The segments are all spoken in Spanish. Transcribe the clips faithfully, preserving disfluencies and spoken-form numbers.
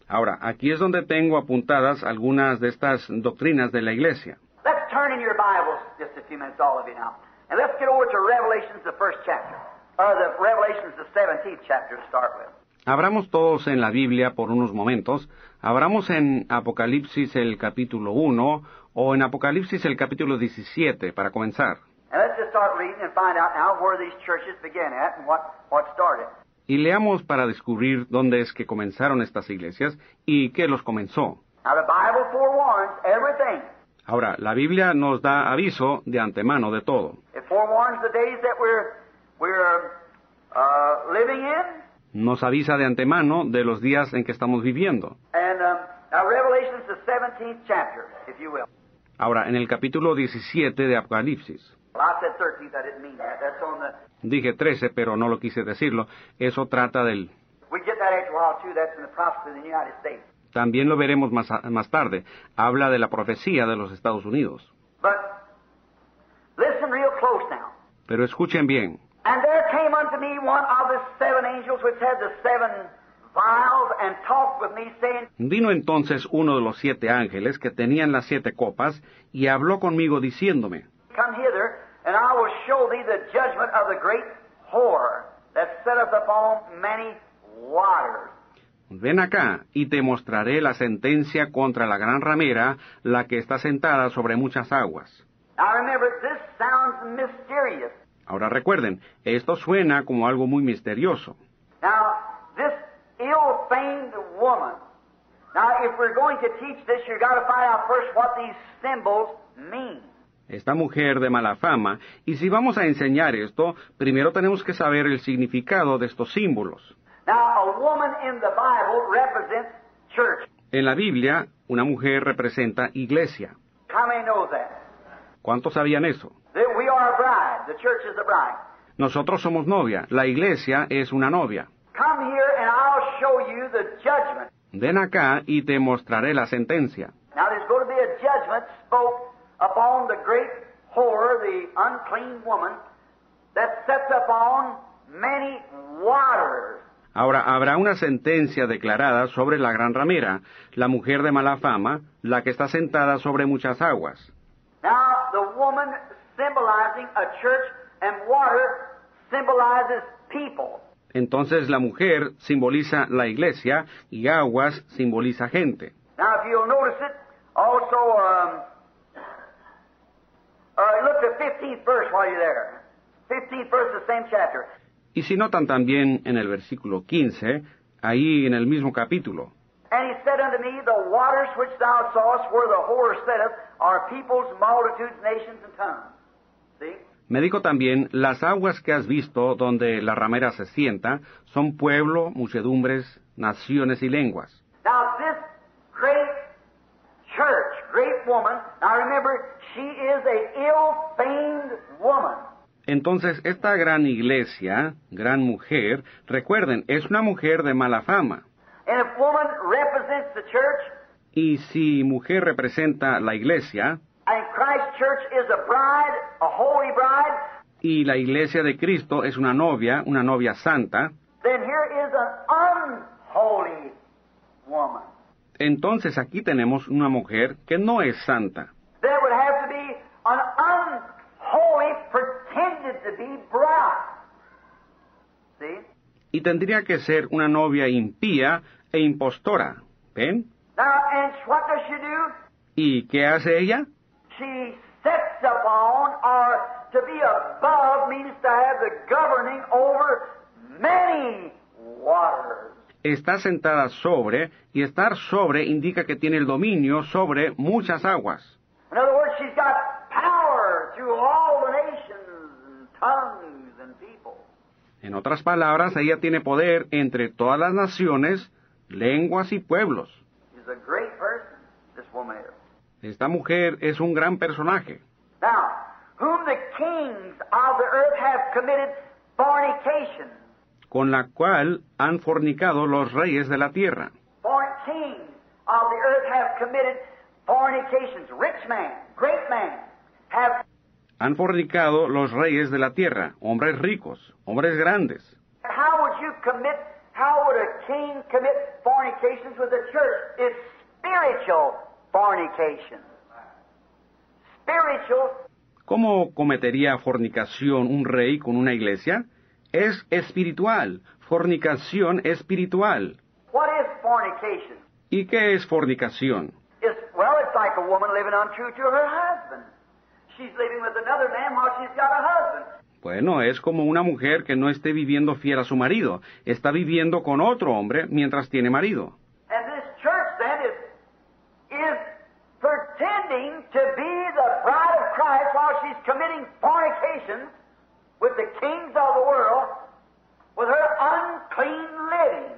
Ahora, aquí es donde tengo apuntadas algunas de estas doctrinas de la Iglesia. Let's turn in your Bibles just a few minutes, all of you now. And let's get over to Revelations, the first chapter. Or the Revelations, the seventeenth chapter to start with. Abramos todos en la Biblia por unos momentos. Abramos en Apocalipsis el capítulo uno o en Apocalipsis el capítulo diecisiete para comenzar. And let's just start reading and find out now where these churches began at and what, what started. Y leamos para descubrir dónde es que comenzaron estas iglesias y qué los comenzó. Now the Bible forewarns everything. Ahora, la Biblia nos da aviso de antemano de todo. It forewarns the days that we're, we're uh, living in. Nos avisa de antemano de los días en que estamos viviendo. And um, now Revelation is the seventeenth chapter, if you will. Ahora, en el capítulo diecisiete de Apocalipsis. Well, I said thirteenth, I didn't mean that. That's on the... Dije trece, pero no lo quise decirlo. Eso trata del... We get that after a while, too. That's in the prophecy of the United States. También lo veremos más, más tarde. Habla de la profecía de los Estados Unidos. But listen real close now. Pero escuchen bien. And there came unto me one of the seven angels which had the seven vials, and talked with me, saying, Vino entonces uno de los siete ángeles que tenían las siete copas, y habló conmigo diciéndome, Come hither, and I will show thee the judgment of the great whore that sitteth upon many waters. Ven acá, y te mostraré la sentencia contra la gran ramera, la que está sentada sobre muchas aguas. Now remember, this sounds mysterious. Ahora recuerden, esto suena como algo muy misterioso. Now, this ill-famed woman. Now, if we're going to teach this, you've got to find out first what these symbols mean. Esta mujer de mala fama, y si vamos a enseñar esto, primero tenemos que saber el significado de estos símbolos. Now, a woman in the Bible represents church. En la Biblia, una mujer representa iglesia. How many know that? ¿Cuántos sabían eso? That we are a bride. The church is a bride. Nosotros somos novia, la iglesia es una novia. Come here and I'll show you the judgment. Ven acá y te mostraré la sentencia. Now, there's going to be a judgment spoke upon the great whore, the unclean woman, that sits upon many waters. Ahora habrá una sentencia declarada sobre la gran ramera, la mujer de mala fama, la que está sentada sobre muchas aguas. Now, the woman symbolizing a church and water symbolizes people. Entonces la mujer simboliza la iglesia y aguas simboliza gente. Now, if you'll notice it, also, um, uh, look at the fifteenth verse while you're there. fifteenth verse of the same chapter. Y si notan también en el versículo quince, ahí en el mismo capítulo. And he said unto me, The waters which thou sawest where the whore sitteth are peoples, multitudes, nations, and tongues. See? Me dijo también, las aguas que has visto donde la ramera se sienta son pueblo, muchedumbres, naciones y lenguas. Now this great church, great woman, now remember, she is a ill-famed woman. Entonces, esta gran iglesia, gran mujer, recuerden, es una mujer de mala fama. And if woman represents the church, Y si mujer representa la iglesia, and Christ's church is a bride, a holy bride, y la iglesia de Cristo es una novia, una novia santa, then here is an unholy woman. entonces aquí tenemos una mujer que no es santa. There would have to be an unholy, pretended to be bride. See? Y tendría que ser una novia impía e impostora. ¿Ven? Now, and what does she do? ¿Y qué hace ella? She sets upon, or to be above means to have the governing over many waters. Está sentada sobre, y estar sobre indica que tiene el dominio sobre muchas aguas. In other words, she's got power through all the nations and tongues and people. En otras palabras, ella tiene poder entre todas las naciones, lenguas y pueblos. She's a great person, this woman is. Esta mujer es un gran personaje. Now, whom the kings of the earth have committed fornication. Con la cual han fornicado los reyes de la tierra. For kings of the earth have committed fornications. Rich man, great man, have... Han fornicado los reyes de la tierra, hombres ricos, hombres grandes. How would you commit, How would a king commit fornications with the church? It's spiritual fornication. Spiritual. ¿Cómo cometería fornicación un rey con una iglesia? Es espiritual. Fornicación espiritual. What is fornication? ¿Y qué es fornicación? It's, well, it's like a woman living untrue to her husband. She's living with another man while she's got a husband. Bueno, es como una mujer que no esté viviendo fiel a su marido. Está viviendo con otro hombre mientras tiene marido. And this church then is, is pretending to be the bride of Christ while she's committing fornications with the kings of the world with her unclean living,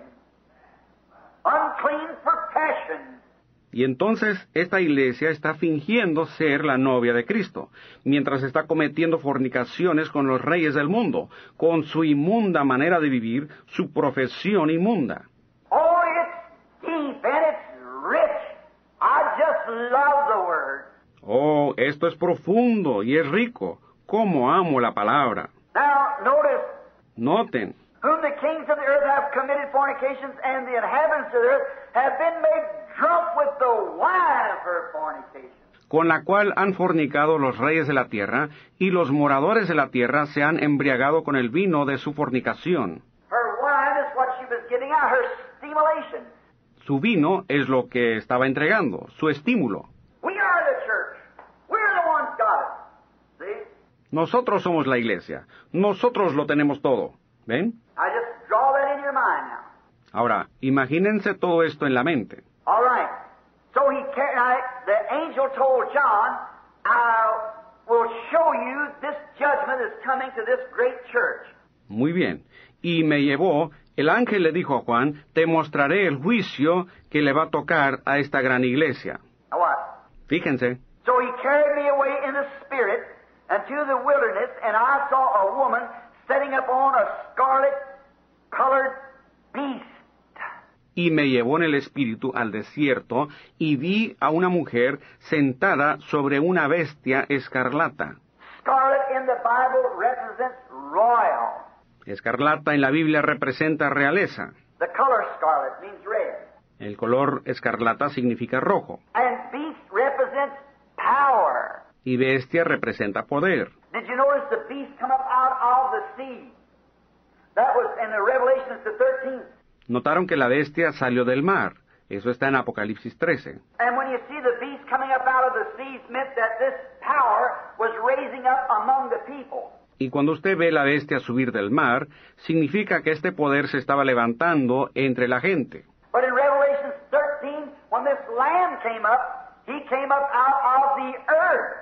unclean profession. Y entonces esta iglesia está fingiendo ser la novia de Cristo, mientras está cometiendo fornicaciones con los reyes del mundo, con su inmunda manera de vivir, su profesión inmunda. Oh, it's deep and it's rich. I just love the word. Oh, esto es profundo y es rico. ¡Cómo amo la palabra! Now, notice, Noten, whom the kings of the earth have committed fornications, and the inhabitants of the earth have been made drunk with the wine of her fornication. con la cual han fornicado los reyes de la tierra, y los moradores de la tierra se han embriagado con el vino de su fornicación. Her wine is what she was getting out, her stimulation. Su vino es lo que estaba entregando, su estímulo. We are the church. We're the ones got it. See? Nosotros somos la iglesia. Nosotros lo tenemos todo. ¿Ven? I just draw that in your mind now. Ahora, imagínense todo esto en la mente. All right. So he carried, I, the angel told John, I will show you this judgment is coming to this great church. Muy bien. Y me llevó, el ángel le dijo a Juan, te mostraré el juicio que le va a tocar a esta gran iglesia. Now what? Fíjense. So he carried me away in the spirit into the wilderness, and I saw a woman sitting upon a scarlet-colored beast. Y me llevó en el espíritu al desierto, y vi a una mujer sentada sobre una bestia escarlata. Scarlet in the Bible represents royal. Escarlata en la Biblia representa realeza. The color scarlet means red. El color escarlata significa rojo. And beast represents power. Y bestia representa poder. Did you notice the beast come up out of the sea? That was in the Revelation, the thirteenth. Notaron que la bestia salió del mar. Eso está en Apocalipsis trece. And when you see the beast coming up out of the seas, meant that this power was raising up among the people. Y cuando usted ve la bestia subir del mar, significa que este poder se estaba levantando entre la gente. But in Revelation thirteen, when this Lamb came up, he came up out of the earth.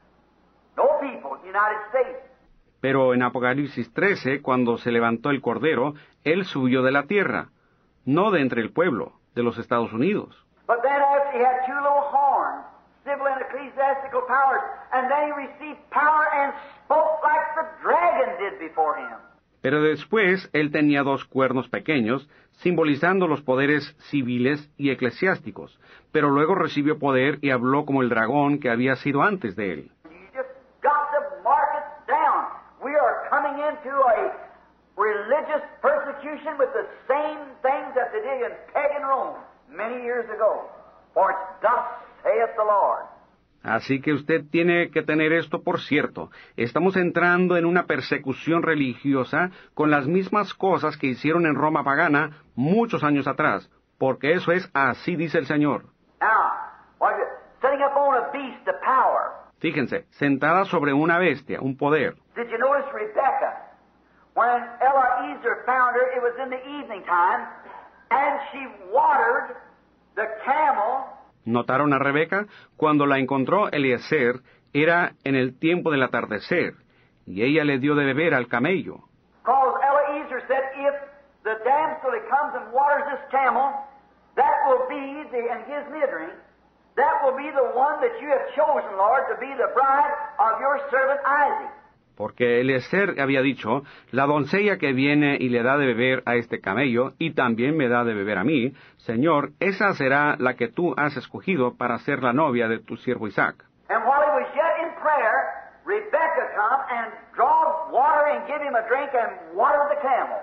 No people, United States. Pero en Apocalipsis trece, cuando se levantó el Cordero, él subió de la tierra, no de entre el pueblo, de los Estados Unidos. But then after he had two little horns, civil and ecclesiastical powers, and then he received power and spoke like the dragon did before him. Pero después él tenía dos cuernos pequeños, simbolizando los poderes civiles y eclesiásticos, pero luego recibió poder y habló como el dragón que había sido antes de él. You just got to mark it down. We are coming into a religious persecution with the same things that they did in pagan Rome many years ago. For it's thus saith the Lord. Así que usted tiene que tener esto por cierto. Estamos entrando en una persecución religiosa con las mismas cosas que hicieron en Roma pagana muchos años atrás, porque eso es así dice el Señor. Now, what is it? Setting up on a beast, the power. Fíjense, sentada sobre una bestia, un poder. Did you notice Rebecca? When Eliezer found her, it was in the evening time, and she watered the camel. ¿Notaron a Rebeca? Cuando la encontró Eliezer, era en el tiempo del atardecer, y ella le dio de beber al camello. Because Eliezer said, if the damsel that comes and waters this camel, that will be the, and gives me a drink, that will be the one that you have chosen, Lord, to be the bride of your servant Isaac. Porque Eliezer había dicho, la doncella que viene y le da de beber a este camello, y también me da de beber a mí, Señor, esa será la que tú has escogido para ser la novia de tu siervo Isaac. And while he was yet in prayer, Rebekah come and draw water and give him a drink and water the camel.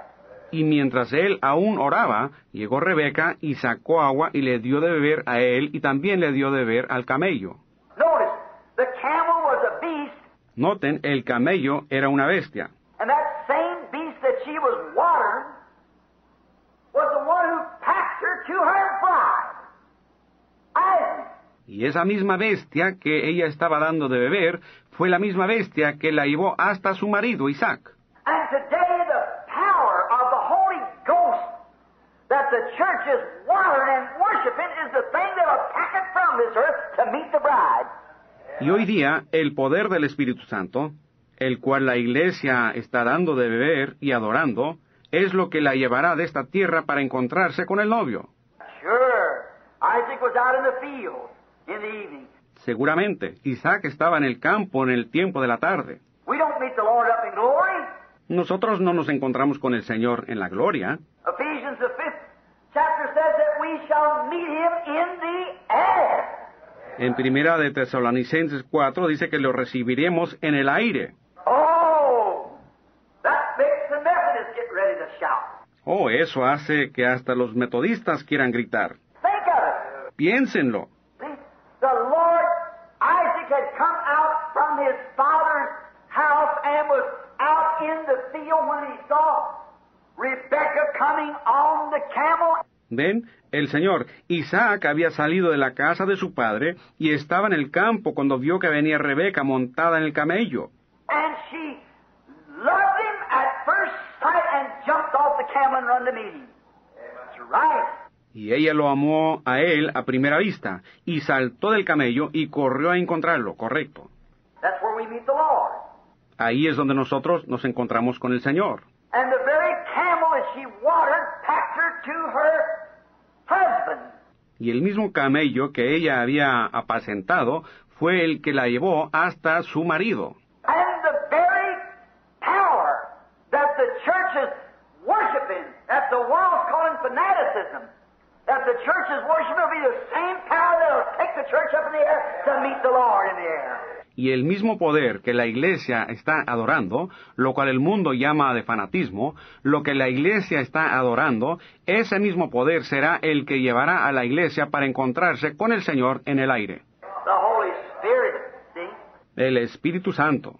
Y mientras él aún oraba, llegó Rebeca y sacó agua y le dio de beber a él y también le dio de beber al camello. Notice, the camel was a beast, Noten, el camello era una bestia. and that same beast that she was watering was the one who packed her to her bride, Isaac. Y esa misma bestia que ella estaba dando de beber fue la misma bestia que la llevó hasta su marido Isaac. And today the power of the Holy Ghost that the church is watering and worshiping is the thing that will pack it from this earth to meet the bride. Y hoy día el poder del Espíritu Santo, el cual la iglesia está dando de beber y adorando, es lo que la llevará de esta tierra para encontrarse con el novio. Sure, Isaac was out in the field in the evening. Seguramente, Isaac estaba en el campo en el tiempo de la tarde. We don't meet the Lord up in glory. Nosotros no nos encontramos con el Señor en la gloria. Ephesians, the fifth chapter, says that we shall meet him in the air. En primera de Tesalonicenses cuatro dice que lo recibiremos en el aire. Oh, that makes the Methodists get ready to shout. Oh, eso hace que hasta los metodistas quieran gritar. Think of it. Piénsenlo. See, the Lord, Isaac had come out from his father's house and was out in the field when he saw Rebekah coming on the camel. ¿Ven? El Señor, Isaac había salido de la casa de su padre y estaba en el campo cuando vio que venía Rebeca montada en el camello. And she loved him at first sight and jumped off the camel and run to meet him. That's right. Y ella lo amó a él a primera vista, y saltó del camello y corrió a encontrarlo, correcto. That's where we meet the Lord. Ahí es donde nosotros nos encontramos con el Señor. And the very camel that she watered packed her to her husband. Y el mismo camello que ella había apacentado fue el que la llevó hasta su marido. And the very power that the church is worshiping, that the world's calling fanaticism, that the church is worshiping will be the same power that will take the church up in the air to meet the Lord in the air. Y el mismo poder que la iglesia está adorando, lo cual el mundo llama de fanatismo, lo que la iglesia está adorando, ese mismo poder será el que llevará a la iglesia para encontrarse con el Señor en el aire. The Holy Spirit, see? El Espíritu Santo.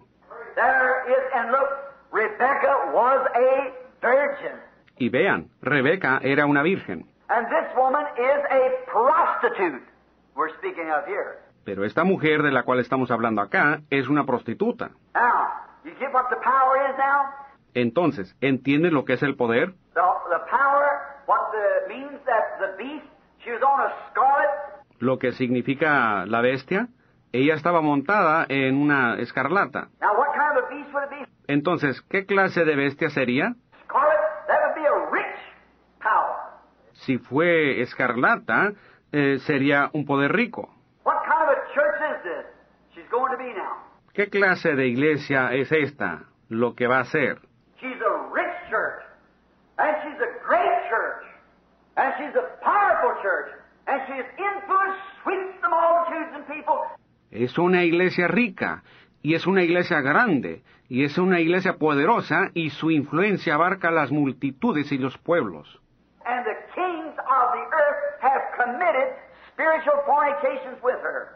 There is, and look, Rebecca was a virgin. Y vean, Rebeca era una virgen. And this woman is a prostitute we're speaking of here. Pero esta mujer de la cual estamos hablando acá es una prostituta. Now, you get what the power is now? Entonces, ¿entienden lo que es el poder? The, the power, what the means that the beast, she was on a scarlet. Lo que significa la bestia. Ella estaba montada en una escarlata. Now, what kind of a beast would it be? Entonces, ¿qué clase de bestia sería? Scarlet, that would be a rich power. Si fue escarlata, eh, sería un poder rico. What kind of a church is this she's going to be now? ¿Qué clase de iglesia es esta, lo que va a ser? She's a rich church, and she's a great church, and she's a powerful church, and she's influence sweeps the multitudes and people. Es una iglesia rica, y es una iglesia grande, y es una iglesia poderosa, y su influencia abarca las multitudes y los pueblos. And the kings of the earth have committed spiritual fornications with her.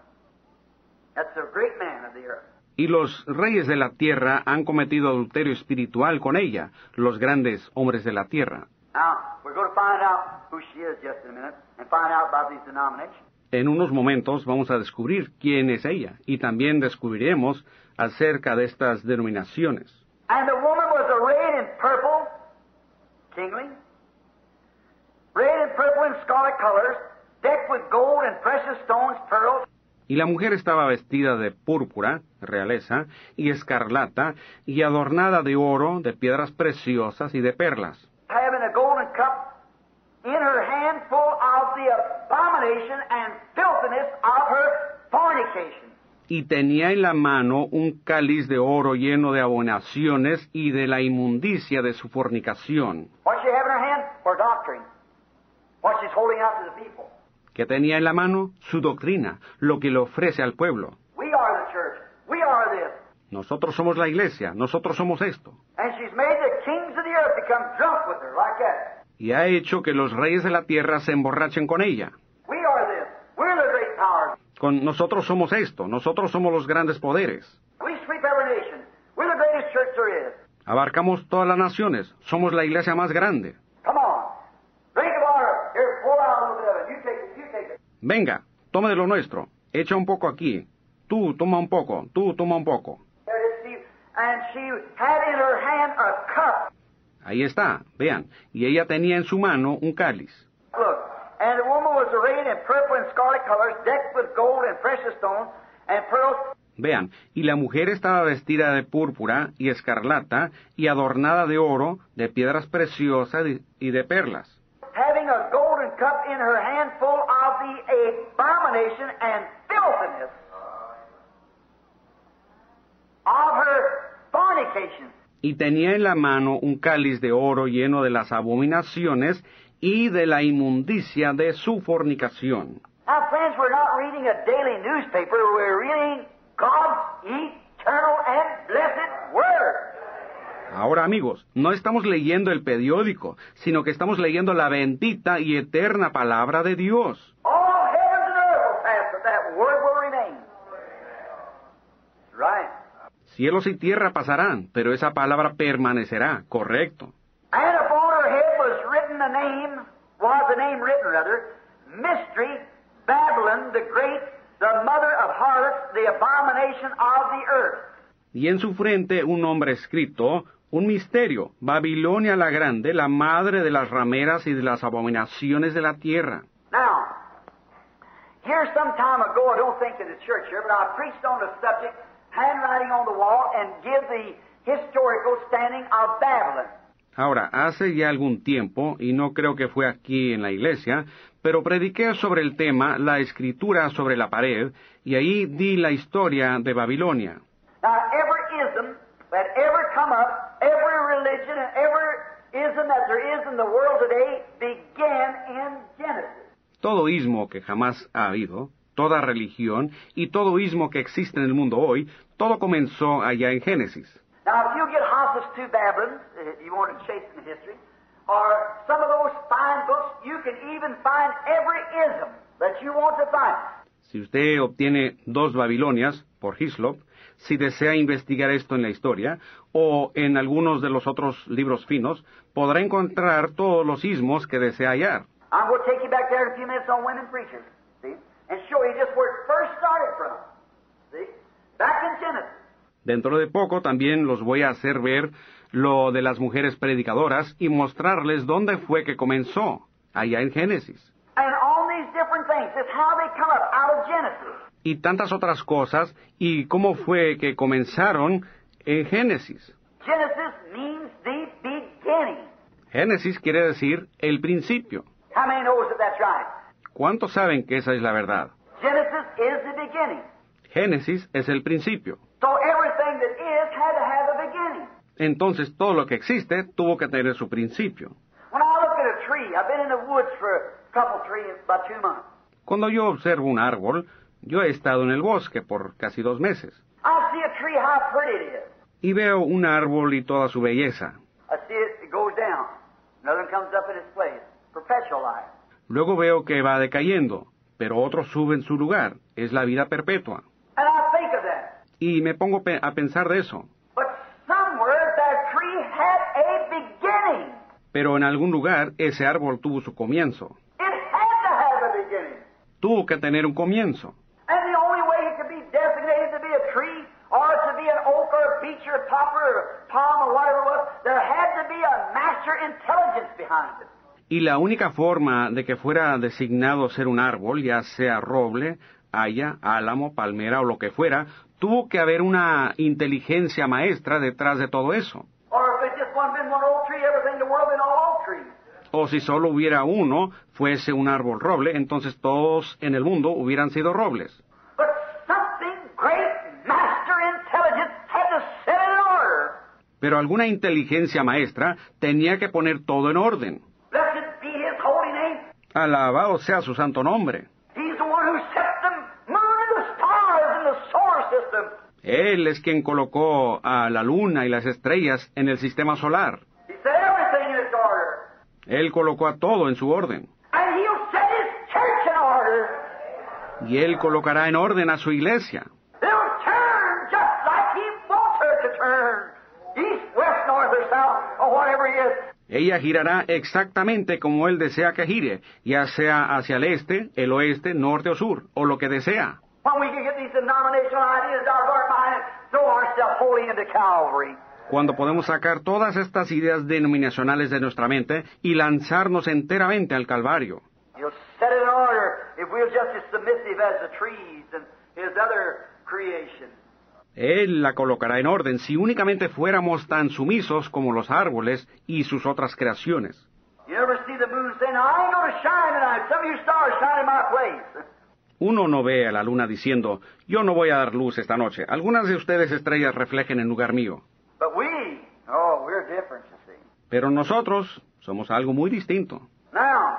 That's the great man of the earth. Y los reyes de la tierra han cometido adulterio espiritual con ella, los grandes hombres de la tierra. Now, we're going to find out who she is just in a minute and find out about these denominations. En unos momentos vamos a descubrir quién es ella, y también descubriremos acerca de estas denominaciones. And the woman was arrayed in purple, kingly, arrayed in purple and scarlet colors, decked with gold and precious stones, pearls. Y la mujer estaba vestida de púrpura, realeza, y escarlata, y adornada de oro, de piedras preciosas y de perlas. Having a golden cup in her hand full of the abomination and filthiness of her fornication. Y tenía en la mano un cáliz de oro lleno de abominaciones y de la inmundicia de su fornicación. What she have in her hand? Her doctrine. What she's holding out to the people. ¿Qué tenía en la mano? Su doctrina, lo que le ofrece al pueblo. We are the church. We are this. Nosotros somos la iglesia, nosotros somos esto. And she's made the kings of the earth become drunk with her, like that. Y ha hecho que los reyes de la tierra se emborrachen con ella. We are this. We're the great powers. Con nosotros somos esto, nosotros somos los grandes poderes. We sweep every nation. We're the greatest church there is. Abarcamos todas las naciones, somos la iglesia más grande. Come on. Drink of water. Here, pour out a little bit of it. You take it, you take it. Venga, tome de lo nuestro, echa un poco aquí. Tú toma un poco, tú toma un poco. There it is, she, and she had in her hand a cup. Ahí está, vean, y ella tenía en su mano un cáliz. Look, and the woman was arrayed in purple and scarlet colors, decked with gold and precious stones and pearls. Vean, y la mujer estaba vestida de púrpura y escarlata y adornada de oro, de piedras preciosas y de perlas. Having a golden cup in her hand full of the abomination and filthiness of her fornication. Y tenía en la mano un cáliz de oro lleno de las abominaciones y de la inmundicia de su fornicación. Now, friends, we're not reading a daily newspaper, we're reading God's eternal and blessed Word. Ahora, amigos, no estamos leyendo el periódico, sino que estamos leyendo la bendita y eterna palabra de Dios. All heavens and earth will pass, but that Word will remain. Right. Cielos y tierra pasarán, pero esa palabra permanecerá, correcto. And upon her head was written a name, was the name written rather, Mystery, Babylon the Great, the mother of harlots, the abomination of the earth. Y en su frente un nombre escrito, un misterio, Babilonia la Grande, la madre de las rameras y de las abominaciones de la tierra. Now, here some time ago, I don't think in the church here, but I preached on the subject, handwriting on the wall, and give the historical standing of Babylon. Ahora, hace ya algún tiempo, y no creo que fue aquí en la iglesia, pero prediqué sobre el tema, la escritura sobre la pared, y ahí di la historia de Babilonia. Now, every ism that ever come up, every religion and every ism that there is in the world today began in Genesis. Todo ismo que jamás ha habido, toda religión y todo ismo que existe en el mundo hoy, todo comenzó allá en Génesis. Now, if you get hostage to Babylon, if you want to chase in the history, or some of those fine books, you can even find every ism that you want to find. Si usted obtiene dos Babilonias, por Hislop, si desea investigar esto en la historia, o en algunos de los otros libros finos, podrá encontrar todos los ismos que desea hallar. I'm going to take you back there in a few minutes on women preachers, see, and show you just where it first started from, see, back in Genesis. Dentro de poco también los voy a hacer ver lo de las mujeres predicadoras y mostrarles dónde fue que comenzó, allá en Génesis. And all these different things, it's how they come up out of Genesis. Y tantas otras cosas, y cómo fue que comenzaron en Génesis. Genesis means the beginning. Génesis quiere decir el principio. How many knows that that's right? ¿Cuántos saben que esa es la verdad? Genesis is the beginning. Génesis es el principio. So everything that is had to have a beginning. Entonces todo lo que existe tuvo que tener su principio. When I look at a tree, I've been in the woods for a couple, three, about two months. Cuando yo observo un árbol, yo he estado en el bosque por casi dos meses. I see a tree, how pretty it is. Y veo un árbol y toda su belleza. I see it, it goes down. Another one comes up in its place. Perpetual life. Luego veo que va decayendo, pero otro sube en su lugar. Es la vida perpetua. And I think of that. Y me pongo pe- a pensar de eso. But somewhere that tree had a beginning. Pero en algún lugar ese árbol tuvo su comienzo. It had to have a beginning. Tuvo que tener un comienzo. And the only way it could be designated to be a tree, or to be an oak, or a beech, or a poplar, or a palm, or whatever it was, there had to be a master intelligence behind it. Y la única forma de que fuera designado ser un árbol, ya sea roble, haya, álamo, palmera o lo que fuera, tuvo que haber una inteligencia maestra detrás de todo eso. Or if it just wasn't been one oak tree, everything in the world been all oak trees. O si solo hubiera uno, fuese un árbol roble, entonces todos en el mundo hubieran sido robles. But something great master intelligence had to set it in order. Pero alguna inteligencia maestra tenía que poner todo en orden. Blessed be his holy name. Alabado sea su santo nombre. He's the one who set the moon and the stars in the solar system. Él es quien colocó a la luna y las estrellas en el sistema solar. He set everything in its order. Él colocó a todo en su orden. And He'll set His church in order. Y Él colocará en orden a su iglesia. It'll turn just like He wants her to turn. East, west, north, or south, or whatever He is. Ella girará exactamente como Él desea que gire, ya sea hacia el este, el oeste, norte o sur, o lo que desea. When we can get these denominational ideas out of our mind and throw ourselves wholly into Calvary. Cuando podemos sacar todas estas ideas denominacionales de nuestra mente y lanzarnos enteramente al Calvario. He'll set it in order if we're just as submissive as the trees and His other creation. Él la colocará en orden si únicamente fuéramos tan sumisos como los árboles y sus otras creaciones. You ever see the moon saying, I ain't going to shine tonight. Some of you stars shine in my place. Uno no ve a la luna diciendo, yo no voy a dar luz esta noche. Algunas de ustedes estrellas reflejen en lugar mío. But we, oh, we're different, you see. Pero nosotros somos algo muy distinto. Now,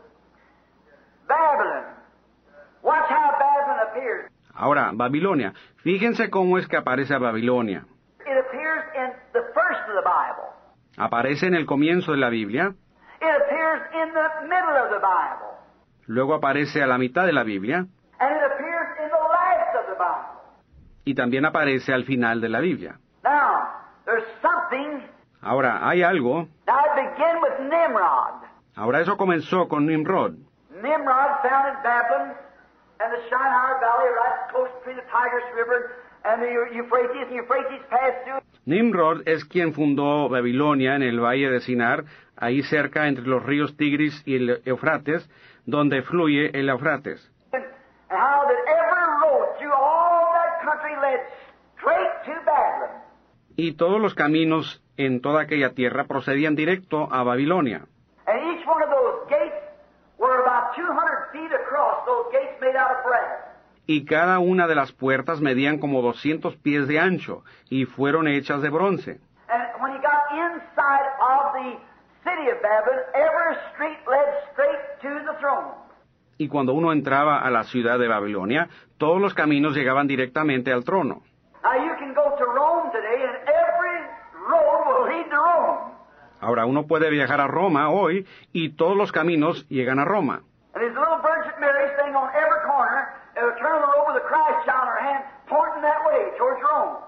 Babylon. Watch how Babylon appears. Ahora, Babilonia. Fíjense cómo es que aparece a Babilonia. It appears in the first of the Bible. Aparece en el comienzo de la Biblia, It appears in the middle of the Bible. luego aparece a la mitad de la Biblia, And it appears in the last of the Bible. y también aparece al final de la Biblia. Now, there's something. Ahora, hay algo. Now, it began with Nimrod. Ahora, eso comenzó con Nimrod. Nimrod founded Babylon and the Shinar Valley right close between the Tigris River and the Euphrates, and Euphrates passed through. Nimrod es quien fundó Babilonia en el valle de Sinar, ahí cerca entre los ríos Tigris y el Eufrates, donde fluye el Eufrates. And how that every road through all that country led straight to Babylon. Y todos los caminos en toda aquella tierra procedían directo a Babilonia. And each one of those gates were about two hundred feet across, those gates made out of brass. Y cada una de las puertas medían como doscientos pies de ancho, y fueron hechas de bronce. And when he got inside of the city of Babylon, every street led straight to the throne. Y cuando uno entraba a la ciudad de Babilonia, todos los caminos llegaban directamente al trono. Now you can go to Rome today, and every road will lead to Rome. Ahora uno puede viajar a Roma hoy, y todos los caminos llegan a Roma. And there's a little Virgin Mary standing on every corner, and will turn on the road with a Christ child in her hand, pointing that way towards Rome.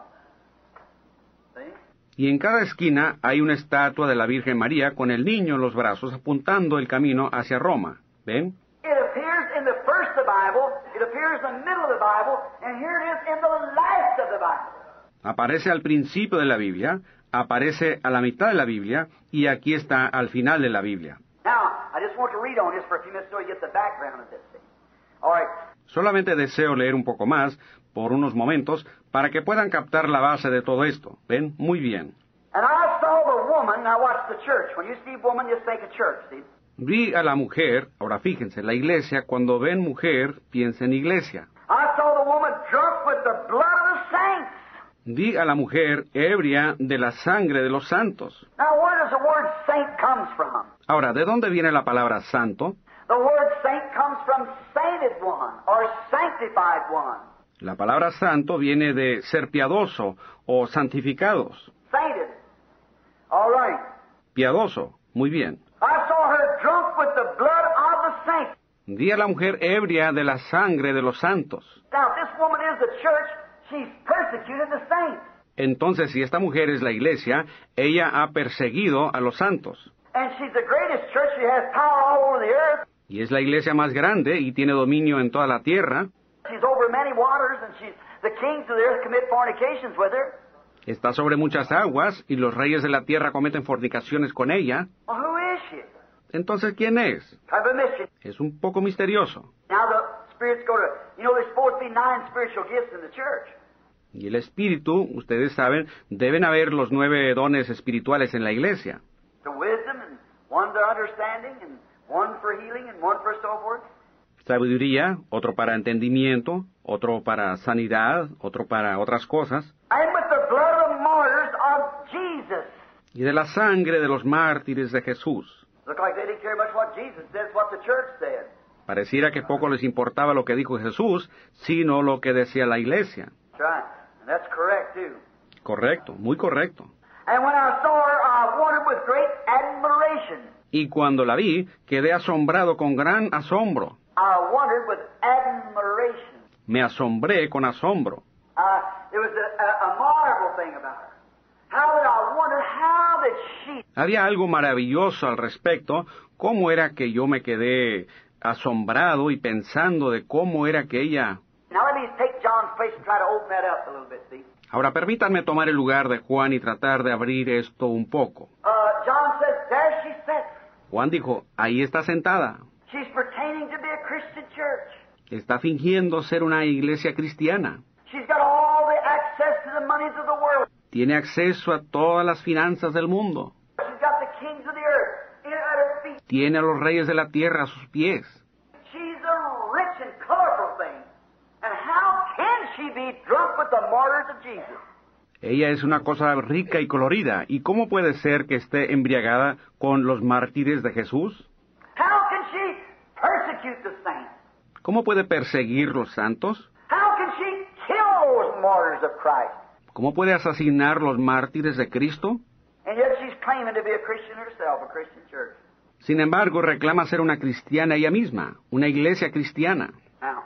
See? Y en cada esquina hay una estatua de la Virgen María con el niño en los brazos apuntando el camino hacia Roma. ¿Ven? It appears in the first of the Bible, it appears in the middle of the Bible, and here it is in the last of the Bible. Aparece al principio de la Biblia, aparece a la mitad de la Biblia, y aquí está al final de la Biblia. Now, I just want to read on this for a few minutes so you get the background of this thing. All right. Solamente deseo leer un poco más, por unos momentos, para que puedan captar la base de todo esto. ¿Ven? Muy bien. And I saw the woman, now watch the church. When you see woman, just think of church, see? Vi a la mujer, ahora fíjense, la iglesia, cuando ven mujer, piensa en iglesia. I saw the woman drunk with the blood of the saints. Vi a la mujer ebria de la sangre de los santos. Now, where does the word saint comes from? Ahora, ¿de dónde viene la palabra santo? The word saint comes from sainted one, or sanctified one. La palabra santo viene de ser piadoso o santificados. Sainted. All right. Piadoso, muy bien. I saw her drunk with the blood of the saints. Vi a la mujer ebria de la sangre de los santos. Now, if this woman is the church, she's persecuted the saints. Entonces, si esta mujer es la iglesia, ella ha perseguido a los santos. And she's the greatest church. She has power all over the earth. Y es la iglesia más grande y tiene dominio en toda la tierra. She's over many waters, and she's the kings of the earth commit fornications with her. Está sobre muchas aguas y los reyes de la tierra cometen fornicaciones con ella. Well, who is she? Entonces, ¿quién es? Kind of a mystery. Es un poco misterioso. Now the spirits go to, you know, there's supposed to be nine spiritual gifts in the church. Y el espíritu, ustedes saben, deben haber los nueve dones espirituales en la iglesia. The wisdom, and one for understanding, and one for healing, and one for so forth. Sabiduría, otro para entendimiento, otro para sanidad, otro para otras cosas. And with the blood of the martyrs of Jesus. Y de la sangre de los mártires de Jesús. Look like they didn't care much what Jesus said, it's what the church said. Pareciera que poco les importaba lo que dijo Jesús, sino lo que decía la iglesia. That's right. And That's correct, too. Correcto, muy correcto. And when I saw her, I wondered with great admiration. Y cuando la vi, quedé asombrado con gran asombro. I wondered with admiration. Me asombré con asombro. Uh, it was a, a, a marvel thing about her. How did I wonder how that she... Había algo maravilloso al respecto. ¿Cómo era que yo me quedé asombrado y pensando de cómo era que ella... Now let me take John's place and try to open that up a little bit, see? Ahora permítanme tomar el lugar de Juan y tratar de abrir esto un poco. Uh, John says, there she sits. Juan dijo, ahí está sentada. She's pretending to be a Christian church. Está fingiendo ser una iglesia cristiana. She's got all the access to the monies of the world. Tiene acceso a todas las finanzas del mundo. She's got the kings of the earth in, at her feet. Tiene a los reyes de la tierra a sus pies. She's a rich and colorful thing. And how can she be drunk with the martyrs of Jesus? Ella es una cosa rica y colorida. ¿Y cómo puede ser que esté embriagada con los mártires de Jesús? How can she persecute the saints? ¿Cómo puede perseguir los santos? How can she kill those martyrs of Christ? ¿Cómo puede asesinar los mártires de Cristo? And yet she's claiming to be a Christian herself, a Christian church. Sin embargo, reclama ser una cristiana ella misma, una iglesia cristiana. Now,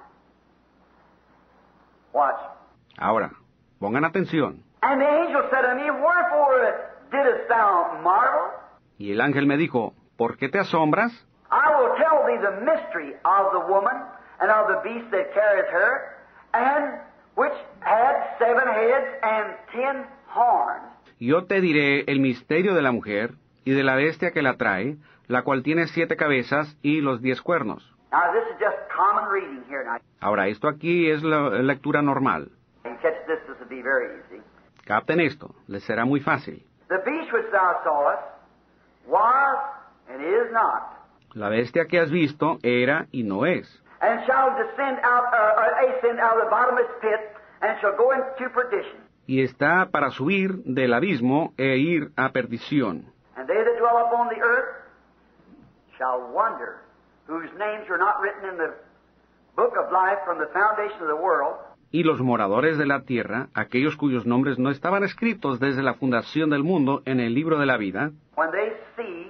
watch. Ahora, pongan atención. And the angel said unto me, wherefore didst thou marvel? Y el ángel me dijo, ¿por qué te asombras? I will tell thee the mystery of the woman and of the beast that carrieth her, and which had seven heads and ten horns. Yo te diré el misterio de la mujer y de la bestia que la trae, la cual tiene siete cabezas y los diez cuernos. Now this is just common reading here. Now Ahora, esto aquí es la lectura normal. you can catch this, this will be very easy. Capten esto, les será muy fácil. The beast which thou sawest was and is not, La bestia que has visto era y no es, and shall descend out, uh, uh, ascend out of the bottomless pit, and shall go into perdition. y está para subir del abismo e ir a perdición. And they that dwell upon the earth shall wonder, whose names were not written in the book of life from the foundation of the world. Y los moradores de la tierra, aquellos cuyos nombres no estaban escritos desde la fundación del mundo en el libro de la vida, When they see,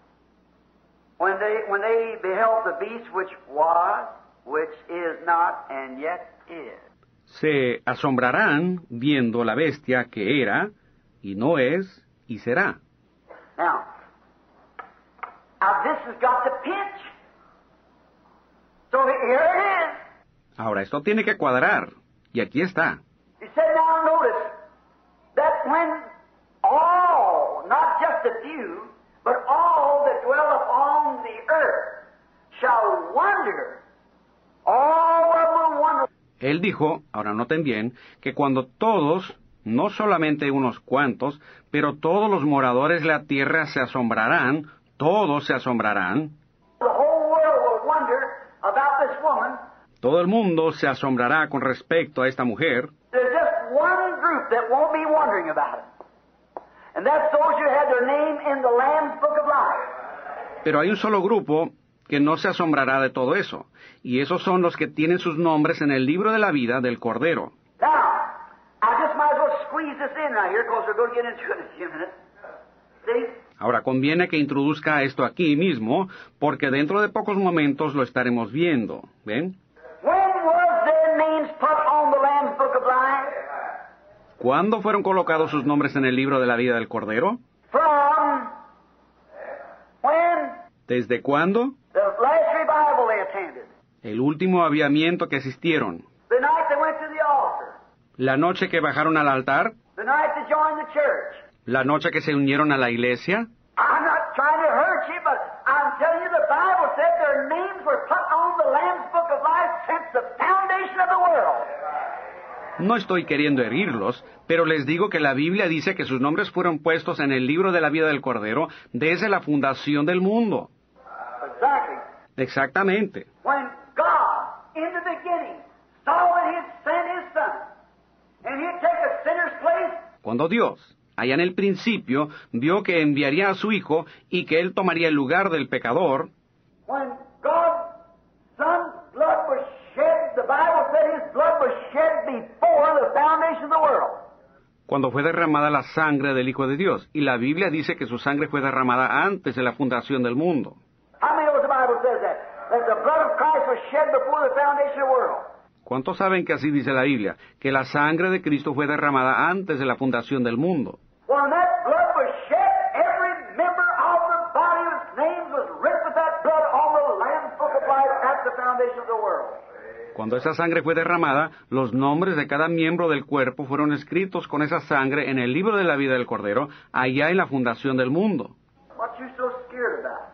when they when they beheld the beast which was, which is not, and yet is. se asombrarán viendo la bestia que era, y no es, y será. Now, now this has got to pinch. So here it is. Ahora, esto tiene que cuadrar, y aquí está. He said, now notice that when all, not just a few, but all that dwell upon the earth shall wonder, all of them will wonder. Él dijo, ahora noten bien, que cuando todos, no solamente unos cuantos, pero todos los moradores de la tierra se asombrarán, todos se asombrarán, The whole world will wonder about this woman. todo el mundo se asombrará con respecto a esta mujer. There's just one group that won't be wondering about it. And that's those who had their name in the Lamb's Book of Life. Pero hay un solo grupo que no se asombrará de todo eso, y esos son los que tienen sus nombres en el libro de la vida del Cordero. Now, I just might as well squeeze this in right here because we're going to get into it in a few minutes. See? Ahora conviene que introduzca esto aquí mismo, porque dentro de pocos momentos lo estaremos viendo. ¿Ven? When was their names put on the Lamb's Book of Life? ¿Cuándo fueron colocados sus nombres en el libro de la vida del Cordero? From when? ¿Desde cuándo? The last revival they attended. El último aviamiento que asistieron. The night they went to the altar. La noche que bajaron al altar. The night they joined the church. La noche que se unieron a la iglesia. I'm not trying to hurt you, but I'm telling you the Bible said their names were put on the Lamb's Book of Life since the foundation of the world. No estoy queriendo herirlos, pero les digo que la Biblia dice que sus nombres fueron puestos en el libro de la vida del Cordero desde la fundación del mundo. Exactly. Exactamente. When God, in the beginning, saw that He'd send His Son, and He'd take a sinner's place, Cuando Dios, allá en el principio, vio que enviaría a su Hijo y que Él tomaría el lugar del pecador, when God's Son's blood was shed, the Bible said His blood was shed before the foundation of the world. cuando fue derramada la sangre del Hijo de Dios. Y la Biblia dice que su sangre fue derramada antes de la fundación del mundo. How many knows the Bible says that? That the blood of Christ was shed before the foundation of the world. ¿Cuántos saben que así dice la Biblia? Que la sangre de Cristo fue derramada antes de la fundación del mundo. When that blood was shed, every member of the body whose name was written with that blood on the Lamb's Book of Life at the foundation of the world. Cuando esa sangre fue derramada, los nombres de cada miembro del cuerpo fueron escritos con esa sangre en el libro de la vida del Cordero, allá en la fundación del mundo. What you so scared about?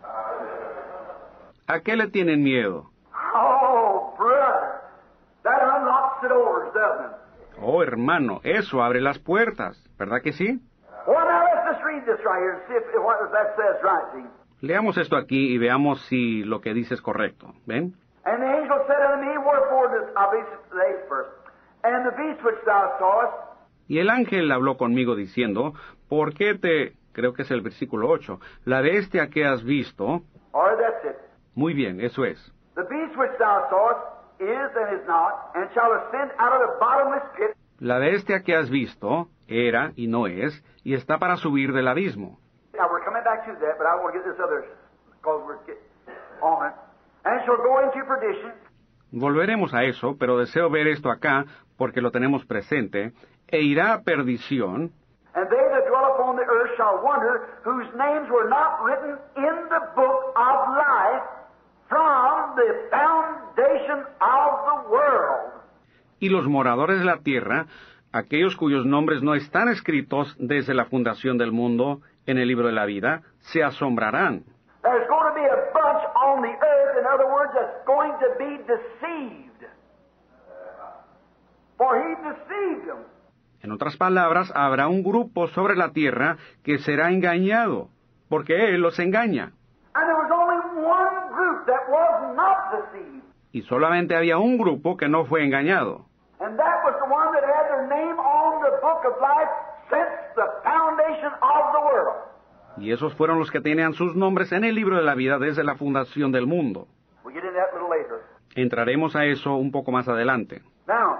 ¿A qué le tienen miedo? Oh, brother, that unlocks the doors, doesn't it? Oh, hermano, eso abre las puertas, ¿verdad que sí? Well, now let's just read this right here and see if, if what that says right, see. Leamos esto aquí y veamos si lo que dice es correcto. ¿Ven? And the angel said unto me, wherefore does I'll be late first. And the beast which thou sawest. Y el ángel habló conmigo diciendo, ¿por qué te, creo que es el versículo ocho, la bestia que has visto? Or that's it. Muy bien, eso es. The beast which thou sawest is and is not, and shall ascend out of the bottomless pit. La bestia que has visto era y no es, y está para subir del abismo. Now we're coming back to that, but I want to get this other, because we're getting on it. And shall go into perdition. Volveremos a eso, pero deseo ver esto acá, porque lo tenemos presente, e irá a perdición. And they that dwell upon the earth shall wonder, whose names were not written in the book of life from the foundation of the world. Y los moradores de la tierra, aquellos cuyos nombres no están escritos desde la fundación del mundo en el libro de la vida, se asombrarán. There's going to be a bunch on the earth, in other words, that's going to be deceived. For he deceived them. En otras palabras, habrá un grupo sobre la tierra que será engañado, porque él los engaña. And there was only one group that was not deceived. Y solamente había un grupo que no fue engañado. And that was the one that had their name on the book of life since the foundation of the world. Y esos fueron los que tenían sus nombres en el libro de la vida desde la fundación del mundo. We'll get into that a little later. Entraremos a eso un poco más adelante. Now,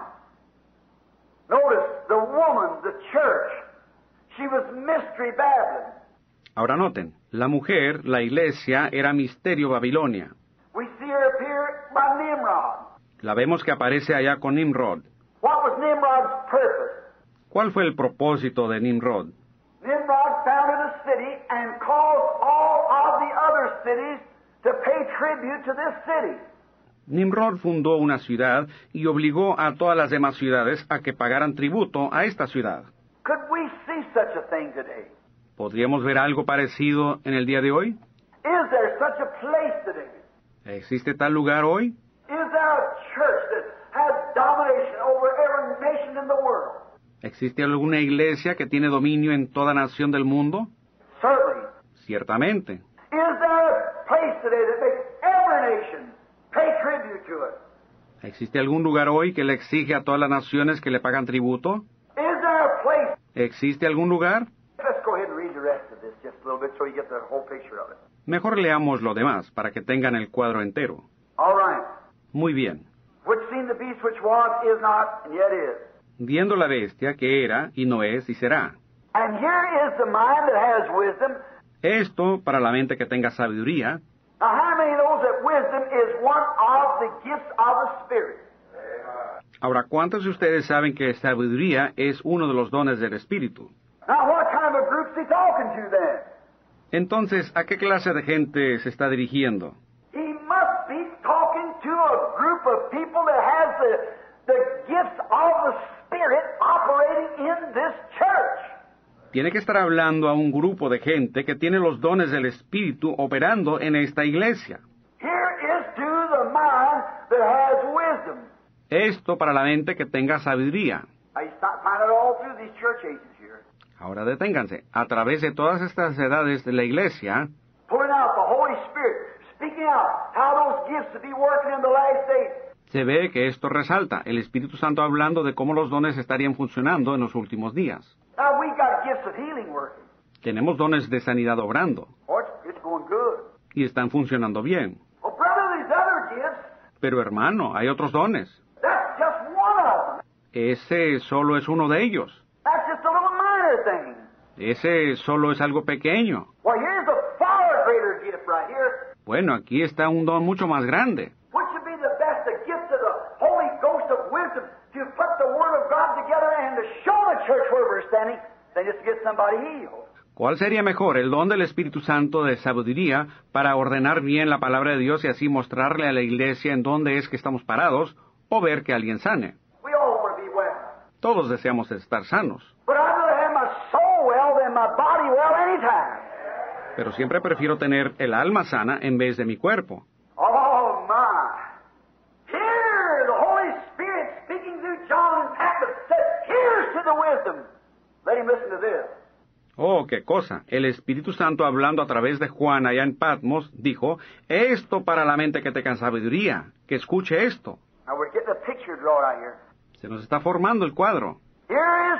notice the woman, the church, she was mystery Babylon. Ahora noten, la mujer, la iglesia, era misterio Babilonia. We see her appear by Nimrod. La vemos que aparece allá con Nimrod. What was Nimrod's purpose? ¿Cuál fue el propósito de Nimrod? Nimrod founded a city and caused all of the other cities to pay tribute to this city. Nimrod fundó una ciudad y obligó a todas las demás ciudades a que pagaran tributo a esta ciudad. Could we see such a thing today? ¿Podríamos ver algo parecido en el día de hoy? Is there such a place today? ¿Existe tal lugar hoy? Is there a church that has domination over every nation in the world? ¿Existe alguna iglesia que tiene dominio en toda nación del mundo? Certainly. Ciertamente. Is there a place today that makes every nation pay tribute to it? ¿Existe algún lugar hoy que le exige a todas las naciones que le pagan tributo? Is there a place? ¿Existe algún lugar? Let's go ahead and read the rest of this just a little bit so you get the whole picture of it. Mejor leamos lo demás para que tengan el cuadro entero. All right. Muy bien. Which seen the beast which was, is not, and yet is. Viendo la bestia que era, y no es, y será. And here is the mind that has wisdom. Esto para la mente que tenga sabiduría. Now, how many knows that wisdom is one of the gifts of the Spirit? Ahora, ¿cuántos de ustedes saben que sabiduría es uno de los dones del Espíritu? Now, what kind of a group's he talking to then? Entonces, ¿a qué clase de gente se está dirigiendo? He must be talking to a group of people that has the, the gifts of the Spirit operating in this church. Tiene que estar hablando a un grupo de gente que tiene los dones del Espíritu operando en esta iglesia. Here is to the mind that has wisdom. Esto para la mente que tenga sabiduría. I find it all through these church ages here. Ahora deténganse. A través de todas estas edades de la iglesia, Pulling out the Holy Spirit, speaking out how those gifts will be working in the last days. se ve que esto resalta, el Espíritu Santo hablando de cómo los dones estarían funcionando en los últimos días. Now we got gifts of healing working. Tenemos dones de sanidad obrando, Oh, it's, it's going good. y están funcionando bien. Well, brother, these other gifts, Pero hermano, hay otros dones. that's just one of them. Ese solo es uno de ellos. That's just minor thing. Ese solo es algo pequeño. Well, here's a far greater gift right here, Bueno, aquí está un don mucho más grande. which would be the best, the gift of the Holy Ghost of wisdom to put the Word of God together and to show the church where we're standing, than just to get somebody healed. ¿Cuál sería mejor, el don del Espíritu Santo de sabiduría para ordenar bien la palabra de Dios y así mostrarle a la iglesia en dónde es que estamos parados, o ver que alguien sane? We all want to be well. Todos deseamos estar sanos, But I'd rather have my soul well than my body well anytime. pero siempre prefiero tener el alma sana en vez de mi cuerpo. Oh, my. Here, the Holy Spirit speaking through John and Patmos said, here's to the wisdom. Let him listen to this. Oh, qué cosa. El Espíritu Santo, hablando a través de Juan allá en Patmos, dijo, esto para la mente que tenga sabiduría, que escuche esto. Now we're getting a picture drawn out here. Se nos está formando el cuadro. Here is,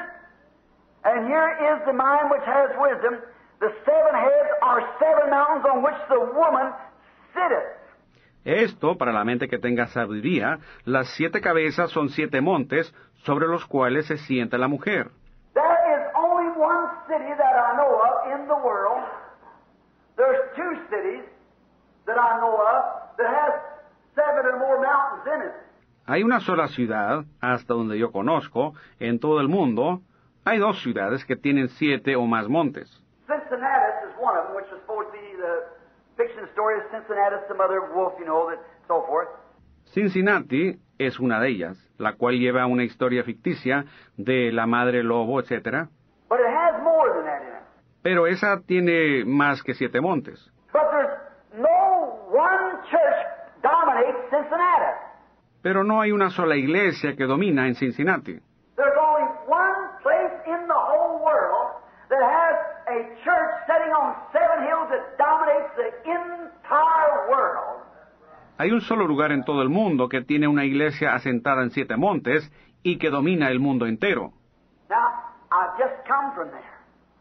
and here is the mind which has wisdom. The seven heads are seven mountains on which the woman sitteth. Esto, para la mente que tenga sabiduría, las siete cabezas son siete montes sobre los cuales se sienta la mujer. There is only one city that I know of in the world. There's two cities that I know of that has seven or more mountains in it. Hay una sola ciudad, hasta donde yo conozco, en todo el mundo. Hay dos ciudades que tienen siete o más montes. Cincinnati is one of them, which is supposed to be the fiction story of Cincinnati, some other wolf, you know, that so forth. Cincinnati es una de ellas, la cual lleva una historia ficticia de la madre lobo, etcétera. But it has more than that in it. Pero esa tiene más que siete montes. But there's no one church dominates Cincinnati. Pero no hay una sola iglesia que domina en Cincinnati. There's only one place in the whole world that has a church sitting on seven hills that dominates the entire world. Hay un solo lugar en todo el mundo que tiene una iglesia asentada en siete montes y que domina el mundo entero. Now, I've just come from there.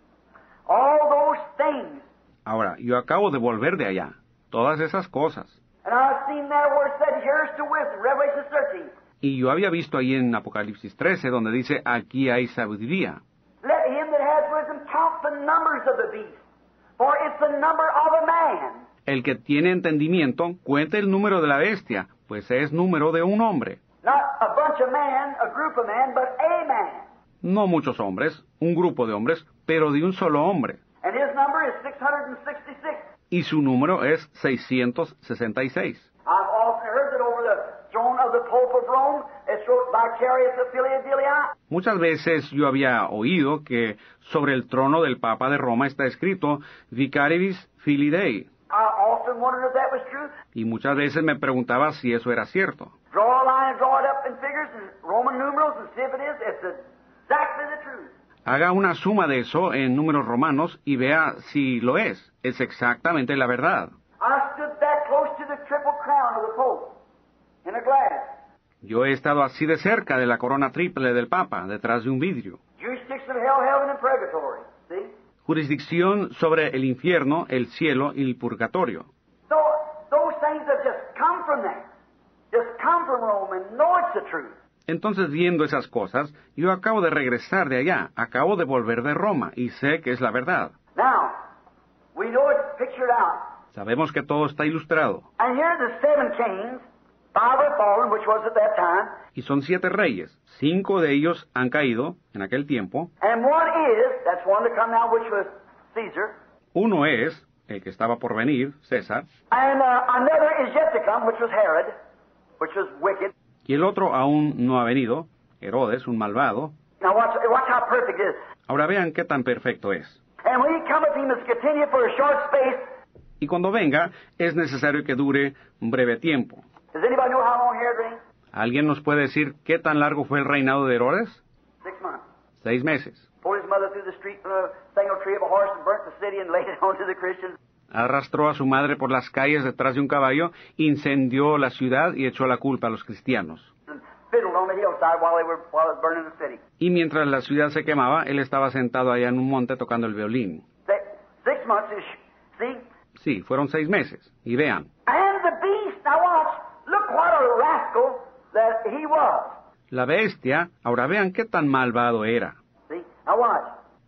All those things. Ahora, yo acabo de volver de allá. Todas esas cosas. And I've seen there where it said, here's to wisdom, Revelation thirteen. Y yo había visto ahí en Apocalipsis trece, donde dice, aquí hay sabiduría. Let him that has wisdom count the numbers of the beast, for it's the number of a man. El que tiene entendimiento, cuente el número de la bestia, pues es número de un hombre. Not a bunch of man, a group of man, but a man. No muchos hombres, un grupo de hombres, pero de un solo hombre. And his number is six hundred sixty-six. Y su número es seiscientos sesenta y seis. I've often heard that over the throne of the Pope of Rome, it's wrote Vicarious Affiliate Dei. Muchas veces yo había oído que sobre el trono del Papa de Roma está escrito Vicarious Filii Dei. I often wondered if that was true. Y muchas veces me preguntaba si eso era cierto. Draw a line and draw it up in figures and Roman numerals and see if it is. It's exactly the truth. Haga una suma de eso en números romanos y vea si lo es. Es exactamente la verdad. I stood that close to the triple crown of the Pope in a glass. Yo he estado así de cerca de la corona triple del Papa, detrás de un vidrio. Jurisdiction of hell, heaven, and purgatory. See? Jurisdicción sobre el infierno, el cielo y el purgatorio. So those things have just come from there. Just come from Rome and know it's the truth. Entonces, viendo esas cosas, yo acabo de regresar de allá, acabo de volver de Roma, y sé que es la verdad. Now, we know it's pictured out. Sabemos que todo está ilustrado. And here are the seven kings. Five are fallen, which was at that time. Y son siete reyes. Cinco de ellos han caído en aquel tiempo. And one is, that's one to come now, which was Caesar. Uno es, el que estaba por venir, César. And uh, another is yet to come, which was Herod, which was wicked. Y el otro aún no ha venido, Herodes, un malvado. Now watch, watch how perfect it is. Ahora vean qué tan perfecto es. And when he cometh, he must continue for a short space. Y cuando venga, es necesario que dure un breve tiempo. Does anybody know how long Herod reigned? ¿Alguien nos puede decir qué tan largo fue el reinado de Herodes? Six months. Seis meses. Pulled his mother through the street from a single tree of a horse and burnt the city and laid it on to the Christians. Arrastró a su madre por las calles detrás de un caballo, incendió la ciudad y echó la culpa a los cristianos. And fiddled on the hillside while they were while it was burning the city. Y mientras la ciudad se quemaba, él estaba sentado allá en un monte tocando el violín. Six, six months is, see? Sí, fueron seis meses. Y vean, And the beast, now watch, look what a rascal that he was. la bestia, ahora vean qué tan malvado era. See? Now watch.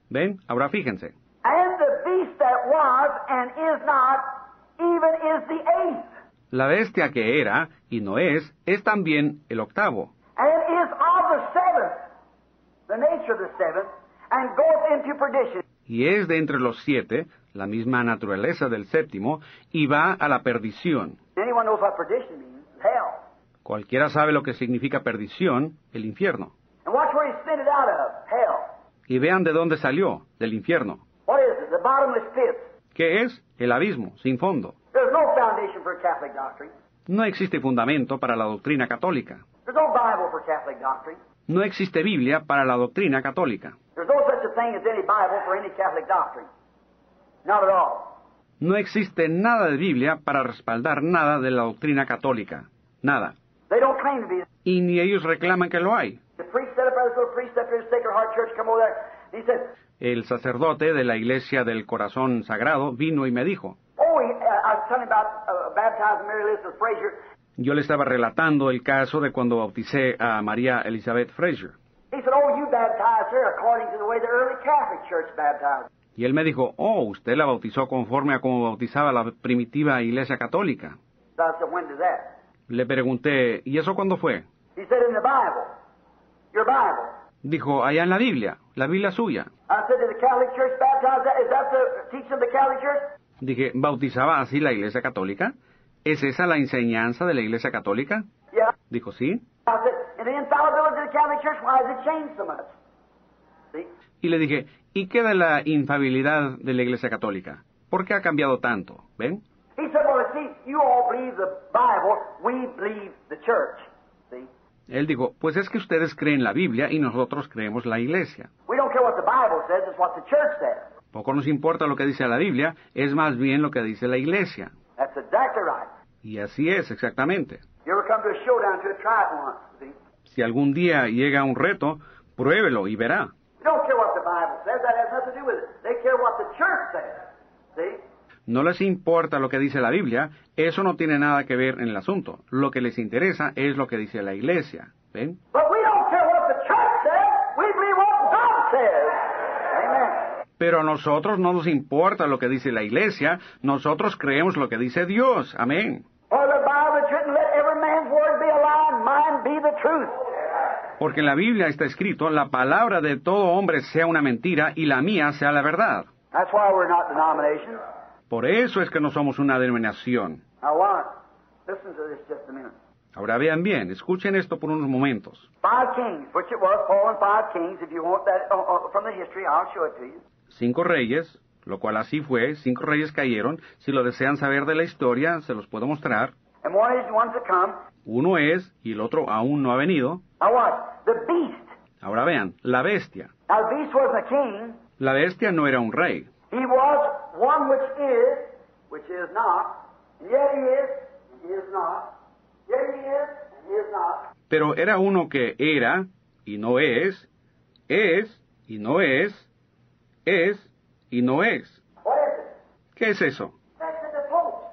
¿Ven? Ahora fíjense. And the beast that was and is not, even is the eighth. La bestia que era y no es, es también el octavo. And is of the seventh, the nature of the seventh, and goeth into perdition. Y es de entre los siete, la misma naturaleza del séptimo, y va a la perdición. Anyone knows what perdition means? Hell. Cualquiera sabe lo que significa perdición, el infierno. And watch where he sent it out of, hell. Y vean de dónde salió, del infierno. What is it? The bottomless pit. ¿Qué es? El abismo, sin fondo. There's no foundation for Catholic doctrine. No existe fundamento para la doctrina católica. There's no Bible for Catholic doctrine. No existe Biblia para la doctrina católica. There's no such a thing as any Bible for any Catholic doctrine. Not at all. No existe nada de Biblia para respaldar nada de la doctrina católica. Nada. They don't claim to be. Y ni ellos reclaman que lo hay. The priest set up as a little priest up here at Sacred Heart Church, come over there. He said, El sacerdote de la Iglesia del Corazón Sagrado vino y me dijo, oh, he, uh, I was telling about uh, baptizing Mary Elizabeth Fraser. yo le estaba relatando el caso de cuando bauticé a María Elizabeth Fraser. He said, oh, you baptized her according to the way the early Catholic Church baptized. Y él me dijo, oh, usted la bautizó conforme a como bautizaba la primitiva Iglesia Católica. So I said, when did that? Le pregunté, ¿y eso cuándo fue? He said, in the Bible. Your Bible. Dijo, allá en la Biblia, la Biblia suya. I said, did the Catholic Church baptize that? Is that the teaching of the Catholic Church? Dije, ¿bautizaba así la Iglesia Católica? ¿Es esa la enseñanza de la Iglesia Católica? Yeah. Dijo, sí. I said, and the infallibility of the Catholic Church, why has it changed so much? See? Y le dije, ¿y qué de la infalibilidad de la Iglesia Católica? ¿Por qué ha cambiado tanto? ¿Ven? He said, well, see, you all believe the Bible, we believe the church. See? Él dijo, pues es que ustedes creen la Biblia y nosotros creemos la Iglesia. We don't care what the Bible says, it's what the church says. Poco nos importa lo que dice la Biblia, es más bien lo que dice la Iglesia. That's exactly right. Y así es, exactamente. You ever come to a showdown to try it once, see? Si algún día llega un reto, pruébelo y verá. You don't care what the Bible says, that has nothing to do with it. They care what the church says. See? No les importa lo que dice la Biblia, eso no tiene nada que ver en el asunto. Lo que les interesa es lo que dice la Iglesia. ¿Ven? But we don't care what the church says, we believe what God says. Amen. Pero a nosotros no nos importa lo que dice la Iglesia, nosotros creemos lo que dice Dios. Amén. For the Bible is written, let every man's word be a lie, and mine be the truth. Porque en la Biblia está escrito, la palabra de todo hombre sea una mentira y la mía sea la verdad. That's why we're not denominations. Por eso es que no somos una denominación. Now watch. Listen to this just a minute. Ahora vean bien, escuchen esto por unos momentos. Five kings, which it was, fallen five kings. If you want that uh, uh, from the history, I'll show it to you. Cinco reyes, lo cual así fue, cinco reyes cayeron. Si lo desean saber de la historia, se los puedo mostrar. And one is one to come. Uno es, y el otro aún no ha venido. Now watch. The beast. Ahora vean, la bestia. Now the beast wasn't a king. La bestia no era un rey. He was one which is, which is not, and yet he is, and he is not, yet he is, and he is not. Pero era uno que era, y no es, es, y no es, es, y no es. What is it? ¿Qué es eso? That's the Pope.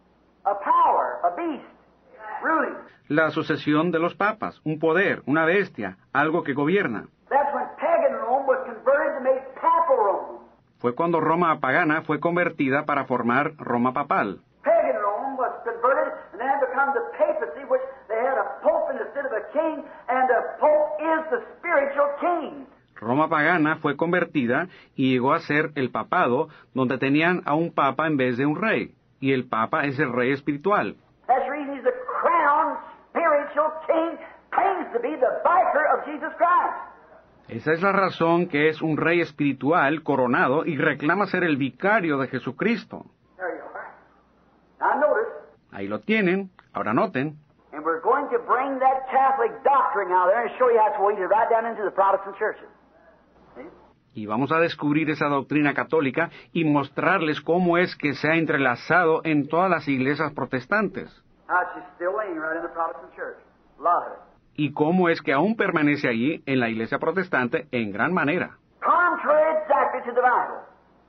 A power, a beast, ruling. La sucesión de los papas, un poder, una bestia, algo que gobierna. That's when pagan Rome was converted to make papal Rome. Fue cuando Roma pagana fue convertida para formar Roma papal. Pagan Rome was converted and then become the papacy, which they had a pope instead of a king, and the pope is the spiritual king. Roma pagana fue convertida y llegó a ser el papado, donde tenían a un papa en vez de un rey, y el papa es el rey espiritual. That's the reason he's the crowned spiritual king, claims to be the vicar of Jesus Christ. Esa es la razón que es un rey espiritual coronado y reclama ser el vicario de Jesucristo. There you are. Now notice, Ahí lo tienen, ahora noten. and we're going to bring that Catholic doctrine out there and show you how it's weeded right down into the Protestant churches. See? Y vamos a descubrir esa doctrina católica y mostrarles cómo es que se ha entrelazado en todas las iglesias protestantes. How it's still laying right in the Protestant church. A lot of it. Y cómo es que aún permanece allí en la iglesia protestante en gran manera. Contrary exactly to the Bible.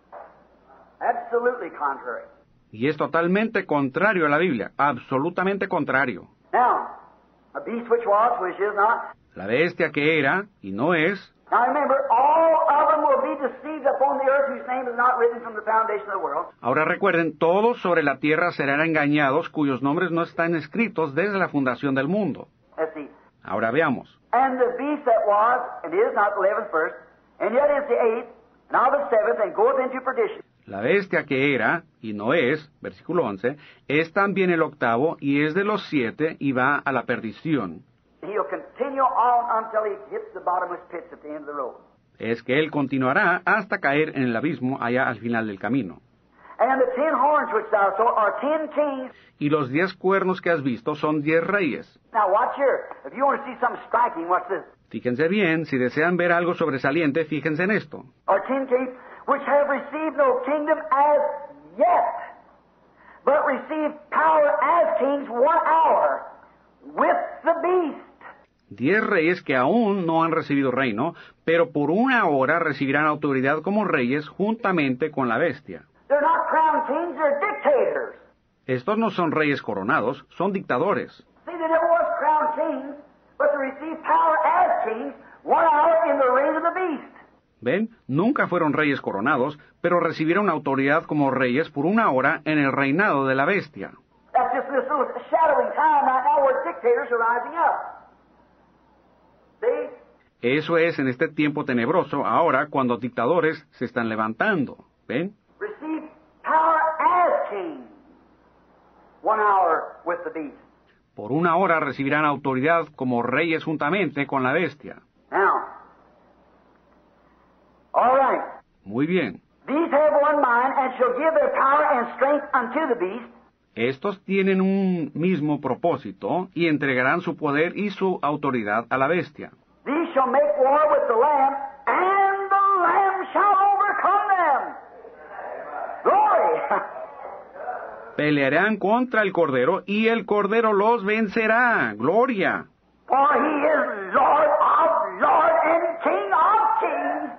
Absolutely contrary. Y es totalmente contrario a la Biblia, absolutamente contrario. Now, a beast which was, which is not. La bestia que era y no es. Now remember, all of them will be deceived upon the earth whose name is not written from the foundation of the world. Ahora recuerden, todos sobre la tierra serán engañados cuyos nombres no están escritos desde la fundación del mundo. Let's see. Ahora veamos. And the beast that was, and is not the eleventh first, and yet is the eighth, now the seventh, and goeth into perdition. La bestia que era, y no es, versículo once, es también el octavo, y es de los siete, y va a la perdición. He'll continue on until he hits the bottomless pits at the end of the road. Es que él continuará hasta caer en el abismo allá al final del camino. And the ten horns which thou saw are ten kings. Y los diez cuernos que has visto son diez reyes. Now watch here. If you want to see something striking, watch this. Fíjense bien, si desean ver algo sobresaliente, fíjense en esto. Are ten kings which have received no kingdom as yet, but received power as kings one hour with the beast. Diez reyes que aún no han recibido reino, pero por una hora recibirán autoridad como reyes juntamente con la bestia. They're not crowned kings, they're dictators. Estos no son reyes coronados, son dictadores. See, they never was crowned kings, but they received power as kings one hour in the reign of the beast. ¿Ven? Nunca fueron reyes coronados, pero recibieron autoridad como reyes por una hora en el reinado de la bestia. That's just this little shadowing time right now where dictators are rising up. See? Eso es en este tiempo tenebroso, ahora cuando dictadores se están levantando. ¿Ven? Receive power as kings one hour with the beast. Por una hora recibirán autoridad como reyes juntamente con la bestia. Now, all right. Muy bien. These have one mind, and shall give their power and strength unto the beast. Estos tienen un mismo propósito y entregarán su poder y su autoridad a la bestia. These shall make war with the Lamb, and the Lamb shall overcome them. Glory! Pelearán contra el Cordero y el Cordero los vencerá. ¡Gloria! For he is Lord of lords and King of kings.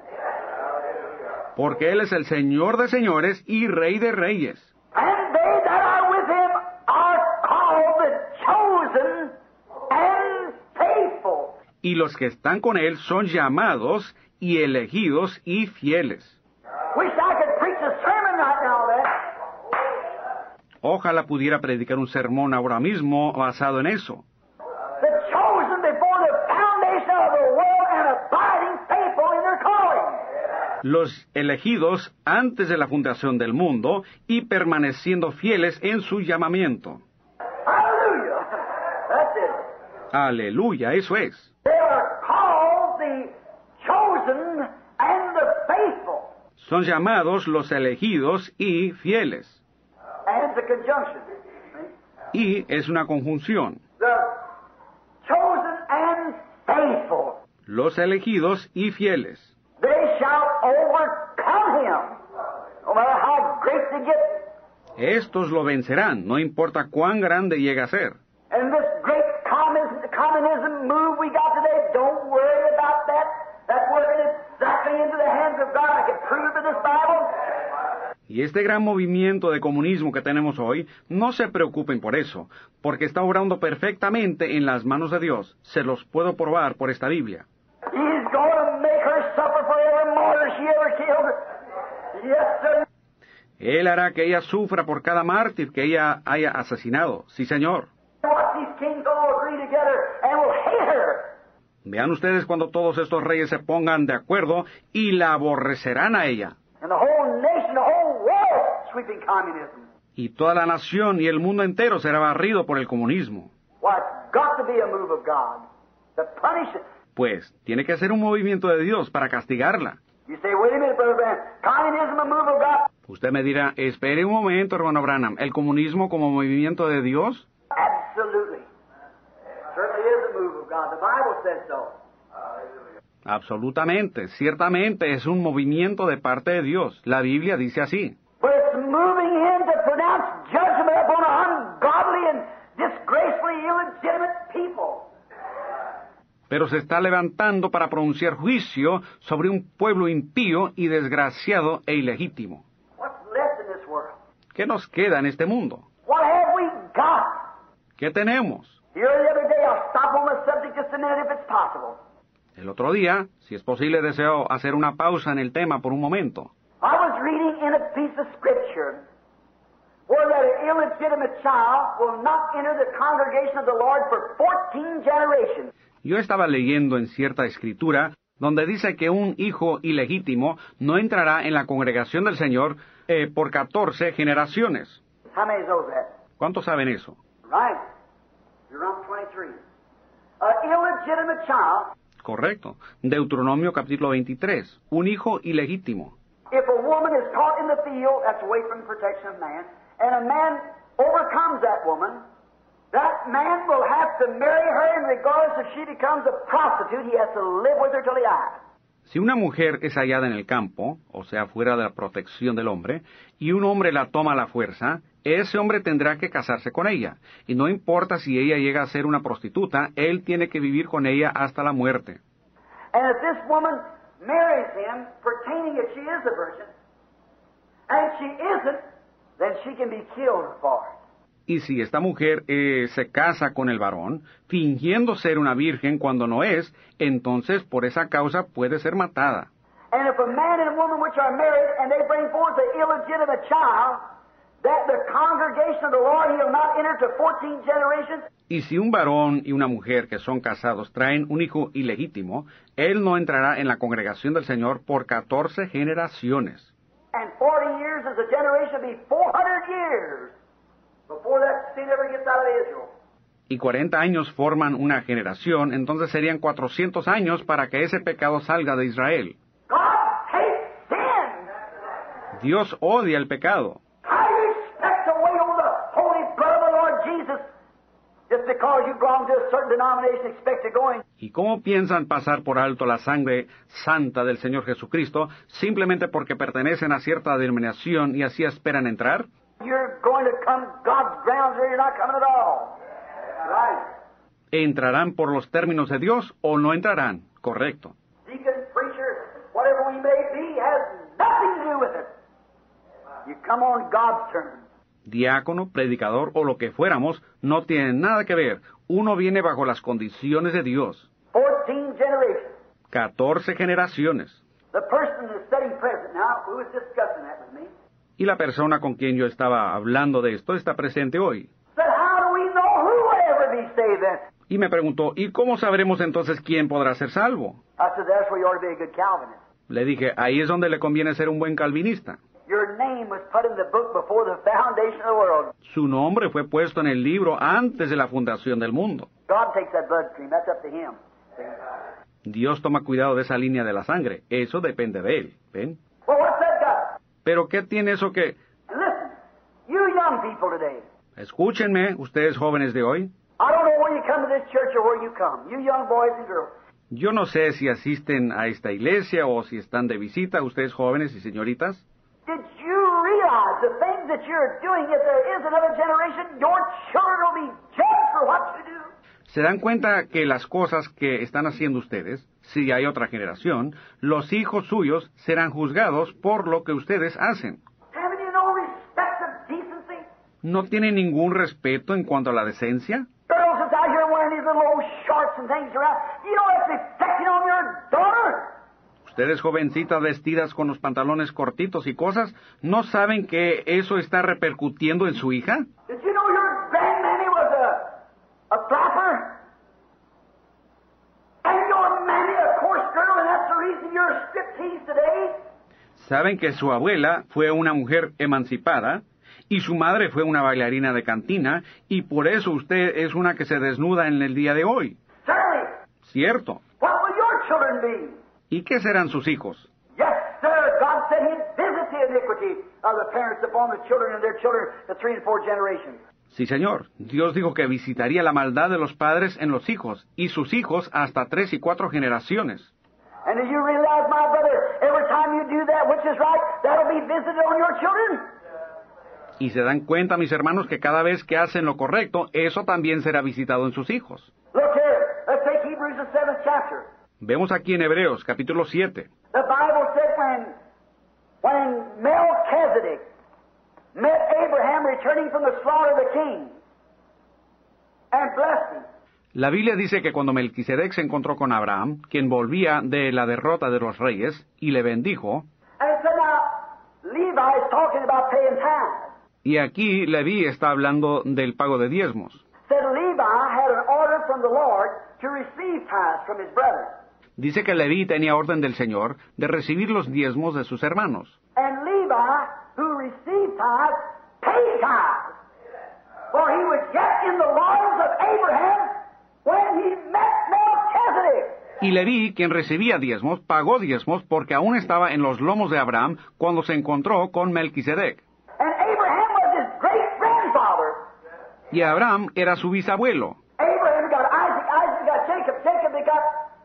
Porque Él es el Señor de señores y Rey de reyes. And they that are with him are called the chosen and faithful. Y los que están con Él son llamados y elegidos y fieles. Wish I could preach a sermon right now on that. Ojalá pudiera predicar un sermón ahora mismo basado en eso. The chosen before the foundation of the world and abiding faithful in their calling. Los elegidos antes de la fundación del mundo y permaneciendo fieles en su llamamiento. Hallelujah. That's it. Aleluya, eso es. They are called the chosen and the faithful. Son llamados los elegidos y fieles. And it's a conjunction. Y es una conjunción. The chosen and faithful. Los elegidos y fieles. They shall overcome him. No matter how great they get. Estos lo vencerán, no importa cuán grande llegue a ser. And this great communism, communism move we got today, don't worry about that. That's working exactly into the hands of God. I can prove it with this Bible. Y este gran movimiento de comunismo que tenemos hoy, no se preocupen por eso, porque está obrando perfectamente en las manos de Dios. Se los puedo probar por esta Biblia. He's going to make her suffer for every martyr she ever killed. Yes, sir. Él hará que ella sufra por cada mártir que ella haya asesinado. Sí, señor. Watch these kings all agree together and will hate her. Vean ustedes cuando todos estos reyes se pongan de acuerdo y la aborrecerán a ella. And the whole nation, the whole world, sweeping communism. Y toda la nación y el mundo entero será barrido por el comunismo. Why, it's got to be a move of God to punish it. Pues, tiene que ser un movimiento de Dios para castigarla. You say, wait a minute, Brother Branham. Communism a move of God? Usted me dirá, espere un momento, hermano Branham, ¿el comunismo como movimiento de Dios? Absolutely. Certainly is a move of God. The Bible says so. Absolutamente, ciertamente es un movimiento de parte de Dios. La Biblia dice así. But it's moving in to pronounce judgment upon ungodly and disgracefully illegitimate people. Pero se está levantando para pronunciar juicio sobre un pueblo impío y desgraciado e ilegítimo. What's left in this world? ¿Qué nos queda en este mundo? What have we got? ¿Qué tenemos? Here the other day, I'll stop on the subject just a minute if it's possible. El otro día, si es posible, deseo hacer una pausa en el tema por un momento. I was reading in a piece of scripture where that an illegitimate child will not enter the congregation of the Lord for fourteen generations. Yo estaba leyendo en cierta escritura donde dice que un hijo ilegítimo no entrará en la congregación del Señor eh, por catorce generaciones. How many knows that? ¿Cuántos saben eso? Right. Deuteronomy twenty-three. An illegitimate child. Correcto. Deuteronomio capítulo veintitrés. Un hijo ilegítimo. If a woman is caught in the field, that's away from the protection of man, and a man overcomes that woman, that man will have to marry her, and regardless if she becomes a prostitute, he has to live with her till he dies. Si una mujer es hallada en el campo, o sea, fuera de la protección del hombre, y un hombre la toma a la fuerza, ese hombre tendrá que casarse con ella. Y no importa si ella llega a ser una prostituta, él tiene que vivir con ella hasta la muerte. And if this woman marries him, pertaining that she is a virgin, and she isn't, then she can be killed for it. Y si esta mujer eh, se casa con el varón, fingiendo ser una virgen cuando no es, entonces por esa causa puede ser matada. And if a man and a woman which are married, and they bring forth an illegitimate child, that the congregation of the Lord he'll not enter to fourteen generations. Y si un varón y una mujer que son casados traen un hijo ilegítimo, él no entrará en la congregación del Señor por catorce generaciones. And forty years is a generation, be four hundred years before that sin ever gets out of Israel. Y cuarenta años forman una generación, entonces serían cuatrocientos años para que ese pecado salga de Israel. God hates sin. Dios odia el pecado. I expect to wait on the holy blood of the Lord Jesus. Just because you belong to a certain denomination, expect to go in. ¿Y cómo piensan pasar por alto la sangre santa del Señor Jesucristo simplemente porque pertenecen a cierta denominación y así esperan entrar? You're going to come God's grounds or you're not coming at all. Right. ¿Entrarán por los términos de Dios o no entrarán? Correcto. Deacon, preacher, whatever we may be, has nothing to do with it. You come on God's terms. Diácono, predicador o lo que fuéramos, no tienen nada que ver. Uno viene bajo las condiciones de Dios. Fourteen generations. Catorce generaciones. The person that's sitting present now, who is discussing that with me, Y la persona con quien yo estaba hablando de esto está presente hoy. said, how do we know who will ever be saved then? Y me preguntó, ¿y cómo sabremos entonces quién podrá ser salvo? I said, that's where you ought to be a good Calvinist. Le dije, ahí es donde le conviene ser un buen calvinista. Your name was put in the book before the foundation of the world. Su nombre fue puesto en el libro antes de la fundación del mundo. God takes that bloodstream. That's up to Him. Dios toma cuidado de esa línea de la sangre. Eso depende de Él. ¿Ven? Well, what's that got? Pero ¿qué tiene eso que...? Listen, you young people today, Escúchenme, ustedes jóvenes de hoy. I don't know where you come to this church or where you come. You young boys and girls. Yo no sé si asisten a esta iglesia o si están de visita, ustedes jóvenes y señoritas. Did you realize the things that you're doing, if there is another generation, your children will be judged for what you do? ¿Se dan cuenta que las cosas que están haciendo ustedes, si hay otra generación, los hijos suyos serán juzgados por lo que ustedes hacen? Haven't you no respect of decency? ¿No tienen ningún respeto en cuanto a la decencia? Girls that's out here wearing these little old shorts and things around, you know that's reflecting on your daughter? Ustedes jovencitas vestidas con los pantalones cortitos y cosas, ¿no saben que eso está repercutiendo en su hija? Did you know your grandmammy was a, a flapper? And your mammy a coarse girl, and that's the reason you're a striptease today? ¿Saben que su abuela fue una mujer emancipada y su madre fue una bailarina de cantina y por eso usted es una que se desnuda en el día de hoy? Certainly. Cierto. What will your children be? ¿Y qué serán sus hijos? Yes, sir. God said He'd visit the iniquity of the parents upon the children and their children, the three and four generations. Sí, señor. Dios dijo que visitaría la maldad de los padres en los hijos y sus hijos hasta tres y cuatro generaciones. And do you realize, my brother, every time you do that which is right, that'll be visited on your children? Y se dan cuenta, mis hermanos, que cada vez que hacen lo correcto, eso también será visitado en sus hijos. Look here. Let's take Hebrews the seventh chapter. Vemos aquí en Hebreos, capítulo siete. The Bible said when, when Melchizedek met Abraham returning from the slaughter of the king and blessed him. La Biblia dice que cuando Melquisedec se encontró con Abraham, quien volvía de la derrota de los reyes, y le bendijo, And it said, now, Levi is talking about paying tithes. y aquí Leví está hablando del pago de diezmos. Said Levi had an order from the Lord to receive tithes from his brethren. Dice que Leví tenía orden del Señor de recibir los diezmos de sus hermanos. And Levi, who received tithes, paid tithes. For he was yet in the loins of Abraham when he met Melchizedek. Y Leví, quien recibía diezmos, pagó diezmos porque aún estaba en los lomos de Abraham cuando se encontró con Melquisedec. And Abraham was his great-grandfather. Y Abraham era su bisabuelo. Abraham got Isaac, Isaac got Jacob, Jacob got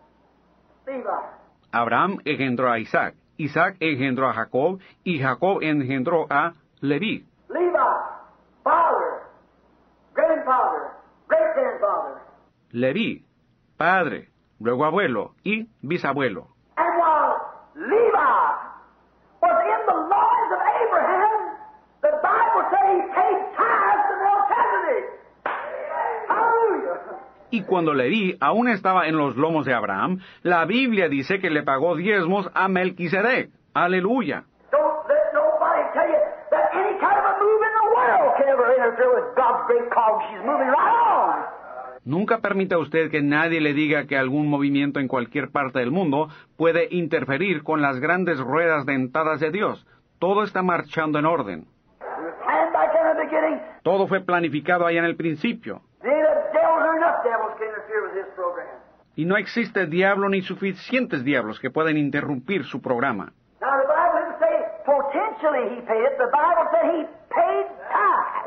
Levi. Abraham engendró a Isaac, Isaac engendró a Jacob, y Jacob engendró a Leví. Levi, father, grandfather, great-grandfather. Leví, padre, luego abuelo y bisabuelo. And while Levi was in the loins of Abraham, the Bible said he paid tithes to Melchizedek. Hallelujah. Y cuando Leví aún estaba en los lomos de Abraham, la Biblia dice que le pagó diezmos a Melquisedec. Aleluya. Don't let nobody tell you that any kind of a move in the world can ever interfere with God's great cause. She's moving right on. Nunca permita usted que nadie le diga que algún movimiento en cualquier parte del mundo puede interferir con las grandes ruedas dentadas de Dios. Todo está marchando en orden. It was planned back in the beginning. Todo fue planificado allá en el principio. There ain't a devil or enough devils can interfere with this program. Y no existe diablo ni suficientes diablos que puedan interrumpir su programa. Now the Bible didn't say potentially he paid it. The Bible said he paid tithes.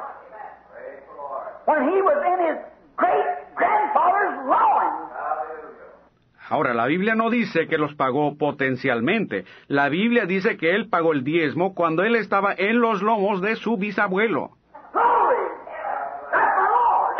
When he was in his great-grandfather's loins. Ahora, la Biblia no dice que los pagó potencialmente. La Biblia dice que él pagó el diezmo cuando él estaba en los lomos de su bisabuelo. Glory! That's the Lord!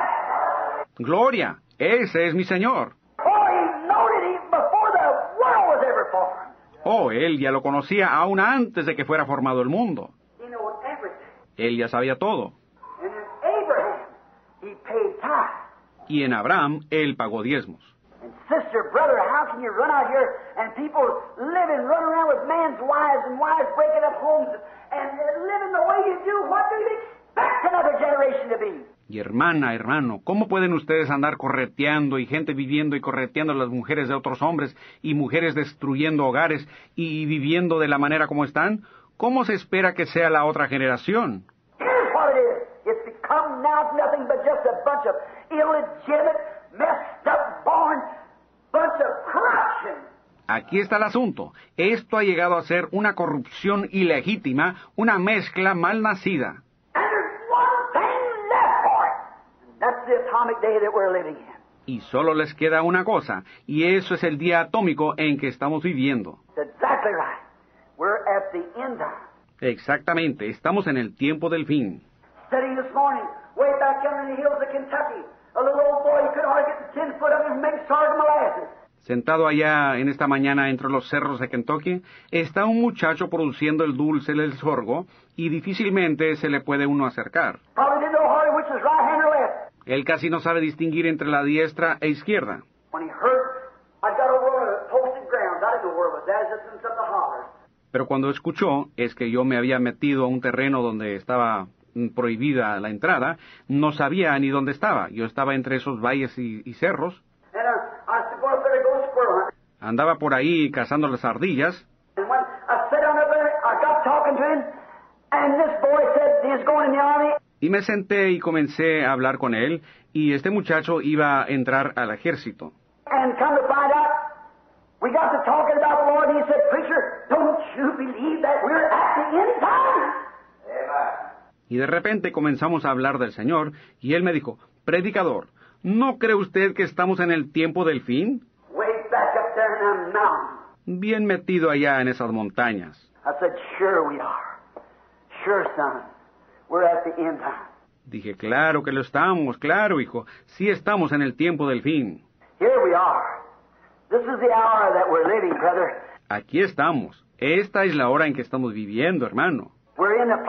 Gloria, ese es mi Señor. Oh, he noted him before the world was ever formed. Oh, él ya lo conocía aún antes de que fuera formado el mundo. He knew everything. Él ya sabía todo. And in Abraham, he paid tithes. Y en Abraham, él pagó diezmos. And sister, brother, how can you run out here and people living, run around with men's wives and wives breaking up homes and living the way you do? What do you expect another generation to be? Y hermana, hermano, ¿cómo pueden ustedes andar correteando y gente viviendo y correteando a las mujeres de otros hombres y mujeres destruyendo hogares y viviendo de la manera como están? ¿Cómo se espera que sea la otra generación? Here's what it is. It's become now nothing but just a bunch of illegitimate, messed up, born bunch of corruption. Aquí está el asunto. Esto ha llegado a ser una corrupción ilegítima, una mezcla mal nacida. And there's one thing left for it. And that's the atomic day that we're living in. Y solo les queda una cosa, y eso es el día atómico en que estamos viviendo. That's exactly right. We're at the end time. Exactamente, estamos en el tiempo del fin. Studying this morning, way back down in the hills of Kentucky, a little old boy, he could hardly get the ten foot up and make starved molasses. Sentado allá en esta mañana entre los cerros de Kentucky, está un muchacho produciendo el dulce del sorgo y difícilmente se le puede uno acercar. Probably didn't know hardly which was right hand or left. Él casi no sabe distinguir entre la diestra e izquierda. When he heard, I got over on a posted ground. I didn't know where it was. That was just in some of the hollers. Pero cuando escuchó, es que yo me había metido a un terreno donde estaba prohibida la entrada, no sabía ni dónde estaba. Yo estaba entre esos valles y, y cerros. And uh, I said, well, I better go squirrel hunting. Andaba por ahí cazando las ardillas. And when I sat down up there, I got talking to him, and this boy said he was going in the army. Y me senté y comencé a hablar con él, y este muchacho iba a entrar al ejército. And come to find out, we got to talking about the Lord, and he said, Preacher, don't you believe that we're at the end time? Amen. Y de repente comenzamos a hablar del Señor, y él me dijo, Predicador, ¿no cree usted que estamos en el tiempo del fin? Way back up there in that mountain. Bien metido allá en esas montañas. I said, sure we are. Sure, son. We're at the end time. Dije, claro que lo estamos, claro, hijo. Sí estamos en el tiempo del fin. Here we are. This is the hour that we're living, brother. Aquí estamos. Esta es la hora en que estamos viviendo, hermano. We're in the place.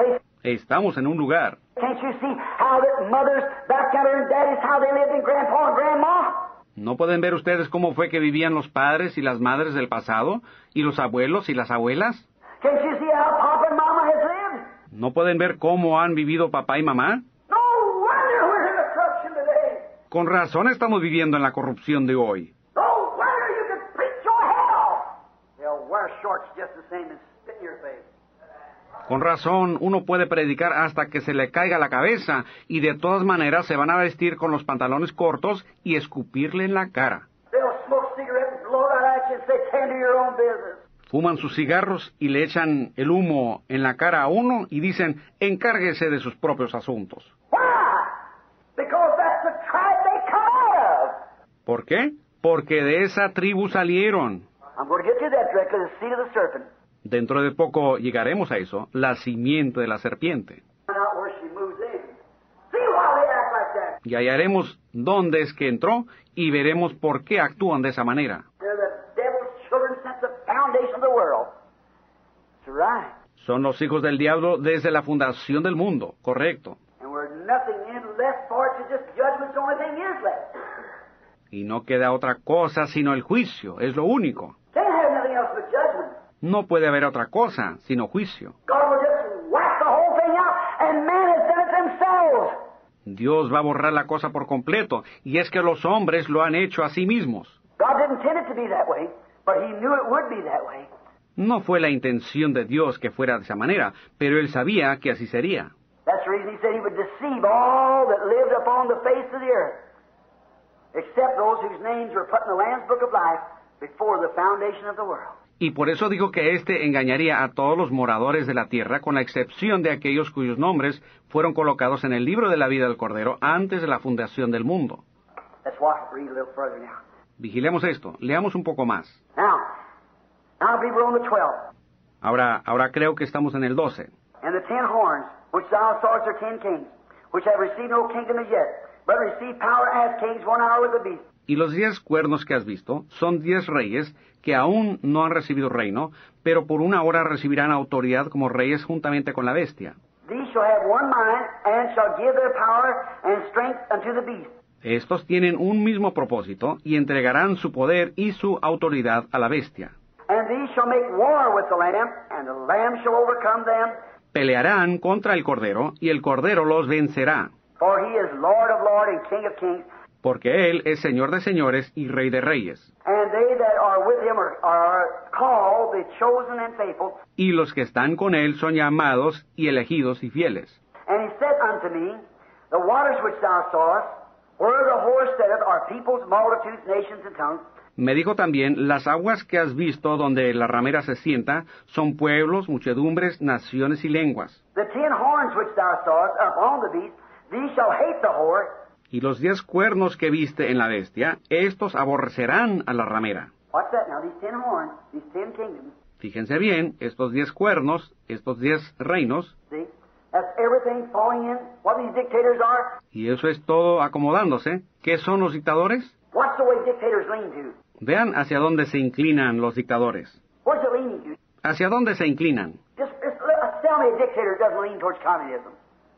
Estamos en un lugar. Can't you see how that mothers back yonder and daddies, how they lived in grandpa and grandma? ¿No pueden ver ustedes cómo fue que vivían los padres y las madres del pasado, y los abuelos y las abuelas? Can't you see how Papa and Mama has lived? ¿No pueden ver cómo han vivido papá y mamá? No wonder we're in the corruption today. Con razón estamos viviendo en la corrupción de hoy. No wonder you can preach your hell. They'll wear shorts just the same and spit in your face. Con razón, uno puede predicar hasta que se le caiga la cabeza, y de todas maneras se van a vestir con los pantalones cortos y escupirle en la cara. They'll smoke cigarettes and blow it out at you and say, tend to your own business. Fuman sus cigarros y le echan el humo en la cara a uno y dicen, encárguese de sus propios asuntos. Why? Because that's the tribe they come out of. ¿Por qué? Porque de esa tribu salieron. I'm going to get to that directly, the seed of the serpent. Dentro de poco llegaremos a eso, la simiente de la serpiente. Find out where she moves in. See why they act like that. Y hallaremos dónde es que entró y veremos por qué actúan de esa manera. They're the devil's children since the foundation of the world. That's right. Son los hijos del diablo desde la fundación del mundo, correcto. And we're nothing in left for it to just judgment's the only thing is left. Y no queda otra cosa sino el juicio, es lo único. Can't have nothing else but judgment. No puede haber otra cosa sino juicio. God will just whack the whole thing out, and man has done it themselves. Dios va a borrar la cosa por completo, y es que los hombres lo han hecho a sí mismos. God didn't intend it to be that way, but He knew it would be that way. No fue la intención de Dios que fuera de esa manera, pero Él sabía que así sería. That's the reason He said He would deceive all that lived upon the face of the earth, except those whose names were put in the Lamb's Book of Life before the foundation of the world. Y por eso dijo que éste engañaría a todos los moradores de la tierra, con la excepción de aquellos cuyos nombres fueron colocados en el libro de la vida del Cordero antes de la fundación del mundo. Let's watch it, read a little further now. Vigilemos esto, leamos un poco más. Now, now I believe we're on the twelfth. Ahora, ahora creo que estamos en el doce. And the ten horns, which thou sawest are ten kings, which have received no kingdom as yet, but receive power as kings one hour with the beast. Y los diez cuernos que has visto son diez reyes que aún no han recibido reino, pero por una hora recibirán autoridad como reyes juntamente con la bestia. These shall have one mind, and shall give their power and strength unto the beast. Estos tienen un mismo propósito y entregarán su poder y su autoridad a la bestia. And these shall make war with the Lamb, and the Lamb shall overcome them. Pelearán contra el Cordero y el Cordero los vencerá, For he is Lord of lords and King of kings, porque Él es Señor de señores y Rey de reyes. and they that are with him are, are called, the chosen and faithful. Y los que están con Él son llamados y elegidos y fieles. And he said unto me, The waters which thou sawest, where the horse sitteth, are peoples, multitudes, nations, and tongues. Me dijo también, las aguas que has visto donde la ramera se sienta son pueblos, muchedumbres, naciones y lenguas. The ten horns which thou sawest upon the beast, these shall hate the whore. Y los diez cuernos que viste en la bestia, estos aborrecerán a la ramera. What's that now? These ten horns, these ten kingdoms, Fíjense bien, estos diez cuernos, estos diez reinos, see? That's everything falling in. What these dictators are? y eso es todo acomodándose. ¿Qué son los dictadores? What's the way dictators lean to? Vean hacia dónde se inclinan los dictadores. Where's it leaning to? ¿Hacia dónde se inclinan? Just, just let, tell me a dictator doesn't lean towards communism.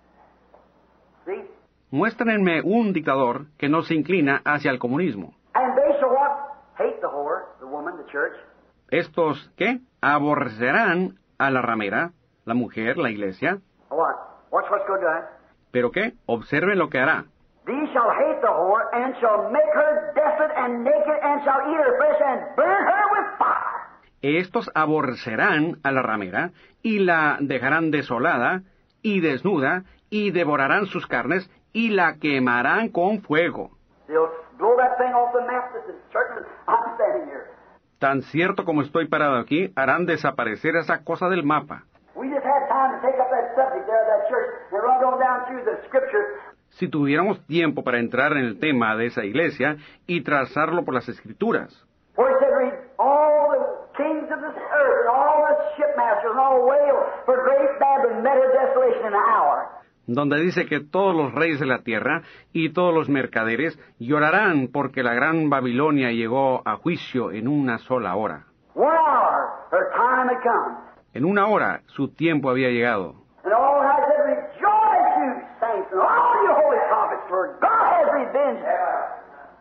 See? Muéstrenme un dictador que no se inclina hacia el comunismo. And they shall what? Hate the whore, the woman, the church. Estos, ¿qué? Aborrecerán a la ramera, la mujer, la iglesia. What? Watch what's going to do. ¿Pero qué? Observen lo que hará. These shall hate the whore, and shall make her desolate and naked, and shall eat her flesh, and burn her with fire. Estos aborrecerán a la ramera, y la dejarán desolada, y desnuda, y devorarán sus carnes, y la quemarán con fuego. They'll blow that thing off the map that's in church, and I'm standing here. Tan cierto como estoy parado aquí, harán desaparecer esa cosa del mapa. We just had time to take up that subject there of that church and run on down through the scripture. Si tuviéramos tiempo para entrar en el tema de esa iglesia y trazarlo por las escrituras, Where it said, read, all the kings of this earth and all the shipmasters and all wail for great Babylon met her desolation in an hour. donde dice que todos los reyes de la tierra y todos los mercaderes llorarán porque la gran Babilonia llegó a juicio en una sola hora. One hour, her time had come. En una hora su tiempo había llegado. And all I said,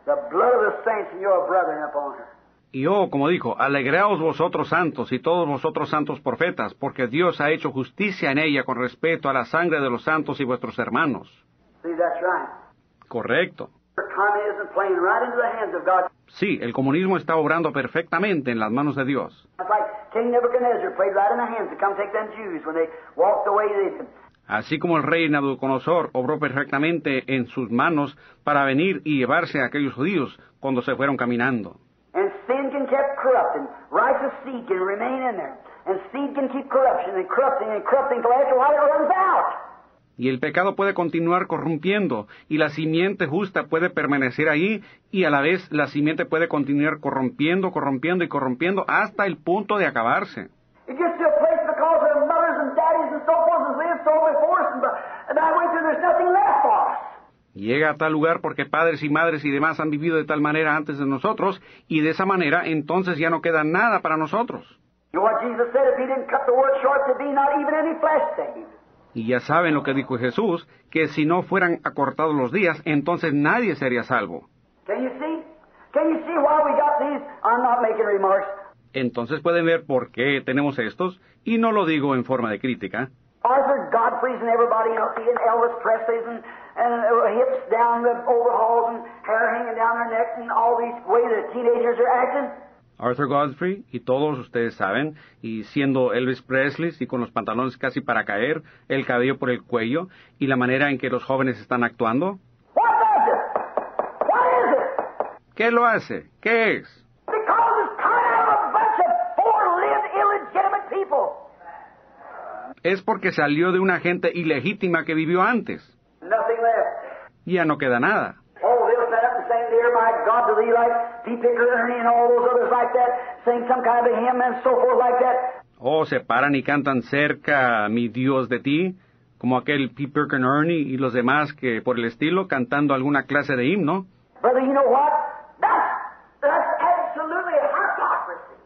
The blood of the saints and your brethren upon her. Y oh, como dijo, alegraos vosotros santos y todos vosotros santos profetas, porque Dios ha hecho justicia en ella con respecto a la sangre de los santos y vuestros hermanos. See, that's right. Correcto. Communism playing right into the hands of God. Sí, el comunismo está obrando perfectamente en las manos de Dios. It's like King Nebuchadnezzar played right in the hands to come take them Jews when they walked away they did. Así como el rey Nabucodonosor obró perfectamente en sus manos para venir y llevarse a aquellos judíos cuando se fueron caminando. And sin can keep corrupting. Righteous seed can remain in there. And seed can keep corruption and corrupting and corrupting till after a while it runs out. Y el pecado puede continuar corrompiendo, y la simiente justa puede permanecer ahí, y a la vez la simiente puede continuar corrompiendo, corrompiendo y corrompiendo hasta el punto de acabarse. It gets to a place because their mothers and daddies and so forth has lived so before us, and, and that way through there's nothing left for us. Llega a tal lugar porque padres y madres y demás han vivido de tal manera antes de nosotros, y de esa manera entonces ya no queda nada para nosotros. You know what Jesus said? If he didn't cut the word short, there'd be not even any flesh saved. Y ya saben lo que dijo Jesús, que si no fueran acortados los días, entonces nadie sería salvo. Can you see? Can you see why we got these? I'm not making remarks. Entonces pueden ver por qué tenemos estos, y no lo digo en forma de crítica. Arthur Godfrey's and everybody, you know, and Elvis Presley's and, and uh, hips down the overalls and hair hanging down their necks and all these way the teenagers are acting. Arthur Godfrey, y todos ustedes saben, y siendo Elvis Presley, y con los pantalones casi para caer, el cabello por el cuello, y la manera en que los jóvenes están actuando. What does it? What is it? ¿Qué lo hace? ¿Qué es? Because it's coming out of a bunch of poor-lived, illegitimate people. Es porque salió de una gente ilegítima que vivió antes. Nothing left. Ya no queda nada. Oh, they'll stand up and sing, Dear my God, to thee, like P. Picker, Ernie, and all those others like that, sing some kind of a hymn and so forth like that. O se paran y cantan cerca, mi Dios de ti, como aquel P. Picker, Ernie y los demás que por el estilo, cantando alguna clase de himno. Brother, you know what? That's, that's absolutely hypocrisy.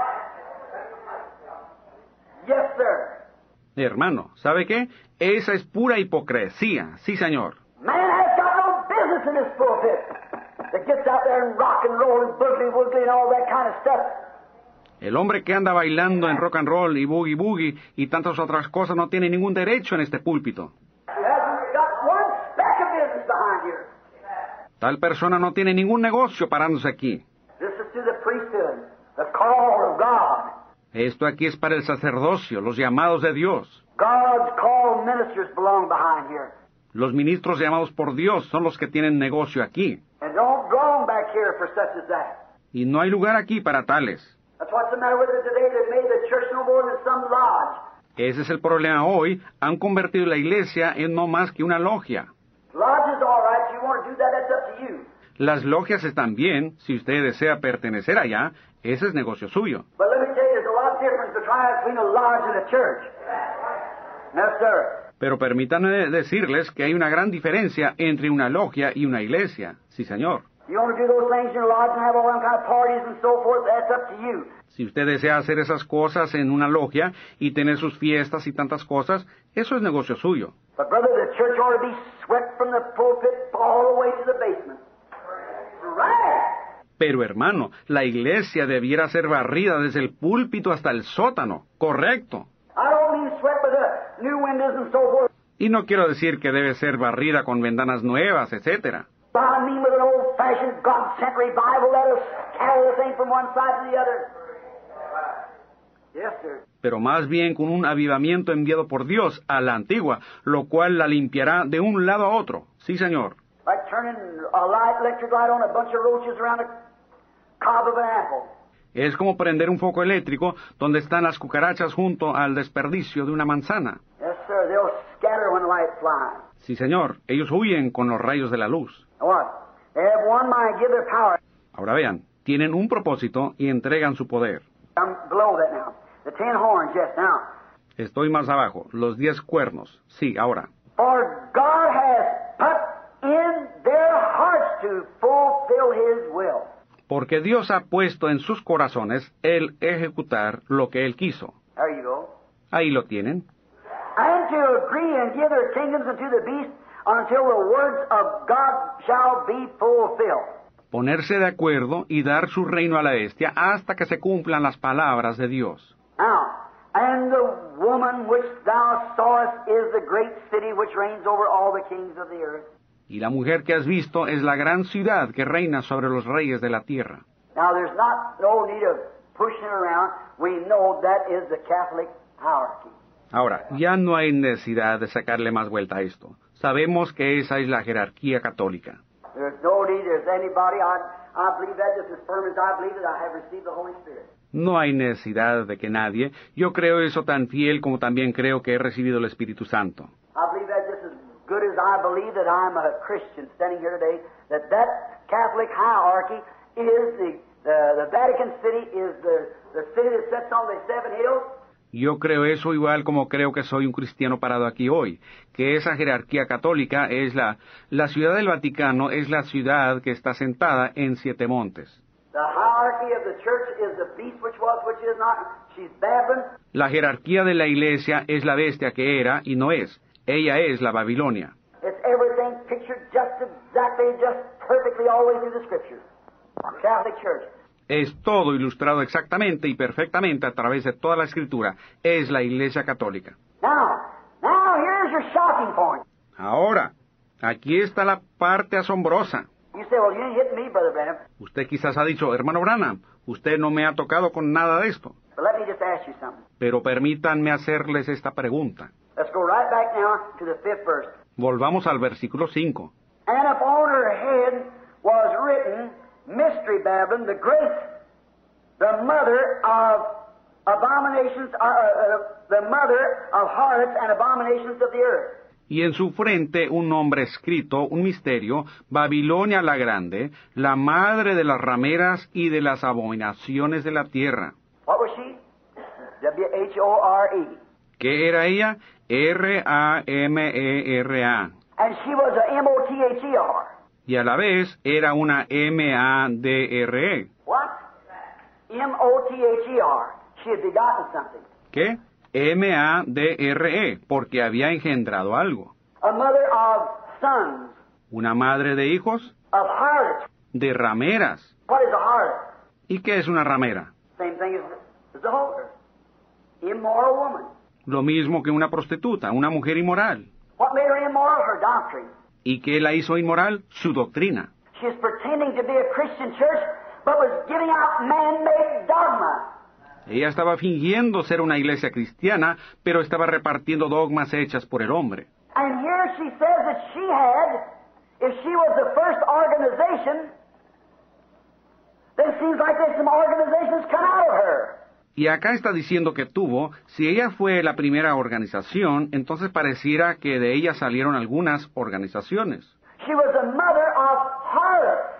Yes, sir. Hermano, ¿sabe qué? Esa es pura hipocresía, sí señor. Man has got no business in this pulpit that gets out there and rock and roll and boogie woogly and all that kind of stuff. El hombre que anda bailando en rock and roll y boogie boogie y tantas otras cosas no tiene ningún derecho en este púlpito. He hasn't got one speck of business behind here. Tal persona no tiene ningún negocio parándose aquí. This is to the priesthood, the call of God. Esto aquí es para el sacerdocio, los llamados de Dios. God's called ministers belong behind here. Los ministros llamados por Dios son los que tienen negocio aquí. And don't belong back here for such as that. Y no hay lugar aquí para tales. That's what's the matter with it today. They've made the church no more than some lodge. Ese es el problema hoy. Han convertido la iglesia en no más que una logia. Lodge is all right. If you want to do that, that's up to you. Las logias están bien. Si usted desea pertenecer allá, ese es negocio suyo. But let me tell you, there's a lot of difference between a lodge and a church. No, sir. Pero permítanme decirles que hay una gran diferencia entre una logia y una iglesia. Sí, señor. You want to do those things in your lodge and have all them kind of parties and so forth, that's up to you. Si usted desea hacer esas cosas en una logia y tener sus fiestas y tantas cosas, eso es negocio suyo. But brother, the church ought to be swept from the pulpit all the way to the basement. Right. Pero hermano, la iglesia debiera ser barrida desde el púlpito hasta el sótano. Correcto. I don't mean swept with the new windows and so forth. Y no quiero decir que debe ser barrida con ventanas nuevas, etcétera. I mean with an old-fashioned God-sent revival that will scatter the thing from one side to the other. Yes, sir. Pero más bien con un avivamiento enviado por Dios a la antigua, lo cual la limpiará de un lado a otro. Sí, señor. Like turning a light, electric light on a bunch of roaches around a cob of an apple. Es como prender un foco eléctrico donde están las cucarachas junto al desperdicio de una manzana. Yes, sir. They'll scatter when the light flies. Sí, señor. Ellos huyen con los rayos de la luz. What? They have one mind, give their power. Ahora vean, tienen un propósito y entregan su poder. I'm below that now. The ten horns, yes, now. Estoy más abajo. Los diez cuernos. Sí, ahora. For God has put in their hearts to fulfill His will. Porque Dios ha puesto en sus corazones el ejecutar lo que Él quiso. There you go. Ahí lo tienen. And to agree and give their kingdoms unto the beast until the words of God shall be fulfilled. ponerse de acuerdo y dar su reino a la bestia hasta que se cumplan las palabras de Dios. Now, and the woman which thou sawest is the great city which reigns over all the kings of the earth. Y la mujer que has visto es la gran ciudad que reina sobre los reyes de la tierra. Now, there's not no need of pushing around. We know that is the Catholic hierarchy. Ahora, ya no hay necesidad de sacarle más vuelta a esto. Sabemos que esa es la jerarquía católica. There's no need, there's anybody, I, I believe that just as firm as I believe that I have received the Holy Spirit. No hay necesidad de que nadie. Yo creo eso tan fiel como también creo que he recibido el Espíritu Santo. I believe that just as good as I believe that I'm a Christian standing here today, that that Catholic hierarchy is the, the, the Vatican City is the, the city that sits on the seven hills. Yo creo eso igual como creo que soy un cristiano parado aquí hoy, que esa jerarquía católica es la, la ciudad del Vaticano es la ciudad que está sentada en siete montes. The hierarchy of the church is the beast which was, which is not. She's Babylon. La jerarquía de la iglesia es la bestia que era y no es. Ella es la Babilonia. It's everything pictured just exactly, just perfectly all the way through the Scriptures. Catholic Church. Es todo ilustrado exactamente y perfectamente a través de toda la Escritura. Es la Iglesia Católica. Now, now here's your shocking point. Ahora, aquí está la parte asombrosa. You say, well, you ain't hitting me, Brother Branham. Usted quizás ha dicho, hermano Branham, usted no me ha tocado con nada de esto. But let me just ask you something. Pero permítanme hacerles esta pregunta. Let's go right back now to the fifth verse. Volvamos al versículo cinco. And upon her head was written, Mystery Babylon, the Great, the mother of abominations, uh, uh, the mother of harlots and abominations of the earth. Y en su frente un nombre escrito, un misterio, Babilonia la Grande, la madre de las rameras y de las abominaciones de la tierra. What was she? W H O R E. ¿Qué era ella? R A M E R A. And she was a M O T H E R. Y a la vez era una M A D R E. What? M O T H E R. She had begotten something. ¿Qué? M A D R E, porque había engendrado algo. A mother of sons. Una madre de hijos, Of harlots. de rameras. What is a harlot? ¿Y qué es una ramera? Same thing as, as a whorer. Immoral woman. Lo mismo que una prostituta, una mujer inmoral. What made her immoral? Her doctrine. ¿Y qué la hizo inmoral? Su doctrina. She was pretending to be a Christian church, but was giving out man-made dogma. Ella estaba fingiendo ser una iglesia cristiana, pero estaba repartiendo dogmas hechas por el hombre. And here she says that she had, if she was the first organization, then it seems like there's some organizations come out of her. Y acá está diciendo que tuvo, si ella fue la primera organización, entonces pareciera que de ella salieron algunas organizaciones. She was the mother of harlots.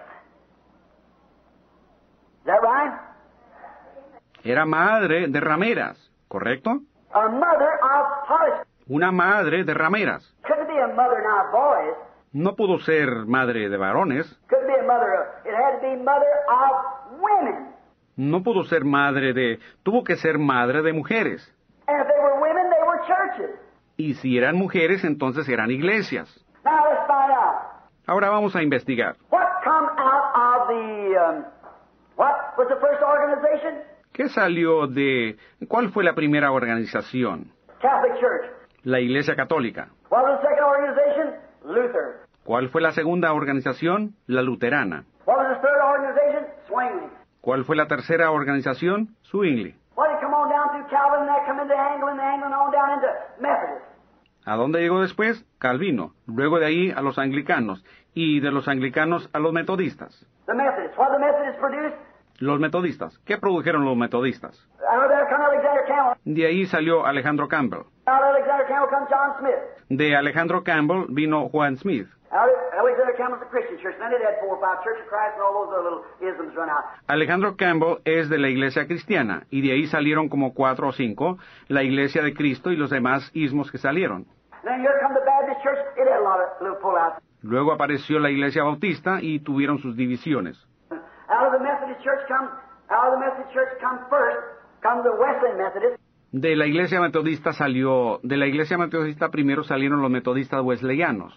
Is that right? Era madre de rameras, ¿correcto? A mother of harlots. Una madre de rameras. Couldn't be a mother now of boys. No pudo ser madre de varones. Couldn't be a mother of, it had to be mother of women. No pudo ser madre de... Tuvo que ser madre de mujeres. And if they were women, they were churches. Y si eran mujeres, entonces eran iglesias. Now let's find out. Ahora vamos a investigar. What come out of the, um, what was the first organization? ¿Qué salió de... ¿Cuál fue la primera organización? Catholic Church. La Iglesia Católica. What was the second organization? Luther. ¿Cuál fue la segunda organización? La Luterana. What was the third organization? Zwingli. ¿Cuál fue la tercera organización? Zwingli. What did come on down through Calvin and that come into Anglican, Anglican on down into Methodist? ¿A dónde llegó después? Calvino. Luego de ahí a los anglicanos. Y de los anglicanos a los metodistas. The Methodists. What did the Methodists produce? Los metodistas. ¿Qué produjeron los metodistas? Out of there come Alexander Campbell. De ahí salió Alejandro Campbell. Out of Alexander Campbell comes John Smith. De Alejandro Campbell vino Juan Smith. Out of Alexander Campbell's a Christian church. Then it had four or five Church of Christ and all those other little isms run out. Alejandro Campbell es de la iglesia cristiana, y de ahí salieron como cuatro o cinco, la iglesia de Cristo y los demás ismos que salieron. Then here come the Baptist church. It had a lot of little pullouts. Luego apareció la iglesia bautista y tuvieron sus divisiones. Out of the Methodist church come, out of the Methodist church come first, come the Wesleyan Methodist. De la iglesia metodista salió, de la iglesia metodista primero salieron los metodistas wesleyanos. Then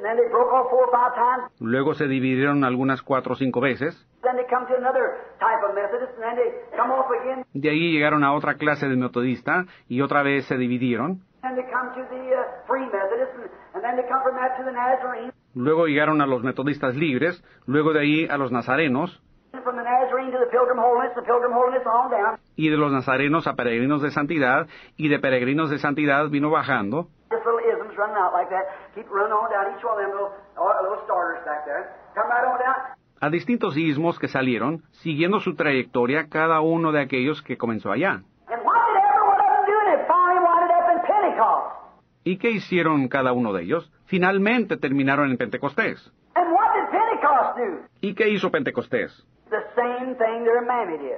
and then they broke off four or five times. Luego se dividieron algunas cuatro o cinco veces. Then they come to another type of Methodist, and then they come off again. De ahí llegaron a otra clase de metodista y otra vez se dividieron. And they come to the uh, Free Methodist, and, and then they come from that to the Nazarene. Luego llegaron a los metodistas libres, luego de ahí a los nazarenos. From the Nazarene to the Pilgrim Holiness, the Pilgrim Holiness on down. Y de los nazarenos a peregrinos de santidad, y de peregrinos de santidad vino bajando. Just little isms running out like that. Keep running on down each one of them little, uh, little starters back there. Come right on down. A distintos ismos que salieron, siguiendo su trayectoria cada uno de aquellos que comenzó allá. And what did every one of them do? And it finally wound up in Pentecost. ¿Y qué hicieron cada uno de ellos? Finalmente terminaron en Pentecostés. And what did Pentecost do? ¿Y qué hizo Pentecostés? The same thing their mammy did.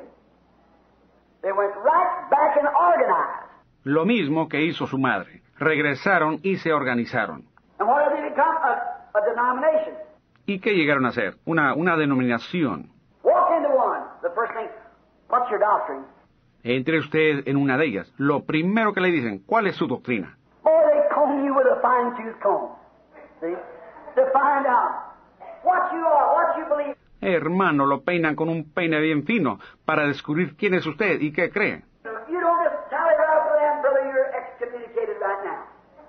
They went right back and organized. Lo mismo que hizo su madre. Regresaron y se organizaron. And what did they become? A, a denomination. ¿Y qué llegaron a ser? Una, una denominación. Walk into one. The first thing, what's your doctrine? Entre usted en una de ellas. Lo primero que le dicen, ¿cuál es su doctrina? Boy, they comb you with a fine-tooth comb. See? To find out what you are, what you believe. Hermano, lo peinan con un peine bien fino para descubrir quién es usted y qué cree. You don't just tally right up with them, brother, you're excommunicated right now.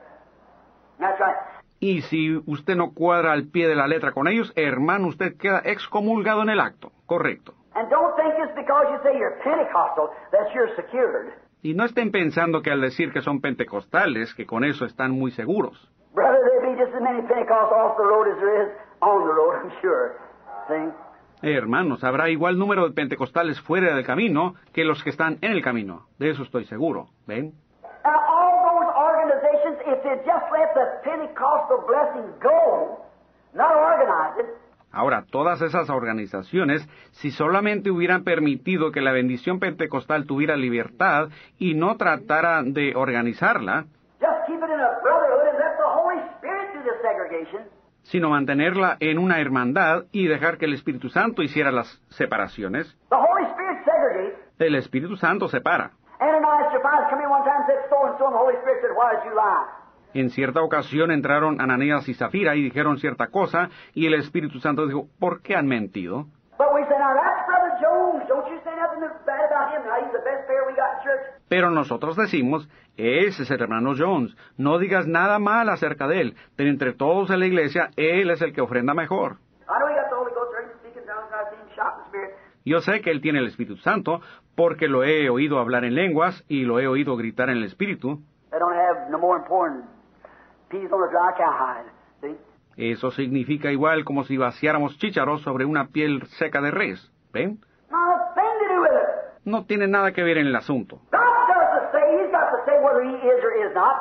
That's right. Y si usted no cuadra al pie de la letra con ellos, hermano, usted queda excomulgado en el acto. Correcto. And don't think it's because you say you're Pentecostal that you're secured. Y no estén pensando que al decir que son pentecostales, que con eso están muy seguros. Brother, there'll be just as many Pentecostals off the road as there is on the road, I'm sure. See? Eh, hermanos, habrá igual número de pentecostales fuera del camino que los que están en el camino. De eso estoy seguro. ¿Ven? Now, all those organizations, if they just let the Pentecostal blessing go, not organize it. Ahora, todas esas organizaciones, si solamente hubieran permitido que la bendición pentecostal tuviera libertad y no tratara de organizarla, just keep it in a brotherhood and let the Holy Spirit do the segregation. Sino mantenerla en una hermandad y dejar que el Espíritu Santo hiciera las separaciones, The Holy Spirit segregates. el Espíritu Santo separa. Ananias and Sapphira come in one time and said so and so, and the Holy Spirit said, why did you lie? En cierta ocasión entraron Ananías y Zafira y dijeron cierta cosa, y el Espíritu Santo dijo, ¿por qué han mentido? But we say, now that's Brother Jones. Don't you say nothing bad about him. Now he's the best pair we got in church. Pero nosotros decimos, ese es el hermano Jones, no digas nada mal acerca de él, pero entre todos en la iglesia, él es el que ofrenda mejor. I know he got the Holy Ghost, heard him speaking tongues, I've seen him shout in the Spirit. Yo sé que él tiene el Espíritu Santo, porque lo he oído hablar en lenguas y lo he oído gritar en el Espíritu. They don't have no more important peas on a dry cowhide. See? Eso significa igual como si vaciáramos chícharos sobre una piel seca de res. ¿Ven? Not a thing to do with it. No tiene nada que ver en el asunto. God does the say. He's got to say whether he is or is not.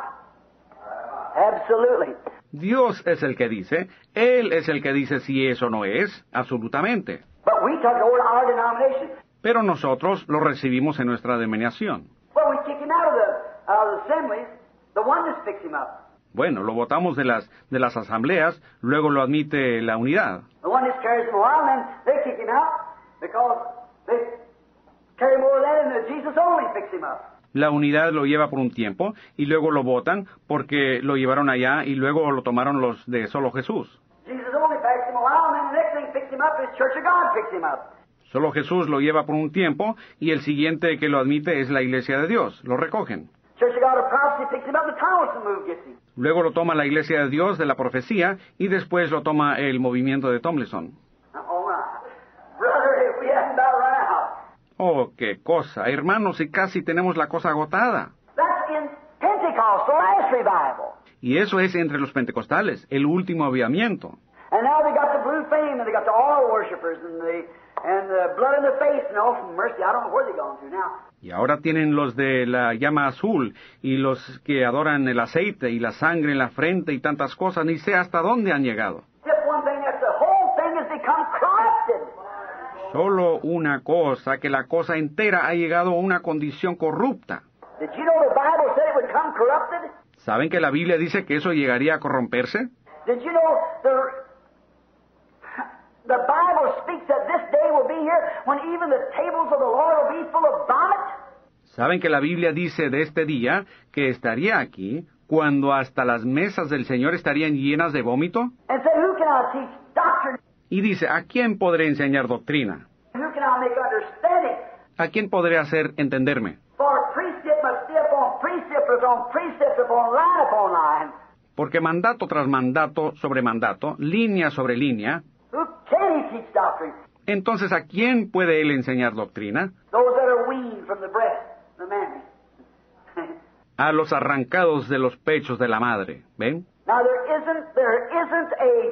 Absolutely. Dios es el que dice, Él es el que dice si eso no es, absolutamente. But we took it over to our denomination. Pero nosotros lo recibimos en nuestra denominación. Well, we kick him out of the, out of the assemblies. The oneness picks him up. Bueno, lo votamos de las, de las asambleas, luego lo admite la unidad. The oneness carries him a while, and then they kick him out because they carry more of that, and the Jesus only picks him up. La unidad lo lleva por un tiempo y luego lo votan porque lo llevaron allá y luego lo tomaron los de solo Jesús. Jesus only picks him a while, and then the next thing picks him up, his Church of God picks him up. Solo Jesús lo lleva por un tiempo y el siguiente que lo admite es la Iglesia de Dios. Lo recogen. Church of God of Prophecy picks him up, the Tomlinson move gets him. Luego lo toma la Iglesia de Dios de la profecía y después lo toma el movimiento de Tomlinson. Oh, my. Brother, if we hadn't about run out. Oh, qué cosa. Hermanos, y casi tenemos la cosa agotada. That's in Pentecost, the last revival. Y eso es entre los pentecostales, el último avivamiento. And now they got the blue flame, and they got the oil worshipers, and the, and the blood in the face, and all from mercy. I don't know where they're going to now. Y ahora tienen los de la llama azul y los que adoran el aceite y la sangre en la frente y tantas cosas, ni sé hasta dónde han llegado. Just one thing, that's the whole thing has become corrupted. Solo una cosa, que la cosa entera ha llegado a una condición corrupta. Did you know the Bible said it would come corrupted? ¿Saben que la Biblia dice que eso llegaría a corromperse? Did you know the, the Bible speaks that this day will be here when even the tables of the Lord will be full of vomit? ¿Saben que la Biblia dice de este día que estaría aquí cuando hasta las mesas del Señor estarían llenas de vómito? And say, who can I teach doctrine? Y dice, ¿a quién podré enseñar doctrina? Who can I make understanding? ¿A quién podré hacer entenderme? For precept must be upon precept upon precept upon line upon line. Porque mandato tras mandato sobre mandato, línea sobre línea, Who can he teach doctrine? entonces ¿a quién puede él enseñar doctrina? Those that are weaned from the breast, the mammy. A los arrancados de los pechos de la madre, ¿ven? Now there isn't there isn't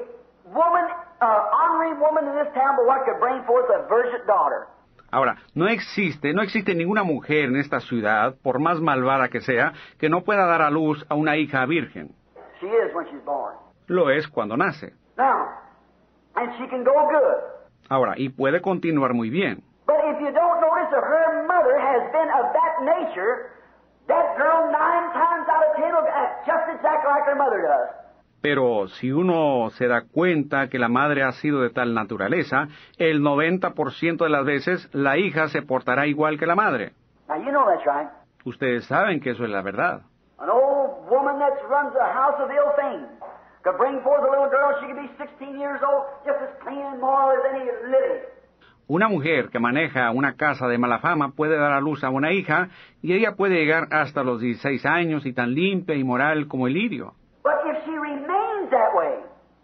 a woman, uh, honoring woman in this town, but what could bring forth a virgin daughter. Ahora, no existe, no existe ninguna mujer en esta ciudad, por más malvada que sea, que no pueda dar a luz a una hija virgen. She is when she's born. Lo es cuando nace. Now, and she can go good. Ahora, y puede continuar muy bien. But if you don't notice that her mother has been of that nature, that girl nine times out of ten will act just exactly like her mother does. Pero si uno se da cuenta que la madre ha sido de tal naturaleza, el noventa por ciento de las veces la hija se portará igual que la madre. Now you know that's right. Ustedes saben que eso es la verdad. An old woman that runs a house of ill fame could bring forth a little girl, she could be sixteen years old, just as clean and moral as any lily. Una mujer que maneja una casa de mala fama puede dar a luz a una hija y ella puede llegar hasta los dieciséis años y tan limpia y moral como el lirio. But if she remains that way,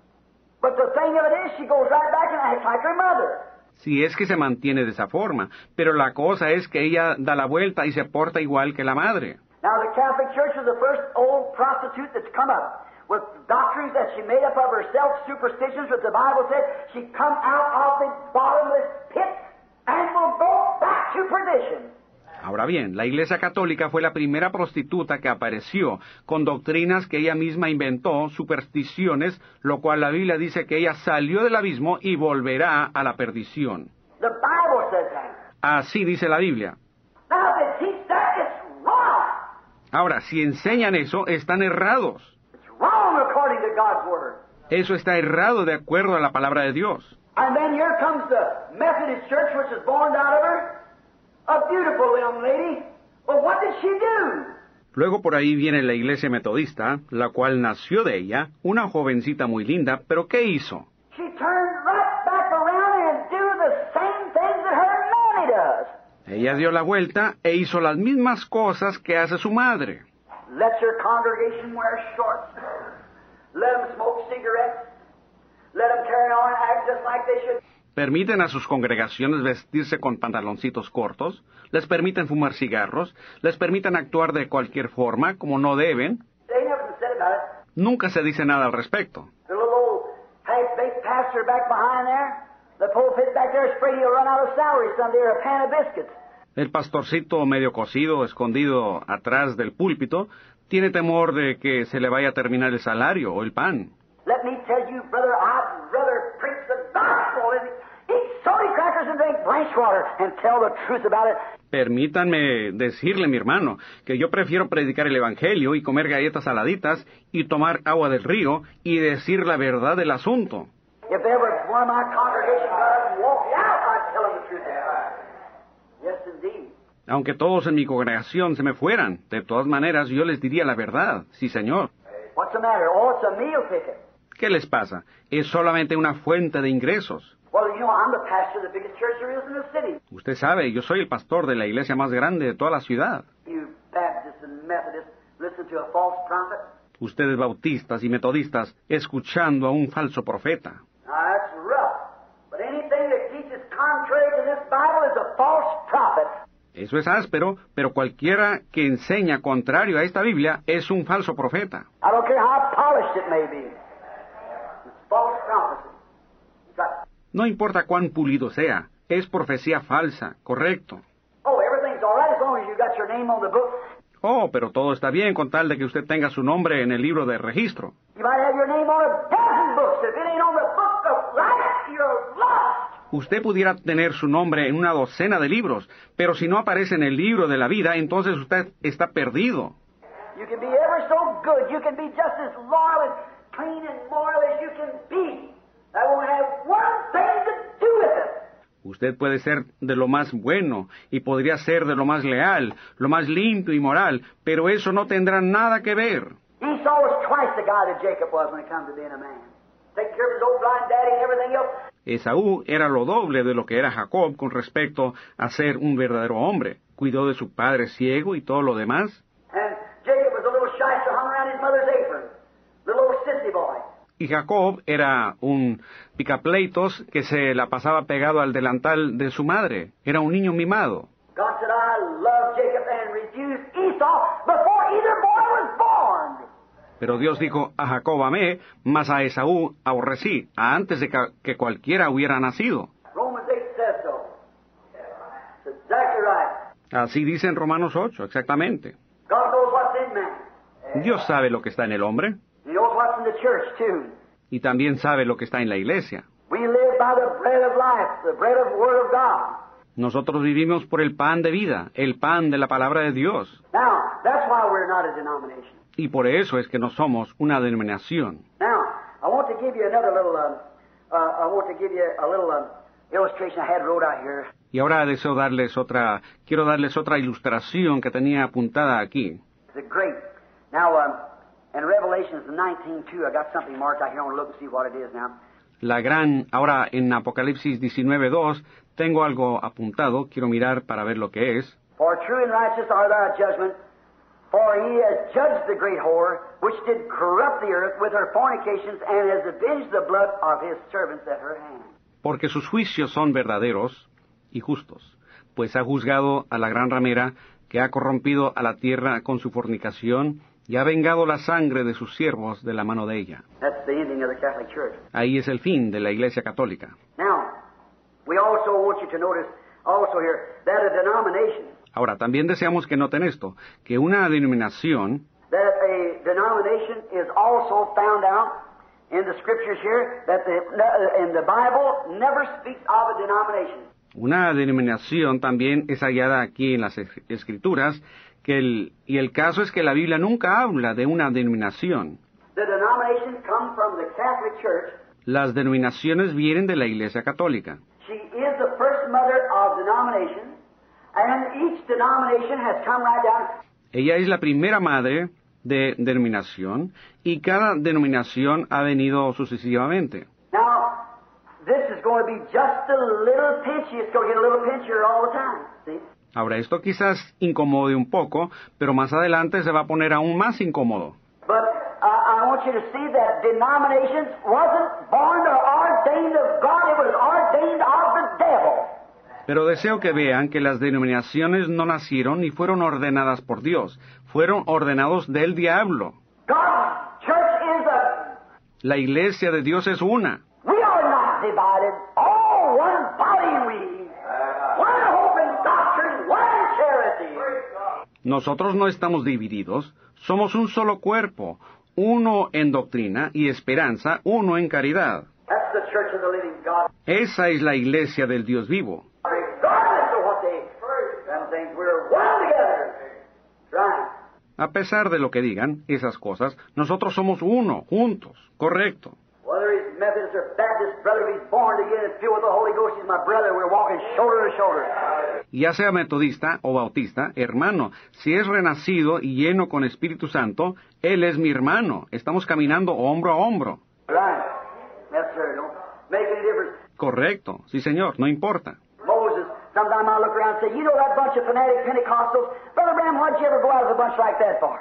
but the thing of it is she goes right back and acts like her mother. Si es que se mantiene de esa forma, pero la cosa es que ella da la vuelta y se porta igual que la madre. Now the Catholic Church is the first old prostitute that's come up with doctrines that she made up of herself, superstitions that the Bible said she come out of the bottomless pit and will go back to perdition. Ahora bien, la Iglesia Católica fue la primera prostituta que apareció con doctrinas que ella misma inventó, supersticiones, lo cual la Biblia dice que ella salió del abismo y volverá a la perdición. The Bible says that. Así dice la Biblia. Now if they teach that, it's wrong. Ahora, si enseñan eso, están errados. It's wrong according to God's Word. Eso está errado de acuerdo a la palabra de Dios. And then here comes the Methodist Church, which is born out of her. A beautiful young lady. Well, what did she do? Luego por ahí viene la iglesia metodista, la cual nació de ella, una jovencita muy linda, pero ¿qué hizo? She turned right back around and do the same things that her mammy does. Ella dio la vuelta e hizo las mismas cosas que hace su madre. Let your congregation wear shorts. Let them smoke cigarettes. Let them carry on and act just like they should. Permiten a sus congregaciones vestirse con pantaloncitos cortos, les permiten fumar cigarros, les permiten actuar de cualquier forma, como no deben. They never said about it. Nunca se dice nada al respecto. The little old half-baked pastor back behind there, the pulpit back there is afraid he'll run out of salary someday or a pan of biscuits. El pastorcito medio cocido, escondido atrás del púlpito, tiene temor de que se le vaya a terminar el salario o el pan. Let me tell you, brother, I'd rather preach the gospel and eat salty crackers and drink branch water and tell the truth about it. Permítanme decirle, mi hermano, que yo prefiero predicar el Evangelio y comer galletas saladitas y tomar agua del río y decir la verdad del asunto. If ever one of my congregation got up and walked out, I'd tell them the truth. Yes, indeed. Aunque todos en mi congregación se me fueran, de todas maneras yo les diría la verdad, sí señor. What's the matter? Oh, it's a meal ticket. ¿Qué les pasa? Es solamente una fuente de ingresos. Well, you know, I'm the pastor of the biggest church there is in the city. Usted sabe, yo soy el pastor de la iglesia más grande de toda la ciudad. You Baptists and Methodists listen to a false prophet. Ustedes bautistas y metodistas escuchando a un falso profeta. Now, that's rough. But anything that teaches contrary to this Bible is a false prophet. Eso es áspero, pero cualquiera que enseña contrario a esta Biblia es un falso profeta. I don't care how polished it may be. It's false prophecy. That's right. No importa cuán pulido sea, es profecía falsa, correcto. Oh, everything's all right as long as you got your name on the book. Oh, pero todo está bien con tal de que usted tenga su nombre en el libro de registro. You might have your name on a dozen books. If it ain't on the book of life, you're lost. Usted pudiera tener su nombre en una docena de libros, pero si no aparece en el libro de la vida, entonces usted está perdido. You can be ever so good. You can be just as loyal and clean and moral as you can be. That won't have one thing to do with it. Usted puede ser de lo más bueno y podría ser de lo más leal, lo más limpio y moral, pero eso no tendrá nada que ver. He Esau was twice the guy that Jacob was when it comes to being a man. Taking care of his old blind daddy and everything else. Esaú era lo doble de lo que era Jacob con respecto a ser un verdadero hombre. Cuidó de su padre ciego y todo lo demás. And Jacob was a little shyster hung around his mother's apron. Little old sissy boy. Y Jacob era un picapleitos que se la pasaba pegado al delantal de su madre. Era un niño mimado. God said, I love Jacob and refused Esau before either boy was born. Pero Dios dijo, a Jacob amé, mas a Esaú aborrecí, antes de que, que cualquiera hubiera nacido. Romans eight says so. That's exactly right. Así dice en Romanos ocho, exactamente. God knows what's in man. Dios sabe lo que está en el hombre, He knows what's in the church, too. y también sabe lo que está en la iglesia. We live by the bread of life, the bread of the Word of God. Nosotros vivimos por el pan de vida, el pan de la palabra de Dios. Now, that's why we're not a denomination. Y por eso es que no somos una denominación. Now, I want to give you another little, um, uh, I want to give you a little um, illustration I had wrote out here. Y ahora deseo darles otra, quiero darles otra ilustración que tenía apuntada aquí. It's great. Now, um, in Revelations nineteen two, I got something marked out here. I want to look and see what it is now. La gran, ahora en Apocalipsis diecinueve dos, tengo algo apuntado, quiero mirar para ver lo que es. For true and righteous are thy judgment, for he has judged the great whore, which did corrupt the earth with her fornications, and has avenged the blood of his servants at her hand. Porque sus juicios son verdaderos y justos, pues ha juzgado a la gran ramera que ha corrompido a la tierra con su fornicación y ha vengado la sangre de sus siervos de la mano de ella. That's the ending of the Catholic Church. Ahí es el fin de la Iglesia Católica. Now, we also want you to notice also here that a denomination, Ahora, también deseamos que noten esto, que una denominación, that a denomination is also found out in the scriptures here, that the, in the Bible never speaks of a denomination. una denominación también es hallada aquí en las es- Escrituras, que el, y el caso es que la Biblia nunca habla de una denominación. The denomination comes from the Catholic Church. Las denominaciones vienen de la Iglesia Católica. She is the first mother of denominations, and each denomination has come right down. Ella es la primera madre de denominación y cada denominación ha venido sucesivamente. Now, this is going to be just a little pinchy. It's going to get a little pinchier all the time. See? Ahora, esto quizás incomode un poco, pero más adelante se va a poner aún más incómodo. But uh, I want you to see that denominations wasn't born or ordained of God. It was ordained of the devil. Pero deseo que vean que las denominaciones no nacieron ni fueron ordenadas por Dios, fueron ordenados del diablo. God's church is a... La iglesia de Dios es una. We are not divided. All one body we. One hope and doctrine, one charity. Nosotros no estamos divididos, somos un solo cuerpo, uno en doctrina y esperanza, uno en caridad. That's the church of the living God. Esa es la iglesia del Dios vivo. Regardless of what they... Them things, we're one together. Right. A pesar de lo que digan esas cosas, nosotros somos uno, juntos, correcto. Whether he's Methodist or Baptist, brother, if he's born again and filled with the Holy Ghost, he's my brother. We're walking shoulder to shoulder. Ya sea metodista o bautista, hermano, si es renacido y lleno con Espíritu Santo, Él es mi hermano. Estamos caminando hombro a hombro. Right. Yes, sir. Don't make any difference. Correcto, sí señor, no importa. Moses, sometime I look around and say, you know that bunch of fanatic Pentecostals? Brother Bram, why'd you ever go out with a bunch like that for?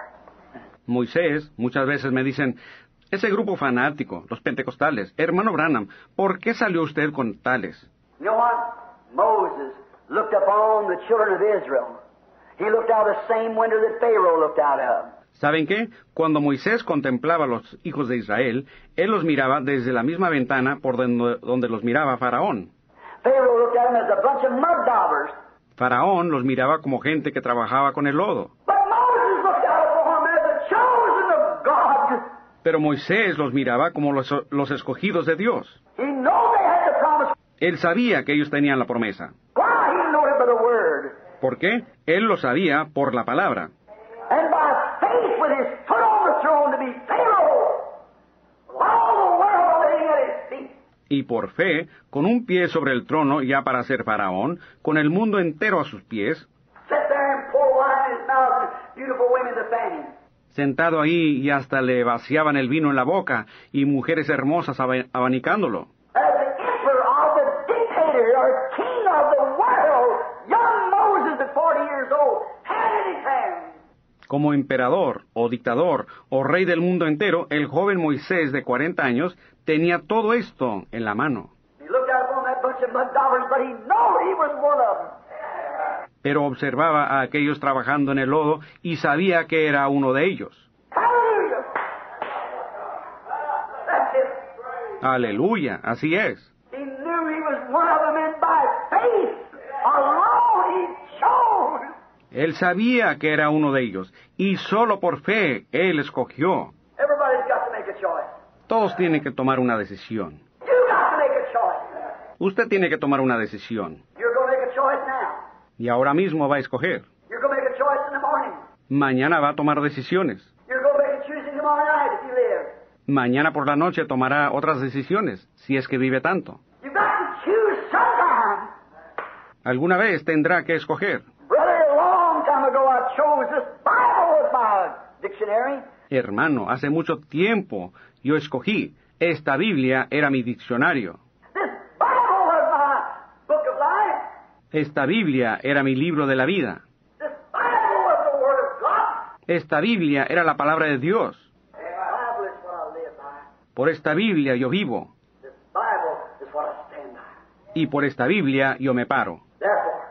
Moisés, muchas veces me dicen, ese grupo fanático, los pentecostales, hermano Branham, ¿por qué salió usted con tales? You know what? Moses looked upon the children of Israel. He looked out the same window that Pharaoh looked out of. ¿Saben qué? Cuando Moisés contemplaba a los hijos de Israel, él los miraba desde la misma ventana por donde, donde los miraba Faraón. Pharaoh looked at them as a bunch of mud daubers. Faraón los miraba como gente que trabajaba con el lodo. But Moses looked out upon them as the chosen of God. Pero Moisés los miraba como los, los escogidos de Dios. He knew they had the promise. Él sabía que ellos tenían la promesa. Why? He knew it by the word. ¿Por qué? Él lo sabía por la palabra. And by faith, with his foot on the throne to be Pharaoh, with all the world laying at his feet. Y por fe, con un pie sobre el trono ya para ser faraón, con el mundo entero a sus pies, Sit there and pour wine in his mouth and beautiful women to fan him. sentado ahí y hasta le vaciaban el vino en la boca y mujeres hermosas ab- abanicándolo. As the emperor of the dictator or king of the world, young Moses at forty years old had in his hand. Como emperador o dictador o rey del mundo entero, el joven Moisés de cuarenta años tenía todo esto en la mano. He looked out upon that bunch of mud daubers, but he knew he was one of them. Pero observaba a aquellos trabajando en el lodo y sabía que era uno de ellos. Hallelujah! That's it. Aleluya, así es. He knew he was one of them, and by faith alone he chose. Él sabía que era uno de ellos y solo por fe él escogió. Everybody's got to make a choice. Todos tienen que tomar una decisión. You got to make a choice. Usted tiene que tomar una decisión. You're going to make a choice now. Y ahora mismo va a escoger. You're going to make a choice in the morning. Mañana va a tomar decisiones. You're going to make a choosing tomorrow night if you live. Mañana por la noche tomará otras decisiones, si es que vive tanto. You've got to choose sometime. Alguna vez tendrá que escoger. Brother, a long time ago I chose this Bible as my dictionary. Hermano, hace mucho tiempo yo escogí. Esta Biblia era mi diccionario. This Bible was my book of life. Esta Biblia era mi libro de la vida. This Bible was the Word of God. Esta Biblia era la palabra de Dios. This Bible is what I live by. Por esta Biblia yo vivo. This Bible is what I stand by. Y por esta Biblia yo me paro. Therefore,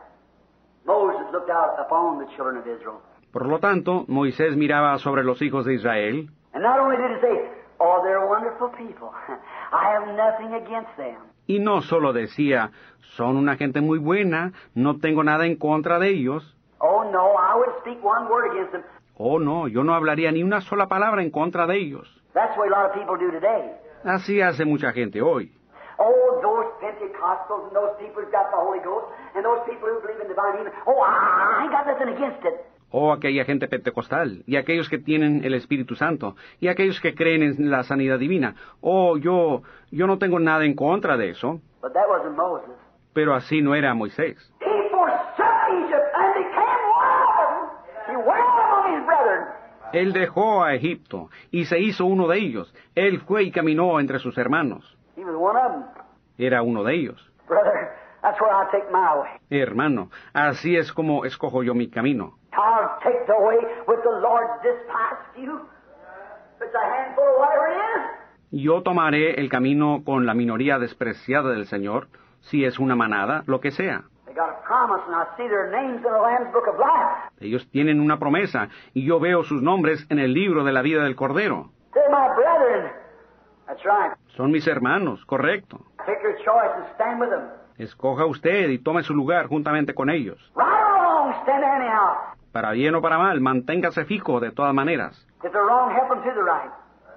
Moses looked out upon the children of Israel. Por lo tanto, Moisés miraba sobre los hijos de Israel. And not only did he say, oh, they're wonderful people. I have nothing against them. Y no solo decía, son una gente muy buena, no tengo nada en contra de ellos. Oh, no, I would speak one word against them. Oh, no, yo no hablaría ni una sola palabra en contra de ellos. That's the way a lot of people do today. Así hace mucha gente hoy. Oh, those Pentecostals and those people who've got the Holy Ghost and those people who believe in divine healing. Oh, I ain't got nothing against it. Oh, aquella gente pentecostal, y aquellos que tienen el Espíritu Santo, y aquellos que creen en la sanidad divina. Oh, yo, yo no tengo nada en contra de eso. But that wasn't Moses. Pero así no era Moisés. He forsook Egypt and became one of them. He went among his brethren. Él dejó a Egipto y se hizo uno de ellos. Él fue y caminó entre sus hermanos. He was one of them. Era uno de ellos. Brother, that's where I take my way. Hermano, así es como escojo yo mi camino. I'll take the way with the Lord's despised few. If it's a handful of whatever it is. Yo tomaré el camino con la minoría despreciada del Señor, si es una manada, lo que sea. They got a promise, and I see their names in the Lamb's Book of Life. Ellos tienen una promesa, y yo veo sus nombres en el libro de la vida del Cordero. They're my brethren. That's right. Son mis hermanos, correcto. Take your choice and stand with them. Escoja usted y tome su lugar juntamente con ellos. Right or wrong, stand there anyhow. Para bien o para mal, manténgase fijo de todas maneras. If they're wrong, help them to the right.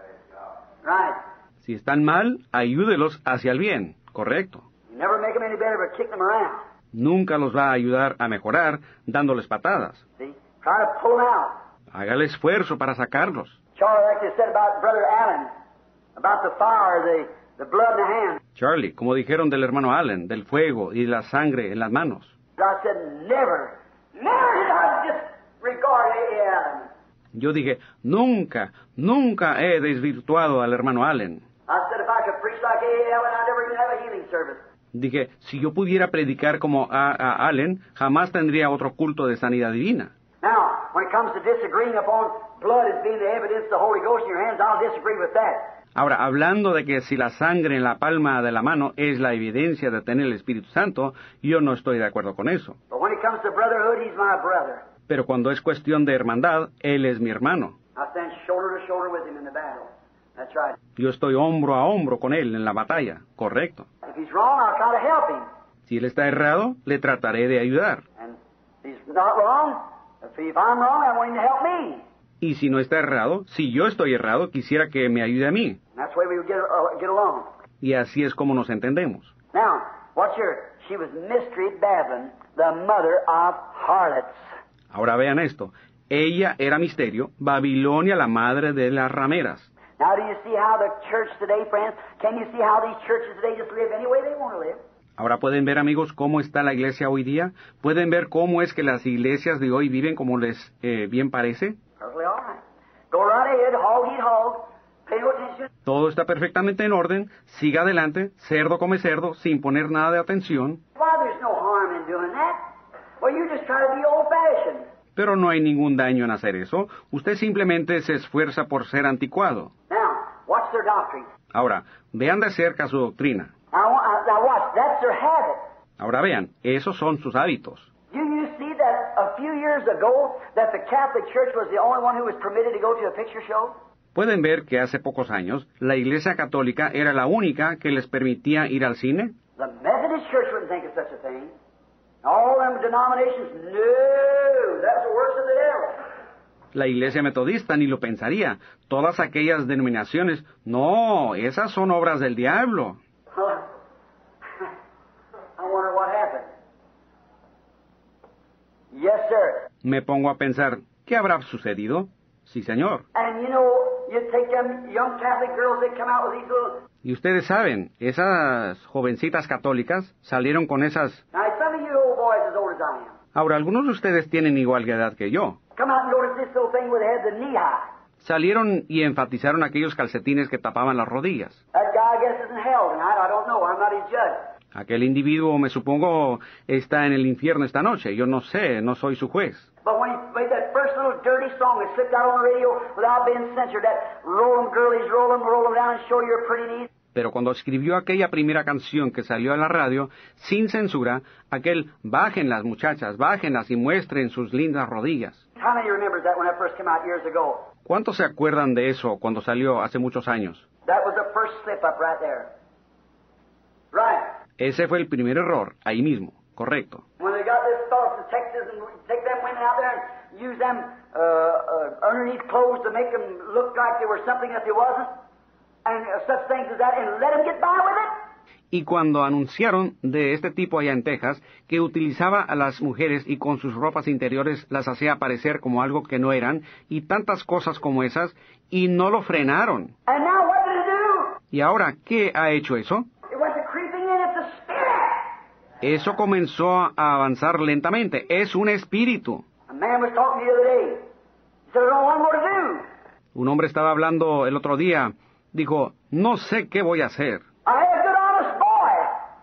Right. Si están mal, ayúdelos hacia el bien, correcto. You never make them any better but kick them around. Nunca los va a ayudar a mejorar dándoles patadas. See? Try to pull them out. Haga el esfuerzo para sacarlos. Charlie, like they said about Brother Allen, about the fire, the, the blood in the hand. Charlie, como dijeron del hermano Allen, del fuego y la sangre en las manos. I said, never, never did I disregard A A. Allen. Yo dije, nunca, nunca he desvirtuado al hermano Allen. I said, if I could preach like A A. Allen, I'd never even have a healing service. Dije, si yo pudiera predicar como a, a Allen, jamás tendría otro culto de sanidad divina. Now, when it comes to disagreeing upon blood as being the evidence of the Holy Ghost in your hands, I'll disagree with that. Ahora, hablando de que si la sangre en la palma de la mano es la evidencia de tener el Espíritu Santo, yo no estoy de acuerdo con eso. But when it comes to brotherhood, he's my brother. Pero cuando es cuestión de hermandad, él es mi hermano. I stand shoulder to shoulder with him in the battle. That's right. Yo estoy hombro a hombro con él en la batalla, correcto. If he's wrong, I'll try to help him. Si él está errado, le trataré de ayudar. And if he's not wrong, if if I'm wrong, I want him to help me. Y si no está errado, si yo estoy errado, quisiera que me ayude a mí. And that's the way we would get, uh, get along. Y así es como nos entendemos. Now, what's your... She was Mystery Babylon, the mother of harlots. Ahora vean esto. Ella era misterio, Babilonia la madre de las rameras. Now, do you see how the church today, friends, can you see how these churches today just live any way they want to live? Ahora pueden ver, amigos, cómo está la iglesia hoy día. Pueden ver cómo es que las iglesias de hoy viven como les eh, bien parece. Perfectly all right. Go right ahead, hog eat hog, pay no attention. Todo está perfectamente en orden, siga adelante, cerdo come cerdo, sin poner nada de atención. Why, there's no harm in doing that. Well, you just try to be old-fashioned. Pero no hay ningún daño en hacer eso. Usted simplemente se esfuerza por ser anticuado. Now, watch their doctrine. Ahora, vean de cerca su doctrina. Now, uh, now watch, that's their habit. Ahora vean, esos son sus hábitos. Do you see that a few years ago that the Catholic Church was the only one who was permitted to go to a picture show? ¿Pueden ver que hace pocos años la Iglesia Católica era la única que les permitía ir al cine? The Methodist Church wouldn't think of such a thing. All them denominations, no, that's the works of the devil. La Iglesia Metodista ni lo pensaría. Todas aquellas denominaciones, no, esas son obras del diablo. I wonder what happened. Yes, sir. Me pongo a pensar, ¿qué habrá sucedido? Sí, señor. And you know, you take them young Catholic girls, they come out with these little... Y ustedes saben, esas jovencitas católicas salieron con esas... Now, some of you old boys as old as I am. Ahora, algunos de ustedes tienen igual edad que yo. Come out and notice this little thing where they had the knee high. Salieron y enfatizaron aquellos calcetines que tapaban las rodillas. That guy, I guess, is in hell tonight. I don't know. I'm not his judge. Aquel individuo, me supongo, está en el infierno esta noche. Yo no sé, no soy su juez. But when he made that first little dirty song that slipped out on the radio without being censored, that roll 'em girlies, roll 'em, roll 'em down and show your pretty knees. Pero cuando escribió aquella primera canción que salió a la radio, sin censura, aquel bajen las muchachas, bájenlas y muestren sus lindas rodillas. How many remembers that when that first came out years ago? ¿Cuántos se acuerdan de eso cuando salió hace muchos años? That was the first slip up right there. Right. Ese fue el primer error, ahí mismo, correcto. When they got this thought to Texas and take them women out there and use them uh, uh, underneath clothes to make them look like they were something that they wasn't, and uh, such things as that, and let them get by with it. Y cuando anunciaron de este tipo allá en Texas, que utilizaba a las mujeres y con sus ropas interiores las hacía aparecer como algo que no eran, y tantas cosas como esas, y no lo frenaron. And now what did it do? ¿Y ahora qué ha hecho eso? It went to creeping in. It's a spirit. Eso comenzó a avanzar lentamente. Es un espíritu. A man was talking to me the other day. He said, I don't know what to do. Un hombre estaba hablando el otro día. Dijo, no sé qué voy a hacer. I have a good honest boy.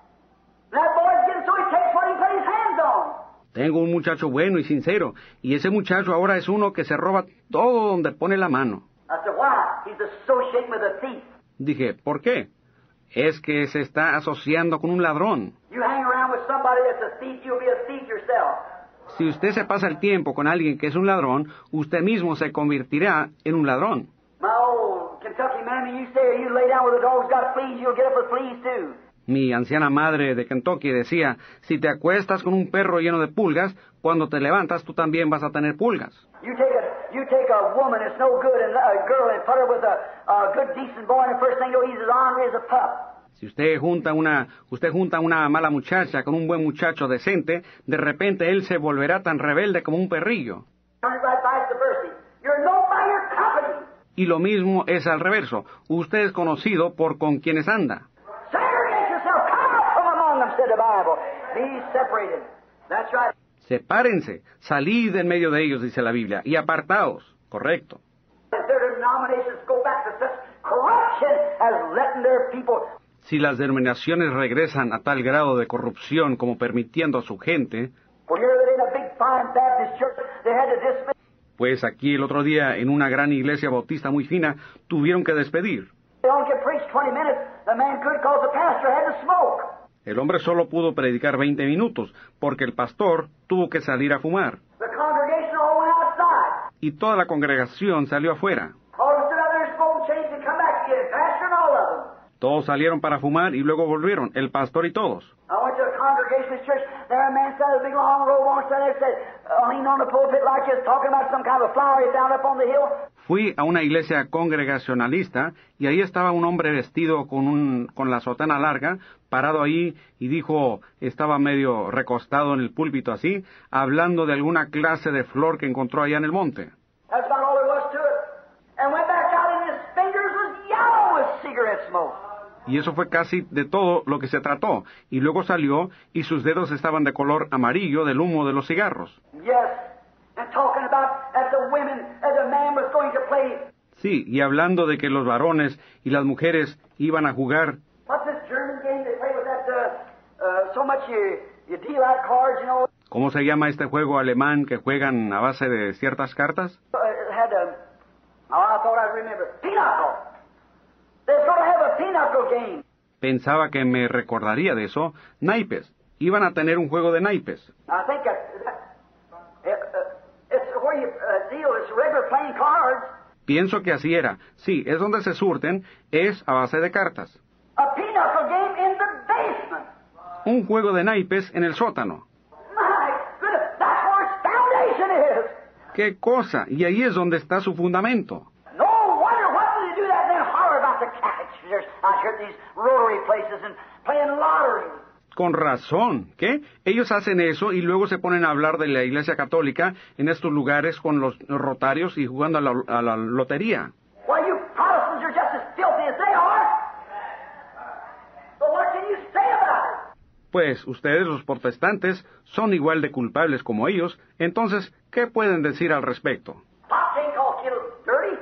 That boy's getting so he takes what he put his hands on. Tengo un muchacho bueno y sincero, y ese muchacho ahora es uno que se roba todo donde pone la mano. I said, why? He's associating with a thief. Dije, ¿por qué? Es que se está asociando con un ladrón. You hang around with somebody that's a thief, you'll be a thief yourself. Si usted se pasa el tiempo con alguien que es un ladrón, usted mismo se convertirá en un ladrón. My old Kentucky mammy, you say you lay down with a dog's got fleas, you'll get up with fleas too. Mi anciana madre de Kentucky decía, si te acuestas con un perro lleno de pulgas, cuando te levantas tú también vas a tener pulgas. You take a you take a woman that's no good and a girl and put her with a, a good decent boy, and the first thing you know he's as ornery as a pup. Si usted junta una usted junta una mala muchacha con un buen muchacho decente, de repente él se volverá tan rebelde como un perrillo. Turn it right vice versa. You're known by your company. Y lo mismo es al reverso. Usted es conocido por con quienes anda. Segregate yourself. Come out from among them, said the Bible. Be separated. That's right. Sepárense, salid en medio de ellos, dice la Biblia, y apartaos. Correcto. If their denominations go back to such corruption as letting their people... Si las denominaciones regresan a tal grado de corrupción como permitiendo a su gente, Well, here that in a big fine Baptist church, they had to dismiss... pues aquí el otro día en una gran iglesia bautista muy fina tuvieron que despedir. They only could preach twenty minutes. The man could because the pastor had to smoke. El hombre solo pudo predicar veinte minutos porque el pastor tuvo que salir a fumar. The congregation all went outside. Y toda la congregación salió afuera. All of them stood out there smoking, changed, and come back again. Pastor and all of them. Todos salieron para fumar y luego volvieron, el pastor y todos. I went to a Congregationalist church. There a man sat with a big long robe on, sat there and said, uh, leaned on the pulpit like this, talking about some kind of a flower he found up on the hill. Fui a una iglesia congregacionalista y ahí estaba un hombre vestido con un con la sotana larga, parado ahí y dijo, estaba medio recostado en el púlpito así, hablando de alguna clase de flor que encontró allá en el monte. That's about all there was to it. And went back out and his fingers was yellow with cigarette smoke. Y eso fue casi de todo lo que se trató. Y luego salió y sus dedos estaban de color amarillo del humo de los cigarros. Yes. And talking about that the women, that the man was going to play Sí, y hablando de que los varones y las mujeres iban a jugar, What's this German game they play with that, uh, uh, so much you, you deal out cards, you know? ¿cómo se llama este juego alemán que juegan a base de ciertas cartas? Uh, it had, um, oh, I thought I'd remember. Pinochle. They're going to have a pinochle game. Pensaba que me recordaría de eso. Naipes. Iban a tener un juego de naipes. I think that, that, uh, uh, it's where you uh, deal, it's regular playing cards. Pienso que así era. Sí, es donde se surten, es a base de cartas. A pinochle game in the basement. Un juego de naipes en el sótano. My goodness, that's where its foundation is. ¡Qué cosa! Y ahí es donde está su fundamento. No wonder why do they do that and then holler about the Catholic church out here at these rotary places and playing lottery. Con razón. ¿Qué? Ellos hacen eso y luego se ponen a hablar de la Iglesia Católica en estos lugares con los rotarios y jugando a la, a la lotería. Well, you Protestants are just as filthy as they are. So what can you say about it? Pues ustedes, los protestantes, son igual de culpables como ellos, entonces, ¿qué pueden decir al respecto? Pot can't call kettle dirty.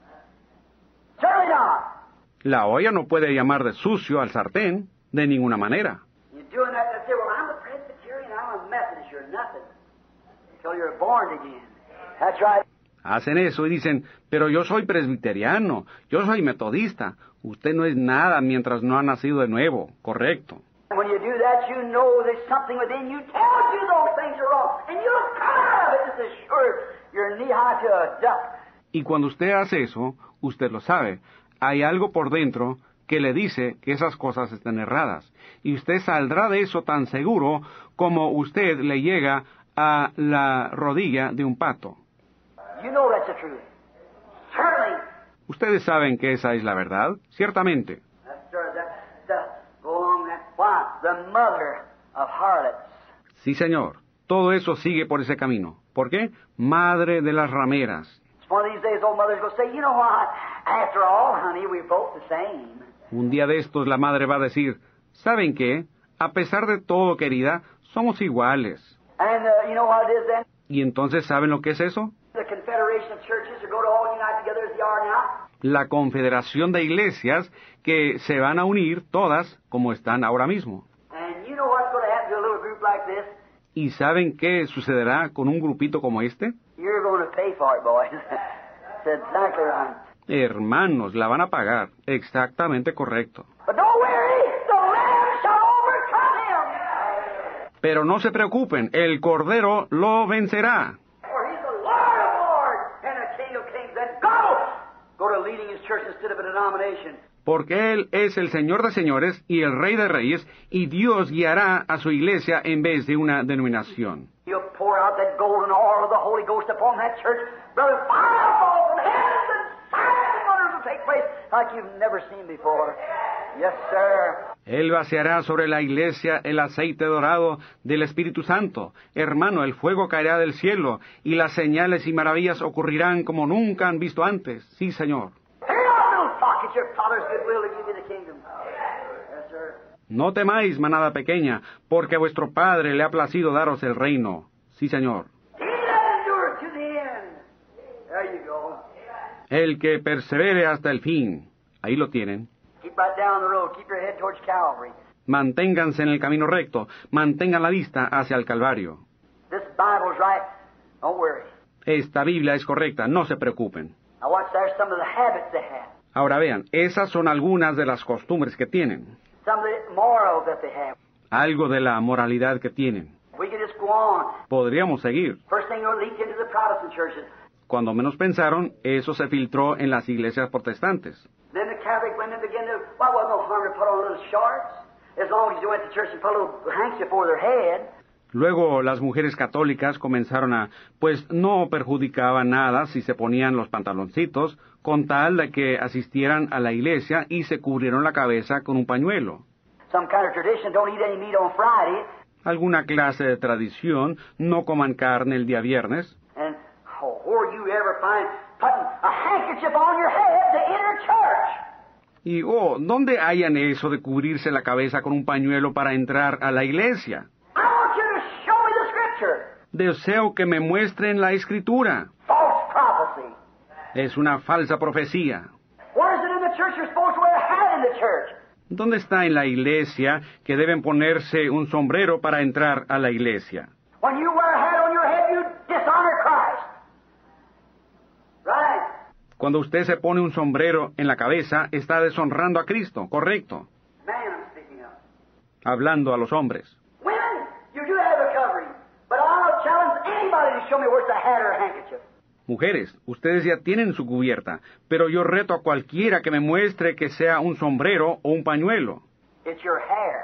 Certainly not. La olla no puede llamar de sucio al sartén, de ninguna manera. You're doing that and say, well, I'm a Presbyterian, I'm a Methodist, you're nothing. Until you're born again. That's right. Hacen eso y dicen, pero yo soy presbiteriano, yo soy metodista. Usted no es nada mientras no ha nacido de nuevo, correcto. When you do that, you know there's something within you tells you those things are wrong. And you'll come out of it just as sure you're knee-high to a duck. Y cuando usted hace eso, usted lo sabe, hay algo por dentro que le dice que esas cosas están erradas. Y usted saldrá de eso tan seguro como usted le llega a la rodilla de un pato. You know that's the truth. Certainly. Ustedes saben que esa es la verdad, ciertamente. That's the, that, the, go along that. Why? The mother of harlots. Sí, señor. Todo eso sigue por ese camino. ¿Por qué? Madre de las rameras. It's one of these days old mother's going to say, you know what? After all, honey, we're both the same. Un día de estos la madre va a decir, ¿saben qué? A pesar de todo, querida, somos iguales. And uh, you know what it is then? ¿Y entonces saben lo que es eso? The Confederation of Churches are going to all unite together as they are now. La confederación de iglesias que se van a unir todas como están ahora mismo. And you know what's going to happen to a little group like this? ¿Y saben qué sucederá con un grupito como este? You're going to pay for it, boys. That's exactly right. Hermanos, la van a pagar. Exactamente correcto. But don't worry, the Lamb shall overcome him. Pero no se preocupen, el Cordero lo vencerá. For he's the Lord of lords and the King of kings. And go! Go to leading his church instead of a denomination. Porque Él es el Señor de señores y el Rey de reyes, y Dios guiará a su iglesia en vez de una denominación. He'll pour out that golden oil of the Holy Ghost upon that church. Brother, fire will fall from heaven and signs and wonders will take place like you've never seen before. Yes, sir. Él vaciará sobre la iglesia el aceite dorado del Espíritu Santo. Hermano, el fuego caerá del cielo, y las señales y maravillas ocurrirán como nunca han visto antes. Sí, Señor. Fear not, little flock, it's your Father's good will to give you the kingdom. Yes, sir. No temáis, manada pequeña, porque a vuestro Padre le ha placido daros el reino. Sí, Señor. He that endureth to the end. There you go. El que persevere hasta el fin. Ahí lo tienen. Keep right down the road. Keep your head towards Calvary. Manténganse en el camino recto. Mantengan la vista hacia el Calvario. This Bible's right. Don't worry. Esta Biblia es correcta, no se preocupen. Now watch, there's some of the habits they have. Ahora vean, esas son algunas de las costumbres que tienen. Some of the morals that they have. Algo de la moralidad que tienen. We could just go on. Podríamos seguir. First thing will leak into the Protestant churches. Cuando menos pensaron, eso se filtró en las iglesias protestantes. Then the Catholic women begin to, well, wasn't no harm to put on little shorts. As long as you went to church and put a little handkerchief over their head. Luego las mujeres católicas comenzaron a, pues no perjudicaba nada si se ponían los pantaloncitos, con tal de que asistieran a la iglesia y se cubrieron la cabeza con un pañuelo. Some kind of tradition, don't eat any meat on Friday. Alguna clase de tradición, no coman carne el día viernes. And oh, where you ever find putting a handkerchief on your head to enter church? Y, oh, ¿dónde hayan eso de cubrirse la cabeza con un pañuelo para entrar a la iglesia? I want you to show me the scripture. Deseo que me muestren la escritura. False prophecy. Es una falsa profecía. What is it in the church you're supposed to wear a hat in the church? ¿Dónde está en la iglesia que deben ponerse un sombrero para entrar a la iglesia? When you wear a hat on your head, you dishonor Christ. Right? Cuando usted se pone un sombrero en la cabeza, está deshonrando a Cristo, correcto. Man, I'm speaking up. Hablando a los hombres. Women, you do have a covering, but I'll challenge anybody to show me where's a hat or a handkerchief. Mujeres, ustedes ya tienen su cubierta, pero yo reto a cualquiera que me muestre que sea un sombrero o un pañuelo. It's your hair,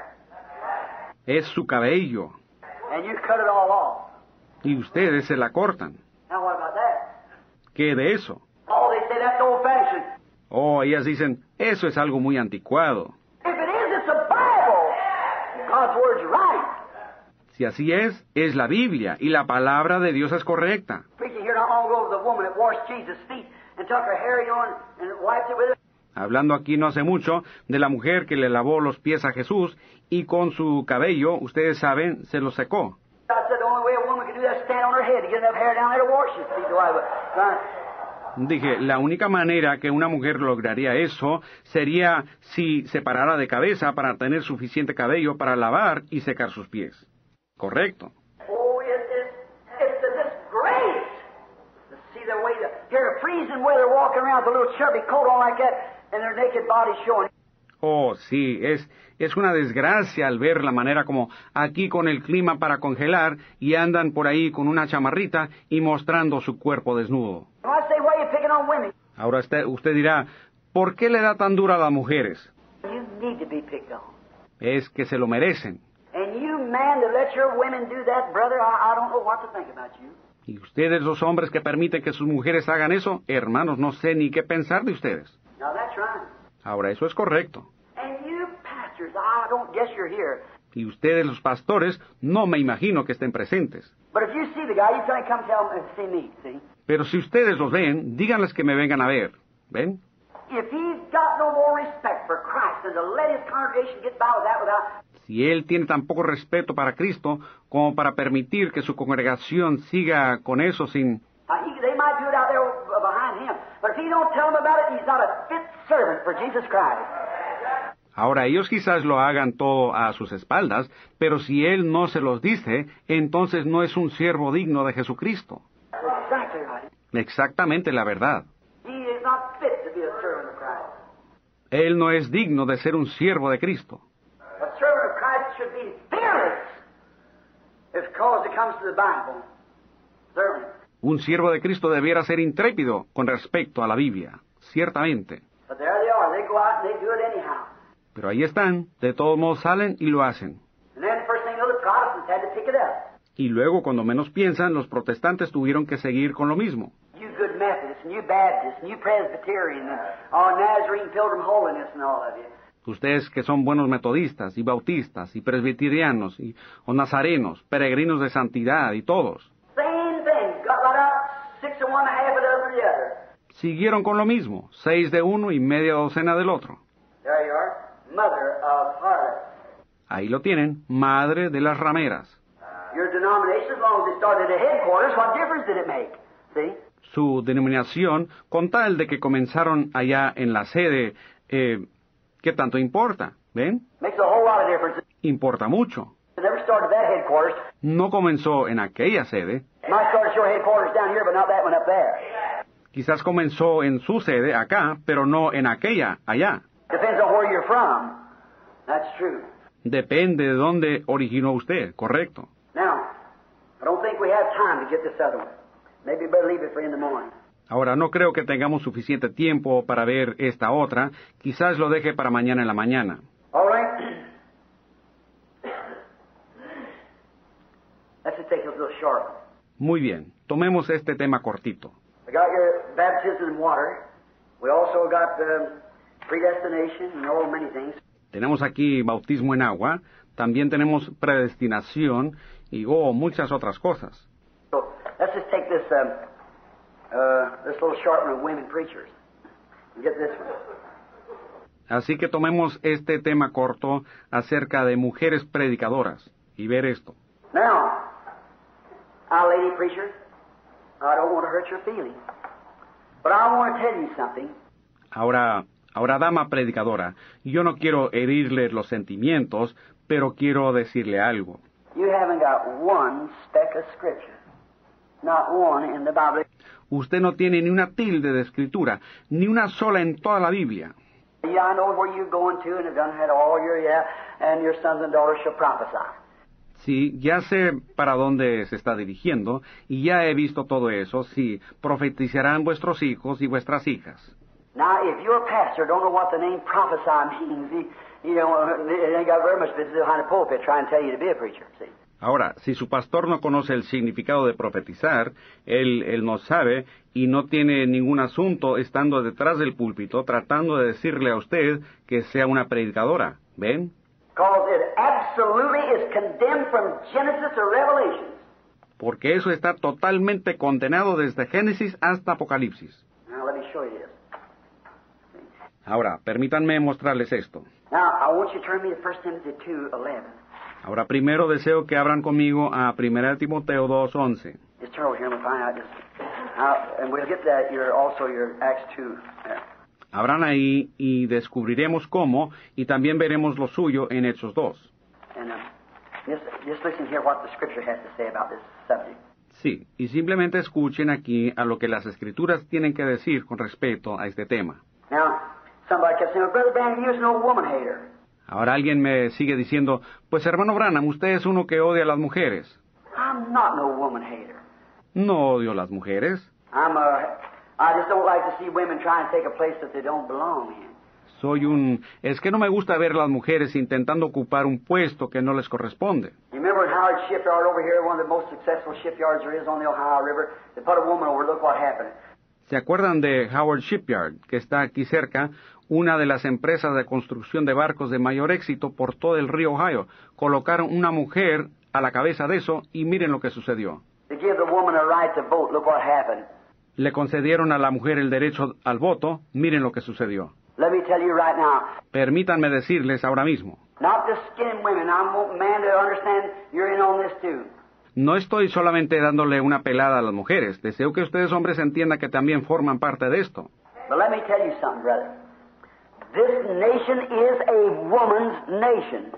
Es su cabello, and you cut it all off. y ustedes se la cortan. Now what about that? ¿Qué de eso? Oh, they say that's old-fashioned. Oh, ellas dicen, eso es algo muy anticuado. If it is, it's the Bible. God's word's right. Si así es, es la Biblia, y la palabra de Dios es correcta. Preaching here not long ago of the woman that washed Jesus' feet and took her hair on and wiped it with it. Hablando aquí no hace mucho de la mujer que le lavó los pies a Jesús y con su cabello, ustedes saben, se los secó. I said the only way a woman could do that is stand on her head to get enough hair down there to wash his feet. So I would, Dije, la única manera que una mujer lograría eso sería si se parara de cabeza para tener suficiente cabello para lavar y secar sus pies. Correcto. oh, it, it, it's a disgrace to see the way the here freezing weather walking around with a little chubby coat on like that and their naked bodies showing. Oh, sí, es, es una desgracia al ver la manera como aquí con el clima para congelar y andan por ahí con una chamarrita y mostrando su cuerpo desnudo. When I say, why are you picking on women? Ahora usted, usted dirá, ¿por qué le da tan dura a las mujeres? You need to be picked on. Es que se lo merecen. And you, man, to let your women do that, brother, I, I don't know what to think about you. Y ustedes, los hombres que permiten que sus mujeres hagan eso, hermanos, no sé ni qué pensar de ustedes. Now that's right. Ahora, eso es correcto. And you pastors, I don't guess you're here. Y ustedes, los pastores, no me imagino que estén presentes. But if you see the guy, you tell him, come tell him, see me, see? Pero si ustedes los ven, díganles que me vengan a ver. ¿Ven? If he's got no more respect for Christ than to let his congregation get by with that without... Si él tiene tan poco respeto para Cristo como para permitir que su congregación siga con eso sin... Uh, he, they might do it out there behind him, but if he don't tell them about it, he's not a fit servant for Jesus Christ. Ahora, ellos quizás lo hagan todo a sus espaldas, pero si él no se los dice, entonces no es un siervo digno de Jesucristo. Exactly right. Exactamente la verdad. He is not fit to be a servant of Christ. Él no es digno de ser un siervo de Cristo. A servant of Christ should be fearless if cause it comes to the Bible. Certainly. Un siervo de Cristo debiera ser intrépido con respecto a la Biblia, ciertamente. But there they are. They go out and they do it anyhow. Pero ahí están, de todos modos salen y lo hacen. And then first thing you know, the Protestants had to pick it up. Y luego, cuando menos piensan, los protestantes tuvieron que seguir con lo mismo. You good Methodists, and you Baptists, and you Presbyterian, and all Nazarene Pilgrim Holiness and all of you. Ustedes que son buenos metodistas y bautistas y presbiterianos y, o nazarenos, peregrinos de santidad y todos. Same thing. Got right out, six of one, half a dozen of the other. Siguieron con lo mismo, seis de uno y media docena del otro. There you are. Mother of harlots. Ahí lo tienen, madre de las rameras. Your denomination, as long as it started at headquarters, what difference did it make? See? Su denominación, con tal de que comenzaron allá en la sede, eh, ¿qué tanto importa? ¿Ven? Makes a whole lot of difference. Importa mucho. It never started at headquarters. No comenzó en aquella sede. Might start at your headquarters down here, but not that one up there. Quizás comenzó en su sede acá, pero no en aquella allá. Depends on where you're from. That's true. Depende de dónde originó usted, correcto. Now, I don't think we have time to get this other one. Maybe we better leave it for in the morning. Ahora, no creo que tengamos suficiente tiempo para ver esta otra. Quizás lo deje para mañana en la mañana. All right. Let's just take a little short one. Muy bien, tomemos este tema cortito. We got your baptism in water. We also got um, predestination and all many things. Tenemos aquí bautismo en agua, también tenemos predestinación y oh, muchas otras cosas. So let's just take this um, uh, this little short one of women preachers and get this one. Así que tomemos este tema corto acerca de mujeres predicadoras y ver esto. Now, our lady preacher, I don't want to hurt your feelings, but But I want to tell you something. Ahora, ahora, dama predicadora, yo no quiero herirle los sentimientos, pero quiero decirle algo. You haven't got one speck of scripture. Not one in the Bible. Usted no tiene ni una tilde de escritura, ni una sola en toda la Biblia. Yeah, I know where you're going to, and have done had all your, yeah, and your sons and daughters shall prophesy. Sí, ya sé para dónde se está dirigiendo, y ya he visto todo eso. Sí, profetizarán vuestros hijos y vuestras hijas. Now, if your pastor don't know what the name prophesy means, he, you know, it ain't got very much business behind the pulpit trying to tell you to be a preacher, see. Ahora, si su pastor no conoce el significado de profetizar, él, él no sabe y no tiene ningún asunto estando detrás del púlpito tratando de decirle a usted que sea una predicadora. ¿Ven? Because it absolutely is condemned from Genesis to Revelation. Porque eso está totalmente condenado desde Génesis hasta Apocalipsis. Now, let me show you this. Ahora, permítanme mostrarles esto. Now, I want you to turn me to First Timothy two eleven. Ahora primero deseo que abran conmigo a primera de Timoteo dos once. Just turn over here and we'll find out just how, and we'll get that your also your Acts two there. Abran ahí y descubriremos cómo, y también veremos lo suyo en Hechos dos. And uh, just just listen here what the Scripture has to say about this subject. Sí, y simplemente escuchen aquí a lo que las Escrituras tienen que decir con respecto a este tema. Now, somebody kept saying, "Brother Branham, you're no woman hater." Ahora alguien me sigue diciendo, pues hermano Branham, usted es uno que odia a las mujeres. I'm not no woman hater. No odio a las mujeres. I'm a, I just don't like to see women trying to take a place that they don't belong in. Soy un... Es que no me gusta ver a las mujeres intentando ocupar un puesto que no les corresponde. You remember in Howard Shipyard over here, one of the most successful shipyards there is on the Ohio River, they put a woman over, look what happened. ¿Se acuerdan de Howard Shipyard, que está aquí cerca, una de las empresas de construcción de barcos de mayor éxito por todo el río Ohio? Colocaron una mujer a la cabeza de eso y miren lo que sucedió. To give the woman a right to vote, look what happened. Le concedieron a la mujer el derecho al voto, miren lo que sucedió. Let me tell you right now, Permítanme decirles ahora mismo. not just skinning women, I want man to understand you're in on this too. No estoy solamente dándole una pelada a las mujeres. Deseo que ustedes hombres entiendan que también forman parte de esto. But let me tell you something, brother. This nation is a woman's nation.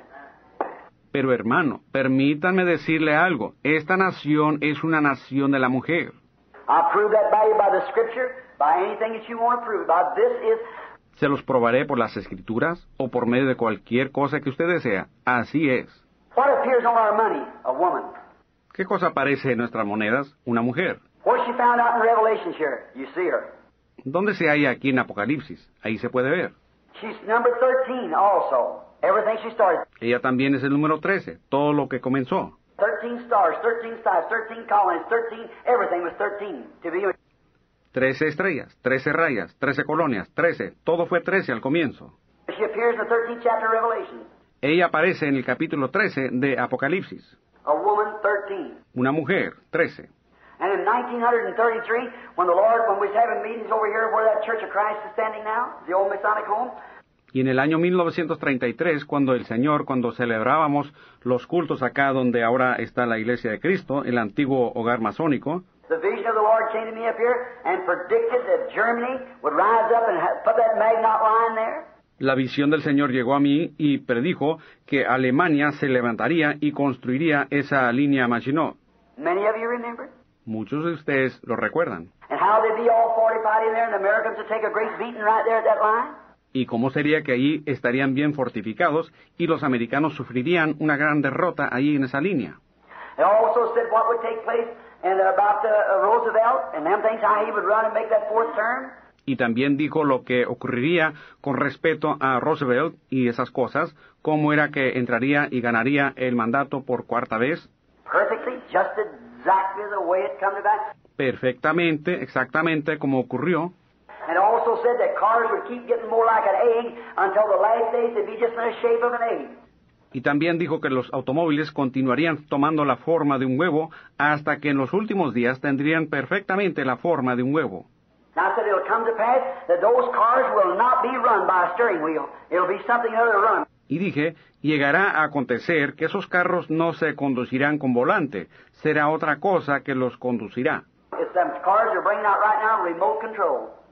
Pero hermano, permítanme decirle algo. Esta nación es una nación de la mujer. I prove that by you by the Scripture, by anything that you want to prove. By this is. Se los probaré por las Escrituras o por medio de cualquier cosa que usted desea. Así es. What appears on our money? A woman. ¿Qué cosa aparece en nuestras monedas? Una mujer. What's she found out in Revelation here? You see her. ¿Dónde se halla aquí en Apocalipsis? Ahí se puede ver. She's number thirteen also. Everything she started. Ella también es el número trece. Todo lo que comenzó. Thirteen stars, thirteen stars, thirteen colonies, thirteen, everything was thirteen. To be. Trece estrellas, trece rayas, trece colonias, trece. Todo fue trece al comienzo. She appears in the thirteenth chapter of Revelation. Ella aparece en el capítulo trece de Apocalipsis. A woman, thirteen. Una mujer, trece. And in nineteen thirty-three, when the Lord, when we was having meetings over here where that Church of Christ is standing now, the old Masonic home. Y en el año mil novecientos treinta y tres, cuando el Señor, cuando celebrábamos los cultos acá donde ahora está la Iglesia de Cristo, el antiguo hogar masónico, The vision of the Lord came to me up here and predicted that Germany would rise up and ha- put that Maginot Line there. la visión del Señor llegó a mí y predijo que Alemania se levantaría y construiría esa línea Maginot. Many of you remember? Muchos de ustedes lo recuerdan. And how they'd be all fortified in there and the Americans would take a great beating right there at that line? Y cómo sería que allí estarían bien fortificados y los americanos sufrirían una gran derrota allí en esa línea. It also said what would take place and about uh, Roosevelt and them things, how he would run and make that fourth term. Y también dijo lo que ocurriría con respecto a Roosevelt y esas cosas, cómo era que entraría y ganaría el mandato por cuarta vez. Perfectly, just exactly the way it come to pass. Perfectamente, exactamente como ocurrió. And it also said that cars would keep getting more like an egg until the last days they'd be just in the shape of an egg. Y también dijo que los automóviles continuarían tomando la forma de un huevo hasta que en los últimos días tendrían perfectamente la forma de un huevo. Now I said it'll come to pass that those cars will not be run by a steering wheel. It'll be something other to run. Y dije, llegará a acontecer que esos carros no se conducirán con volante, será otra cosa que los conducirá. It's them cars they're bringing out right now, remote control.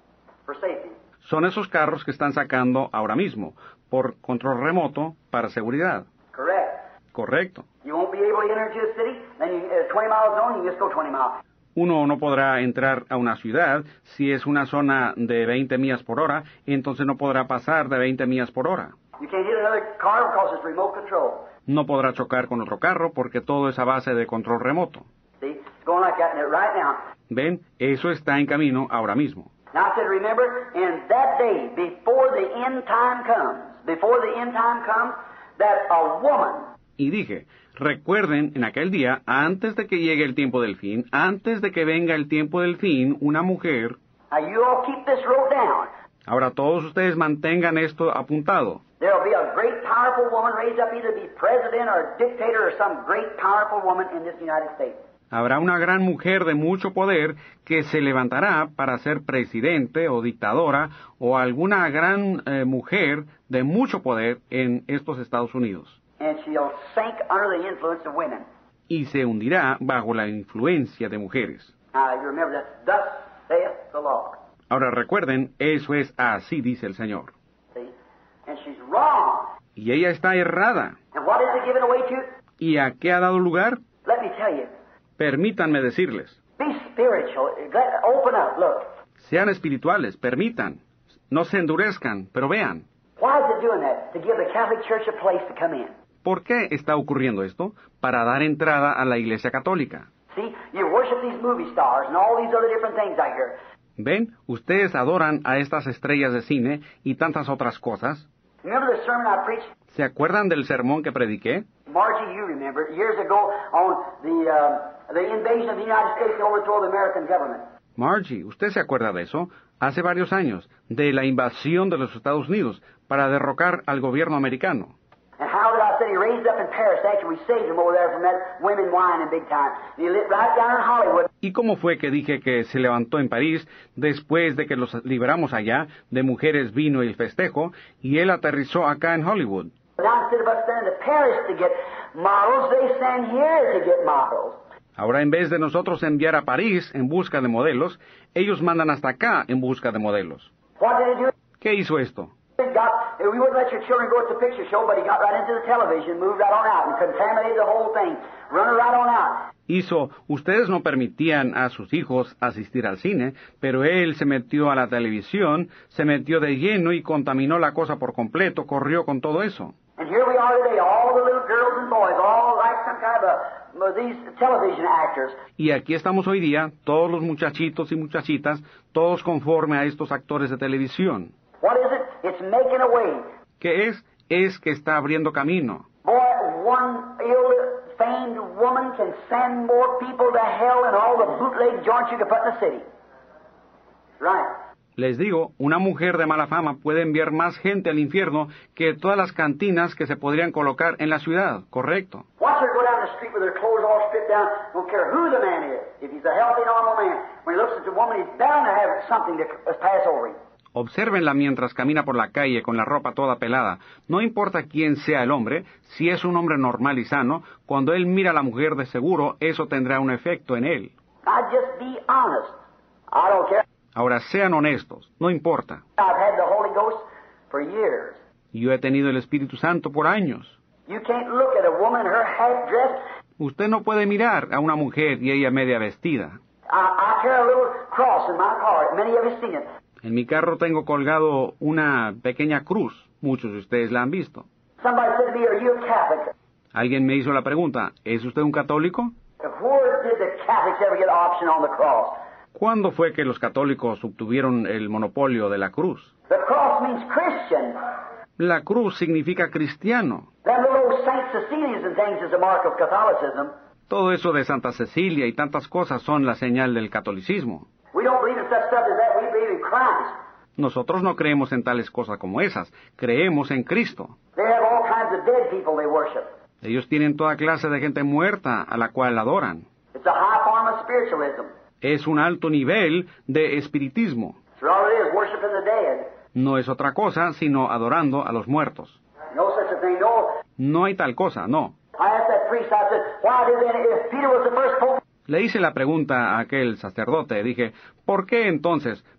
for safety. Son esos carros que están sacando ahora mismo, por control remoto, para seguridad. Correct. Correcto. You won't be able to enter into a city, then you, uh, twenty mile zone, you just go twenty miles. Uno no podrá entrar a una ciudad si es una zona de veinte millas por hora, entonces no podrá pasar de veinte millas por hora. You can't hit another car because it's remote control. No podrá chocar con otro carro porque todo es a base de control remoto. See, it's going like that right now. ¿Ven? Eso está en camino ahora mismo. Now I said, remember, in that day, before the end time comes, before the end time comes, that a woman... Y dije, recuerden, en aquel día, antes de que llegue el tiempo del fin, antes de que venga el tiempo del fin, una mujer... Now you all keep this wrote down. Ahora todos ustedes mantengan esto apuntado. There will be a great powerful woman raised up either to be president or dictator or some great powerful woman in this United States. Habrá una gran mujer de mucho poder que se levantará para ser presidente o dictadora o alguna gran eh, mujer de mucho poder en estos Estados Unidos. And she'll sink under the influence of women. Y se hundirá bajo la influencia de mujeres. Now you remember that, thus saith the Lord. Ahora recuerden, eso es así dice el Señor. See? And she's wrong. Y ella está errada. And what is it given away to? ¿Y a qué ha dado lugar? Let me tell you. Permítanme decirles. Be spiritual. Let, open up. Look. Sean espirituales, permitan. No se endurezcan, pero vean. Why is it doing that? To give the Catholic Church a place to come in. ¿Por qué está ocurriendo esto? Para dar entrada a la Iglesia Católica. See, you worship these movie stars and all these other different things out here. ¿Ven? Ustedes adoran a estas estrellas de cine y tantas otras cosas. Remember the sermon I preached? ¿Se acuerdan del sermón que prediqué? Margie, you remember, years ago on the, uh, the invasion of the United States to overthrow the American government. Margie, ¿usted se acuerda de eso? Hace varios años, de la invasión de los Estados Unidos para derrocar al gobierno americano. And how that I said he raised up in Paris after we saved him over there from that women whining big time. And he lit right down in Hollywood. ¿Y cómo fue que dije que se levantó en París después de que los liberamos allá de mujeres, vino y festejo, y él aterrizó acá en Hollywood? Now instead of us sending to Paris to get models, they send here to get models. Ahora en vez de nosotros enviar a París en busca de modelos, ellos mandan hasta acá en busca de modelos. What did he do? ¿Qué hizo esto? He got, we wouldn't let your children go to the picture show, but he got right into the television, moved right on out, and contaminated the whole thing. Run it right on out. Hizo, ustedes no permitían a sus hijos asistir al cine, pero él se metió a la televisión, se metió de lleno y contaminó la cosa por completo, corrió con todo eso. And here we are today, all the little girls and boys, all like some kind of a, these television actors. Y aquí estamos hoy día, todos los muchachitos y muchachitas, todos conforme a estos actores de televisión. What is it? It's making a way. ¿Qué es? Es que está abriendo camino. Boy, one ill-famed woman can send more people to hell than all the bootleg joints you can put in the city. Right. Les digo, una mujer de mala fama puede enviar más gente al infierno que todas las cantinas que se podrían colocar en la ciudad, ¿correcto? Watch her go down the street with her clothes all stripped down, don't care who the man is. If he's a healthy, normal man, when he looks at the woman, he's bound to have something to pass over him. Obsérvenla mientras camina por la calle con la ropa toda pelada. No importa quién sea el hombre, si es un hombre normal y sano, cuando él mira a la mujer de seguro, eso tendrá un efecto en él. Now just be honest. I don't care. Ahora sean honestos, no importa. I've had the Holy Ghost for years. Yo he tenido el Espíritu Santo por años. You can't look at a woman, her half dressed. Usted no puede mirar a una mujer y ella media vestida. I, I carry a little cross in my car. Many of you seen it. En mi carro tengo colgado una pequeña cruz. Muchos de ustedes la han visto. Somebody said to me, "Are you a Catholic?" Alguien me hizo la pregunta, ¿es usted un católico? Where did the Catholics ever get option on the cross? ¿Cuándo fue que los católicos obtuvieron el monopolio de la cruz? The cross means Christian. La cruz significa cristiano. Them little Saint Cecilias and things is a mark of Catholicism. Todo eso de Santa Cecilia y tantas cosas son la señal del catolicismo. We don't believe in such stuff as that. We believe in Christ. Nosotros no creemos en tales cosas como esas. Creemos en Cristo. They have all kinds of dead people they worship. Ellos tienen toda clase de gente muerta a la cual adoran. It's a high form of spiritualism. Es un alto nivel de espiritismo. That's all it is, worshiping the dead. No es otra cosa sino adorando a los muertos. No such a thing, no. No hay tal cosa, no. I asked that priest, I said, why did they, if Peter was the first pope? Le hice la pregunta a aquel sacerdote, dije, ¿por qué entonces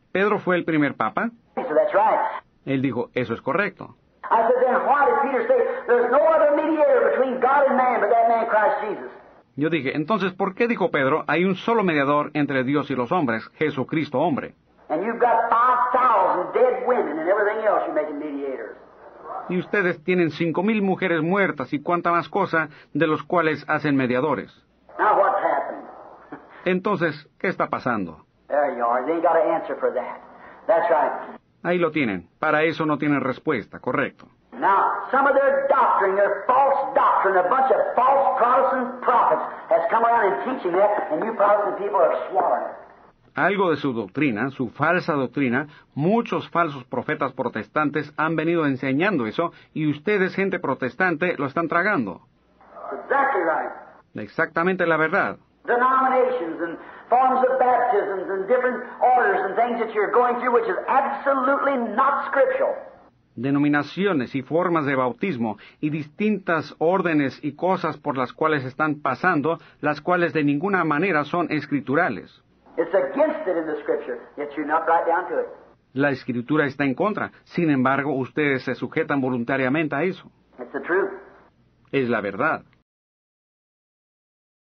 ¿Pedro fue el primer papa? He said, that's right. Él dijo, eso es correcto. I said, then why did Peter say, there's no other mediator between God and man but that man Christ Jesus? Yo dije, entonces, ¿por qué dijo Pedro, hay un solo mediador entre Dios y los hombres, Jesucristo hombre? And you've got five thousand dead women and everything else you're making mediators. Y ustedes tienen cinco mil mujeres muertas y cuánta más cosa de los cuales hacen mediadores. Now what's happened? Entonces, ¿qué está pasando? There you are. They ain't got an answer for that. That's right. Ahí lo tienen. Para eso no tienen respuesta, correcto. Now, some of their doctrine, their false doctrine, a bunch of false Protestant prophets has come around and teaching that, and you Protestant people are swallowing it. Algo de su doctrina, su falsa doctrina, muchos falsos profetas protestantes han venido enseñando eso y ustedes, gente protestante, lo están tragando. Exactly right. Exactamente la verdad. Denominations and forms of baptisms and different orders and things that you're going through, which is absolutely not scriptural. Denominaciones y formas de bautismo y distintas órdenes y cosas por las cuales están pasando, las cuales de ninguna manera son escriturales. It's against it in the Scripture, yet you're not right down to it. La escritura está en contra. Sin embargo, ustedes se sujetan voluntariamente a eso. It's the truth. Es la verdad.